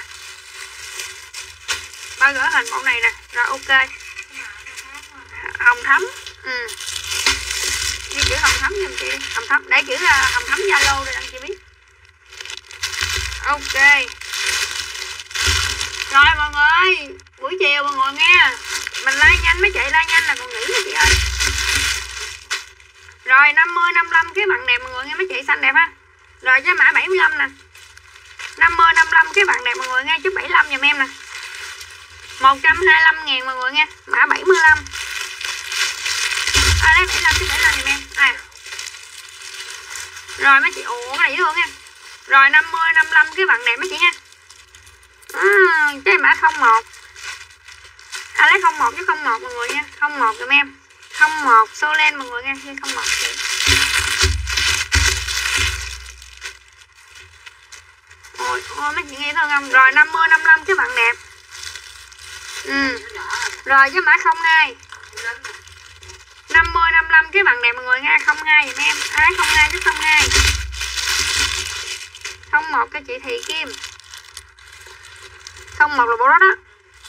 Bao gửi hình bộ này nè. Rồi ok. Hồng thấm. Ghi chữ hồng thấm giùm chị đi. Hồng thấm, để chữ hồng thấm Zalo để đăng chị biết. Ok. Rồi mọi người ơi, buổi chiều mọi người nghe. Mình like nhanh mấy chị, like nhanh là còn nghỉ mấy chị ơi. Rồi 50 55 cái bằng đẹp mọi người nghe mấy chị, xanh đẹp ha. Rồi cái mã 75 nè. 50 55 cái bằng đẹp mọi người nghe, chút 75 giùm em nè. 125 000 mọi người nghe, mã 75. Lấy 75 chút 75 giùm em. Rồi mấy chị, cái này dễ thương nha. Rồi 50 55 cái bằng đẹp mấy chị nha. Cái mã 01. Lấy 01 chứ 01 mọi người nha. 01 giùm em. 01 số len mọi người nha, 01 chị. Ôi mấy chị nghe thương không? Rồi 50 55 cái bằng đẹp. Rồi cái mã 02. 50 55 cái bằng đẹp mọi người nha, 02 giùm em. Lấy 02 chứ 02. 01 cho chị Thị Kim. 01 là bộ đó đó.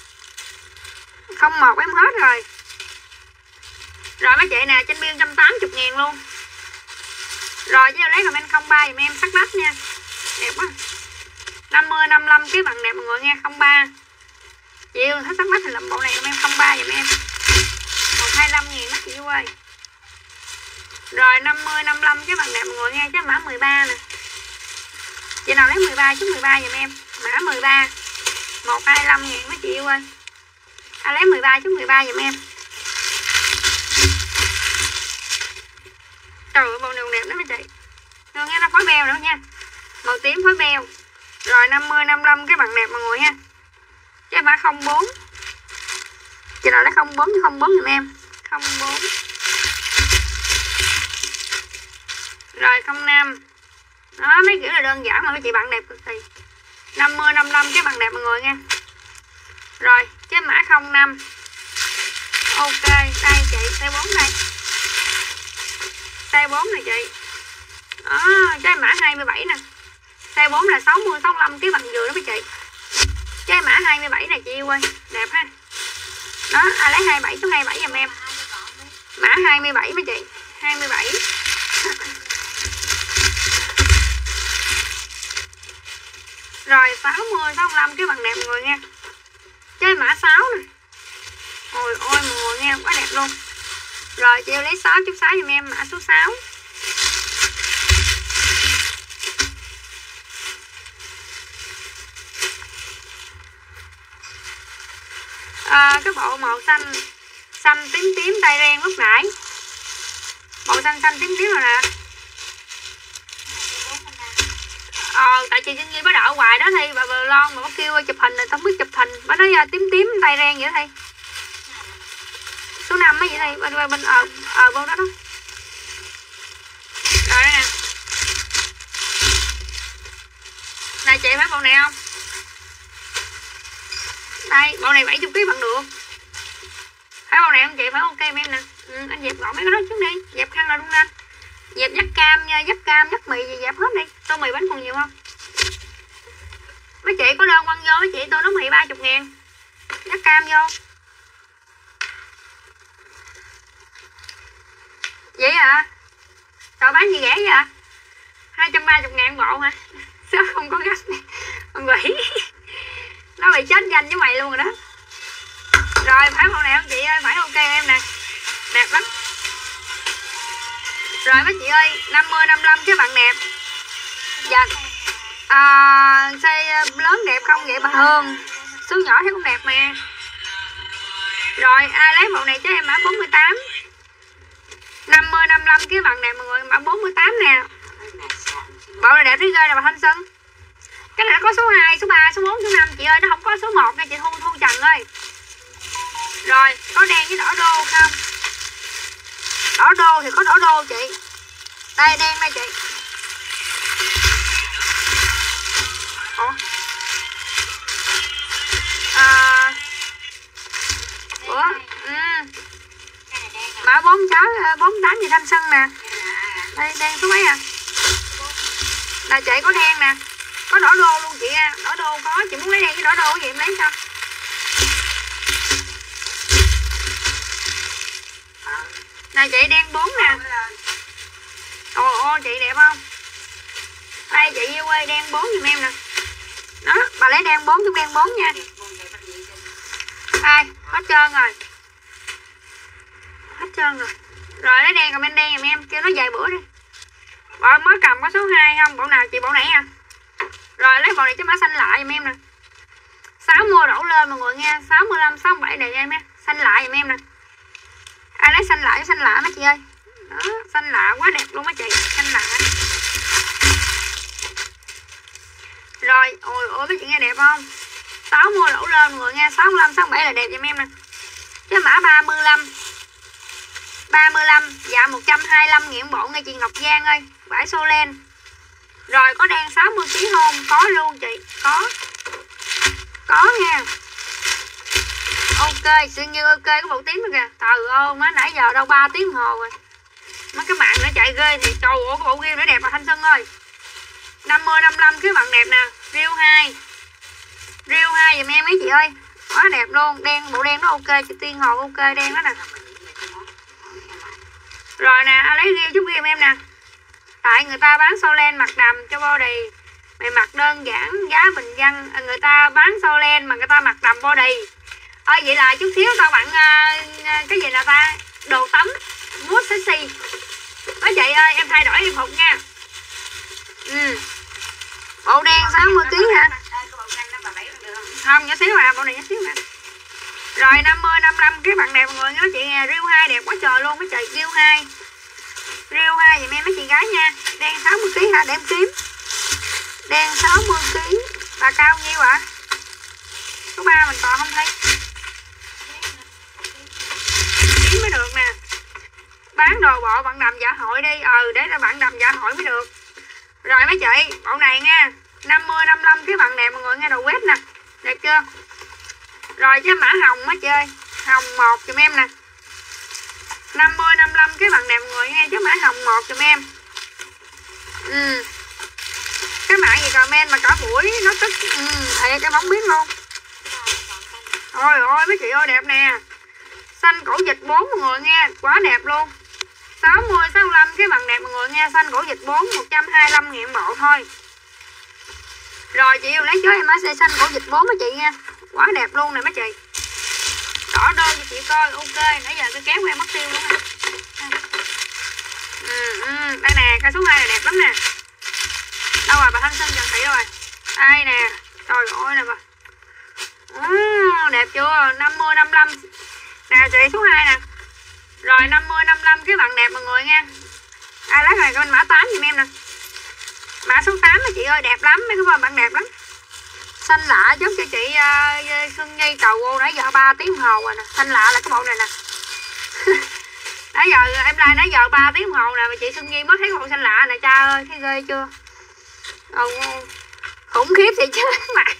01 em hết rồi. Rồi mấy chị nè, trên bill 180 000 luôn. Rồi chứ lấy comment 03 giùm em, sắc lách nha. Đẹp quá. 50 55 cái bằng đẹp mọi người nghe, 03. Chị yêu thích thắc mắc thì làm bộ này em 03 giùm em. 125 000 đó chị yêu ơi. Rồi 50 55 cái bằng đẹp mọi người nghe, chứ mã 13 nè. Chị nào lấy 13 chút 13 giùm em. Mã 13. 125 000 đó chị yêu ơi. Ai lấy 13 chút 13 giùm em. Trời ơi bộ này đẹp lắm mấy chị. Rồi nghe nó phối beo nữa nha. Màu tím phối beo. Rồi 50 55 cái bằng đẹp mọi người nha. Cái mã 04. Chị nào lấy 04 chứ 04 giùm em. 04. Rồi 05. Đó mấy kiểu là đơn giản mà mấy chị bạn đẹp cực kỳ. 50 55 cái bằng đẹp mọi người nha. Rồi cái mã 05. Ok, đây chị, size 4 đây. Size 4 này chị. Đó, cái mã 27 nè. Size 4 là 60 65 cái bằng vừa đó mấy chị. Cái mã 27 này chị yêu ơi, đẹp ha. Đó, ai lấy 27 số 27 giùm em. Mã 27 mấy chị, 27. Rồi 60 65 cái bằng đẹp mọi người nha. Cái mã 6 nè. Ôi ôi mọi người nghe, quá đẹp luôn. Rồi chị yêu lấy 6 chút 6 giùm em, mã số 6. Cái bộ màu xanh xanh tím tím tay ren lúc nãy, màu xanh xanh tím tím rồi nè. Tại chị Trinh Nhi bắt đậu hoài đó Thi, bà Lon mà có kêu chụp hình này không biết chụp hình, bà nói tím tím tay ren vậy Thi. Số 5 mấy vậy Thi, bên vô đó đó. Rồi đây nè. Này chị thấy bộ này không? Đây, bộ này 70 kg bằng được. Thấy bộ này không chị? Phải ok em nè. Anh dẹp gọn mấy cái đó trước đi. Dẹp khăn là luôn anh. Dẹp dắt cam nha, dắt mì gì dẹp hết đi. Tô mì bánh còn nhiều không? Mấy chị có đơn quăng vô mấy chị, tô nấu mì 30 000. Dắt cam vô. Vậy hả? Rồi bán gì rẻ vậy hả? 230 000 bộ hả? Sao không có gắt này? Con quỷ. Nó bị chết danh với mày luôn rồi đó. Rồi phải bộ này không chị ơi? Phải ok em nè. Đẹp lắm. Rồi mấy chị ơi, 50 55 cái bạn đẹp. Dạ. Size lớn đẹp không vậy bà Hương? Số nhỏ thấy cũng đẹp mà. Rồi ai lấy bộ này cho em mã 48. 50 55 cái bạn đẹp mọi người, mã 48 nè. Bộ này đẹp thấy ghê nè bà Thanh Xuân. Cái này nó có số 2, số 3, số 4, số 5 chị ơi, nó không có số 1 nha chị Thu Trần ơi. Rồi, có đen với đỏ đô không? Đỏ đô thì có đỏ đô chị. Đây đen đây chị. Ủa? Mã 46 48 gì Thanh Xuân nè. Đây đen số mấy à? Là chị có đen nè. Có đỏ đô luôn chị nha. Đỏ đô có, chị muốn lấy đen với đỏ đô gì em lấy sao? Này chị đen 4 nè. Ồ chị đẹp không? Đây chị yêu ơi, đen 4 giùm em nè. Đó, bà lấy đen 4 chút đen 4 nha. Đây, hết trơn rồi. Hết trơn rồi. Rồi lấy đen comment đen giùm em, kêu nó vài bữa đi. Bộ mới cầm có số 2 không? Bộ nào chị? Bộ nãy à? Rồi lấy bộ này cho mã xanh lại giùm em nè. 60 đổ lên mọi người nha. 65, 67 để cho em nha. Xanh lại giùm em nè. Ai lấy xanh lạ mấy chị ơi. Đó, xanh lạ quá đẹp luôn mấy chị. Xanh lạ. Rồi, ôi mấy chị nghe đẹp không? 60 đổ lên mọi người nha. 65, 67 là đẹp giùm em nè. Cái mã 35. 35, dạ 125 000 bộ nghe chị Ngọc Giang ơi. Vải xô len. Rồi có đen 60 kg không? Có luôn chị. Có nha. Ok, sự như ok cái bộ tím nữa kìa. Trời ơi, má nãy giờ đâu 3 tiếng hồ rồi. Mấy cái bạn nó chạy ghê thì trời ơi cái bộ game nó đẹp mà Thanh Xuân ơi. 50 55 cái bạn đẹp nè. Riêu 2 giùm em mấy chị ơi. Quá đẹp luôn. Đen, bộ đen nó ok. Chị Tiên Hồ ok đen đó nè. Rồi nè, lấy riêu chút game em nè. Tại người ta bán sau len mặt đầm cho body. Mày mặc đơn giản, giá bình dân. Người ta bán sâu len mà người ta mặc đầm body. Vậy là chút xíu tao bận cái gì là ta? Đồ tắm mút sexy. Mấy chị ơi, em thay đổi y phục nha. Bộ đen 60kg hả? Không, nhỏ xíu à, bộ này nhỏ xíu à. Rồi 50, 55 cái bạn đẹp mọi người. Mấy chị nghe, riêu 2 đẹp quá trời luôn. Mấy chị riêu 2. Riêu 2 dùm em mấy chị gái nha. Đen 60kg hả? Để em kiếm. Đen 60kg. Và cao nhiêu ạ? Số 3 mình còn không thấy. Kiếm mới được nè. Bán đồ bộ bạn đầm dạ hội đi. Để ra bạn đầm dạ hội mới được. Rồi mấy chị, bộ này nha. 50, 55 cái bạn đẹp mọi người nghe, đồ quét nè. Đẹp chưa? Rồi cái mã hồng mấy chị ơi. Hồng 1 giùm em nè. 50, 55 cái bạn đẹp mọi người nghe, chứ mã hồng 1 giùm em. Cái mã gì comment mà cả buổi nó tức. Thiệt em không biết luôn. Ôi ôi mấy chị ơi đẹp nè. Xanh cổ vịt 4 mọi người nghe, quá đẹp luôn. 60, 65 cái bạn đẹp mọi người nghe, xanh cổ vịt 4 125.000 bộ thôi. Rồi chị yêu lấy cho em mã size xanh cổ vịt 4 mấy chị nha. Quá đẹp luôn nè mấy chị. Đỏ đơn cho chị coi, ok. Nãy giờ cái kéo của em mất tiêu luôn nè. Đây nè, cây số 2 này đẹp lắm nè. Đâu rồi bà Thanh Xuân Trần Thị đâu rồi? Đây nè, trời ơi nè bà. Đẹp chưa? 50, 55. Nè chị số 2 nè. Rồi 50, 55 cái bạn đẹp mọi người nha. Ai lấy này con mã 8 giùm em nè. Mã số 8 đó chị ơi, đẹp lắm, mấy cái bạn đẹp lắm. Xanh lạ giúp cho chị Xuân Nhi cầu vô nãy giờ 3 tiếng đồng hồ rồi nè. Xanh lạ là cái bộ này nè. Nãy giờ em like nãy giờ 3 tiếng đồng hồ nè mà chị Xuân Nhi mới thấy cái bộ xanh lạ nè, cha ơi, thấy ghê chưa? Khủng khiếp thì chứ mạng.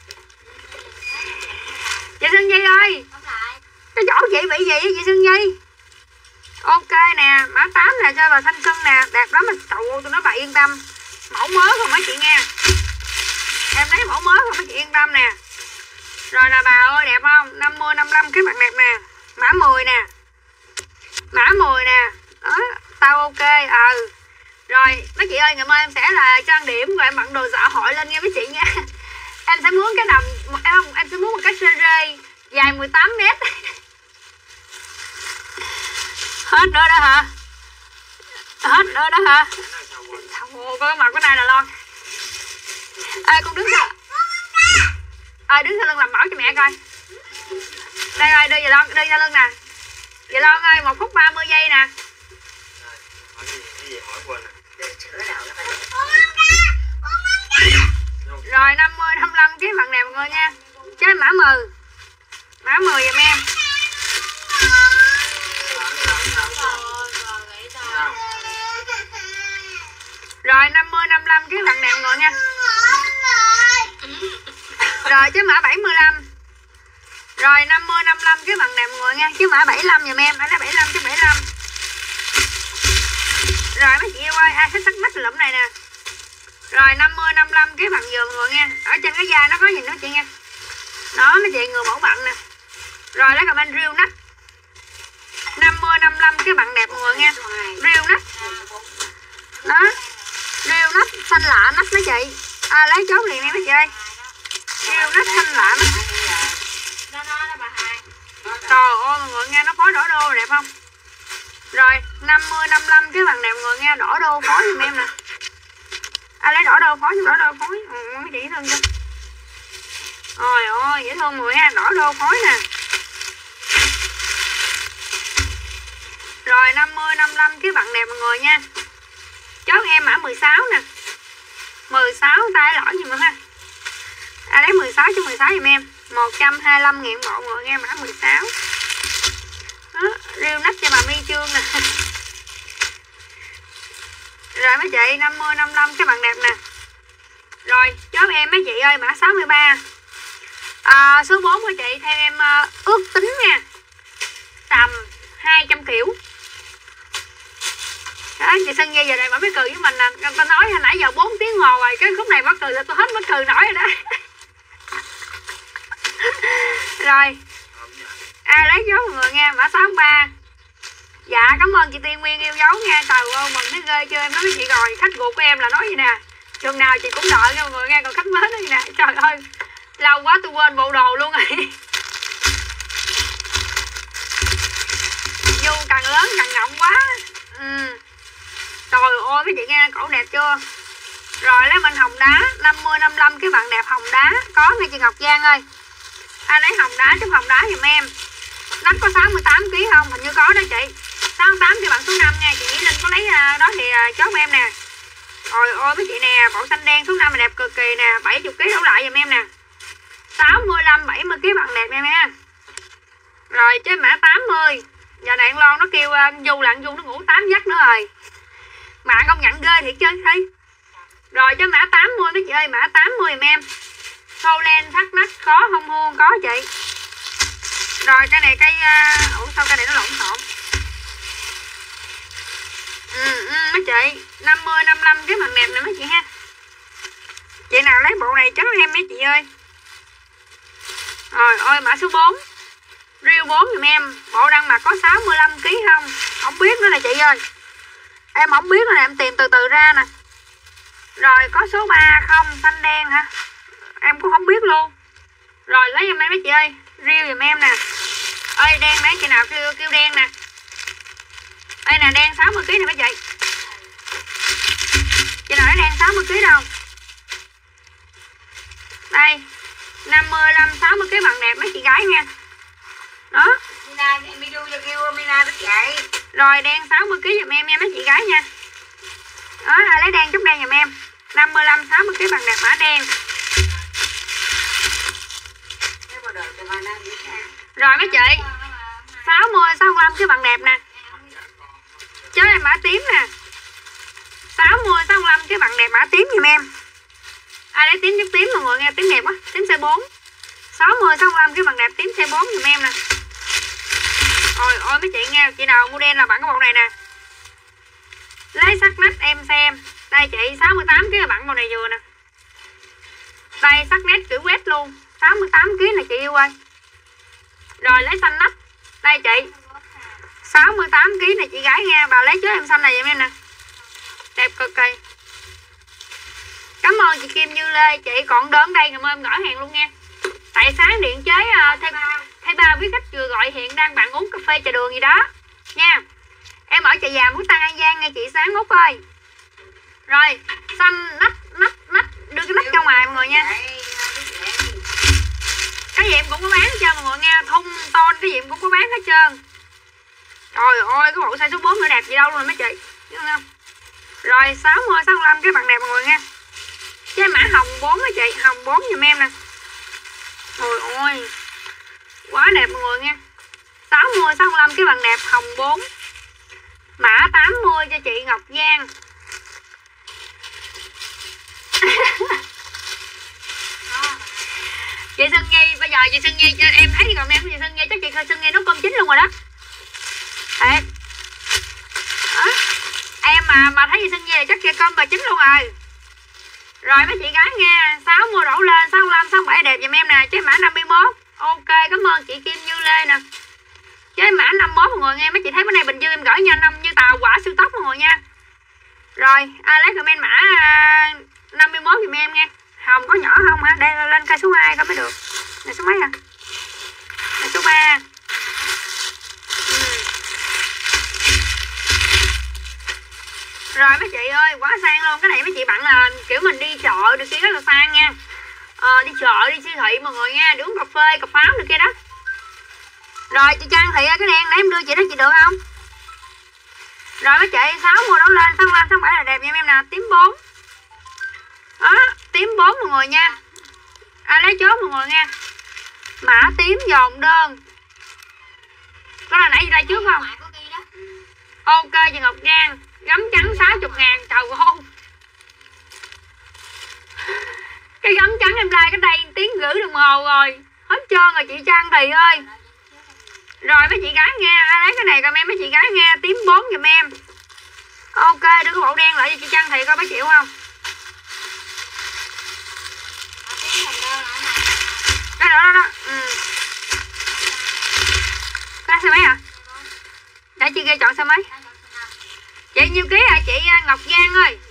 Chị Xuân Nhi ơi, cái chỗ chị bị gì vậy chị Xuân Nhi? Ok nè, mã 8 nè cho bà Thanh Xuân nè, đẹp lắm, mình tụ tôi nói bà yên tâm. Mẫu mới không mấy chị nghe. Em lấy mẫu mới không mấy chị yên tâm nè. Rồi là bà ơi đẹp không? 50, 55 cái bạn đẹp nè. Mã 10 nè. Mã 10 nè. Đó, tao ok. Rồi mấy chị ơi, ngày mai em sẽ là trang điểm rồi em bận đồ dạ hội lên nha mấy chị nha. Em sẽ muốn cái đầm em sẽ muốn một cái series dài 18m. Hết nữa đó hả? Hết nữa đó hả? Có cái mặt cái này là lon. Ê con đứng sao? Đứng sau lưng làm mẫu cho mẹ coi. Đây ơi, đưa về lon, đưa ra lưng nè. Về lon ơi, 1 phút 30 giây nè. Rồi 50, 55 cái bạn đẹp mọi người nha. Chơi mã 10. Mã 10 giùm em. Rồi 50, 55 cái bạn đẹp mọi người nha. Rồi chứ mã 75. Rồi 50, 55 cái bạn đẹp mọi người nha. Chứ mã 75 giùm em. Anh lấy 75 chứ 75. Rồi mấy chị yêu ơi, ai thích sắc mắt lụm này nè. Rồi 50, 55 cái bạn vừa mọi người nha. Ở trên cái da nó có gì nữa chị nha. Đó mấy chị người mẫu bận nè. Rồi lấy comment riêu nách. 50, 55 cái bạn đẹp mọi người nha. Riêu nách. Đó. Riêu nách xanh lạ nách mấy chị. Lấy chốt liền đi mấy chị ơi. Riêu nách xanh lạ nách. Trời ơi mọi người nghe, nó phối đỏ đô đẹp không? Rồi 50, 55 cái bạn đẹp mọi người nghe, đỏ đô phối giùm em nè. Lấy đỏ đô phối, đỏ đô phối. Mấy chị dễ thương chưa? Ôi ôi dễ thương mọi người ha, đỏ đô phối nè. Rồi 50, 55 cái bạn đẹp mọi người nha. Chốt em mã 16 nè. 16 tay lỏ gì mà ha. Lấy 16 chứ 16 giùm em. 125.000 bộ mọi người nghe, mã 16. Đó, riêu nách cho bà My Trương nè. Rồi mấy chị 50, 55 cái bạn đẹp nè. Rồi chốt em mấy chị ơi mã 63. Số 4 của chị theo em ước tính nha, tầm 200 kiểu. Đó, chị Xuân Nhi giờ này bà mới cười với mình nè. Ta nói hồi nãy giờ 4 tiếng hồ rồi, cái khúc này bà cười là tôi hết mất cười nổi rồi đó. Rồi ai lấy dấu mọi người nghe, mã 63. Dạ cảm ơn chị Tiên Nguyên yêu dấu nha. Trời ơi mừng thấy ghê chưa, em nói với chị rồi, khách ruột của em là nói gì nè, chừng nào chị cũng đợi nha mọi người nghe. Còn khách mới đây nè, trời ơi lâu quá tôi quên bộ đồ luôn rồi. Du càng lớn càng ngọng quá. Trời ơi mấy chị nghe cổ đẹp chưa. Rồi lấy bên hồng đá 50-55 cái bạn đẹp hồng đá có nghe chị Ngọc Giang ơi. Ai lấy hồng đá chấm hồng đá giùm em. Nách có 68 kg không? Hình như có đó chị. 68 thì bạn số 5 nha. Chị Mỹ Linh có lấy đó thì chốt em nè. Rồi ôi mấy chị nè, bộ xanh đen số 5 là đẹp cực kỳ nè, 70 kg đấu lại giùm em nè. 65 70 kg bạn đẹp em nha. Rồi trên mã 80. Giờ này Lon nó kêu Du là Du nó ngủ 8 giấc nữa rồi. Bạn công nhận ghê thiệt chứ thấy. Rồi cho mã 80 mấy chị ơi, mã 80 giùm em. Sâu len thắt nách khó không huông có chị. Rồi cái này cây ủa sao cây này nó lộn xộn. Mấy chị 50-55 cái mặt đẹp nè mấy chị ha. Chị nào lấy bộ này chấm em mấy chị ơi. Rồi ôi mã số 4 Riêu 4 giùm em. Bộ đang mặc có 65 kg không? Không biết nữa nè chị ơi. Em không biết nữa nè, em tìm từ từ ra nè. Rồi có số 3 không? Xanh đen hả? Em cũng không biết luôn. Rồi lấy giùm em mấy chị ơi. Riêu giùm em nè. Ơi đen đấy, chị nào kêu đen nè. Đây nè, đen 60 kg nè mấy chị. Chị nào lấy đen 60 kg đâu. Đây 55-60 kg bằng đẹp mấy chị gái nha. Đó Mina cho kêu Mina thức dậy. Rồi đen 60 kg giùm em nha mấy chị gái nha. Đó ai lấy đen chút đen giùm em. 55-60 kg bằng đẹp mã đen. Rồi mấy chị 60-65 cái bằng đẹp nè. Chứ em mã tím nè. 60-65 cái bằng đẹp mã tím giùm em. Ai lấy tím chút tím mọi người nghe, tím đẹp quá. Tím C4 60-65 cái bằng đẹp tím C4 giùm em nè. Ôi ôi mấy chị nghe, chị nào mua đen là bạn có bộ này nè. Lấy sắc nách em xem. Đây chị 68 kg là bạn bộ này vừa nè. Đây sắc nét kiểu quét luôn 68 kg này chị yêu ơi. Rồi lấy xanh nách. Đây chị 68 kg này chị gái nha. Bà lấy trước em xanh này giùm em nè. Đẹp cực kỳ. Cảm ơn chị Kim Như Lê. Chị còn đơn đây cảm ơn em gửi hàng luôn nha. Tại sáng điện chế thay ba quý khách vừa gọi hiện đang bạn uống cà phê trà đường gì đó nha. Em ở chợ già Mũi Tăng An Giang nghe chị Sáng Út ơi. Rồi xanh nách đưa cái nách ra ngoài mọi người nha. Cái gì em cũng có bán hết trơn mọi người nghe. Thun ton cái gì em cũng có bán hết trơn. Trời ơi cái bộ size số 4 nữa đẹp gì đâu luôn mấy chị. Biết không? Rồi 60-65 cái bằng đẹp mọi người nha. Cái mã hồng 4 mấy chị. Hồng 4 giùm em nè. Trời ơi quá đẹp mọi người nha. 60-65 cái bằng đẹp hồng 4. Mã 80 cho chị Ngọc Giang. Chị Xuân Nhi bây giờ chị Xuân Nhi cho em thấy comment của chị Xuân Nhi chắc chị Xuân Nhi nấu cơm chín luôn rồi đó. Thiệt. Em mà thấy chị Xuân Nhi là chắc chị cơm bà chín luôn rồi. Rồi mấy chị gái nghe 60 đổ lên 65 67 đẹp giùm em nè. Chứ mã 51. Ok cảm ơn chị Kim Như Lê nè. Chứ mã 51 mọi người nghe. Mấy chị thấy bữa nay Bình Dương em gửi nhanh năm như tàu quả siêu tốc mọi người nha. Rồi ai lấy comment mã 51 giùm em nha. Hồng có nhỏ không hả? Đây lên cây số 2 coi mới được. Này số mấy à? Này số 3. Rồi mấy chị ơi quá sang luôn. Cái này mấy chị bạn là kiểu mình đi chợ được kia rất là sang nha. Đi chợ đi siêu thị mọi người nha. Đi uống cà phê cà pháo được kia đó. Rồi chị Trang Thị cái đen để em đưa chị đó chị được không? Rồi mấy chị 60 đổ lên 65 67 là đẹp nha em nè. Tím 4. Đó tím 4 mọi người nha. Ai lấy chốt mọi người nha. Mã tím dồn đơn. Có là nãy ra trước không? Ok chị Ngọc Giang. Gấm trắng 60.000. Trời ơi. Cái gấm trắng em like cái đây tiếng rưỡi đồng hồ rồi. Hết trơn rồi chị Trang Thị ơi. Rồi mấy chị gái nghe. Ai lấy cái này comment mấy chị gái nghe. Tím 4 giùm em. Ok đưa cái bộ đen lại cho chị Trang Thị coi bác chịu không. Cái đó. Cái xe máy à? Để chị ghi chọn xe máy. Chị nhiêu ký hả chị Ngọc Giang ơi?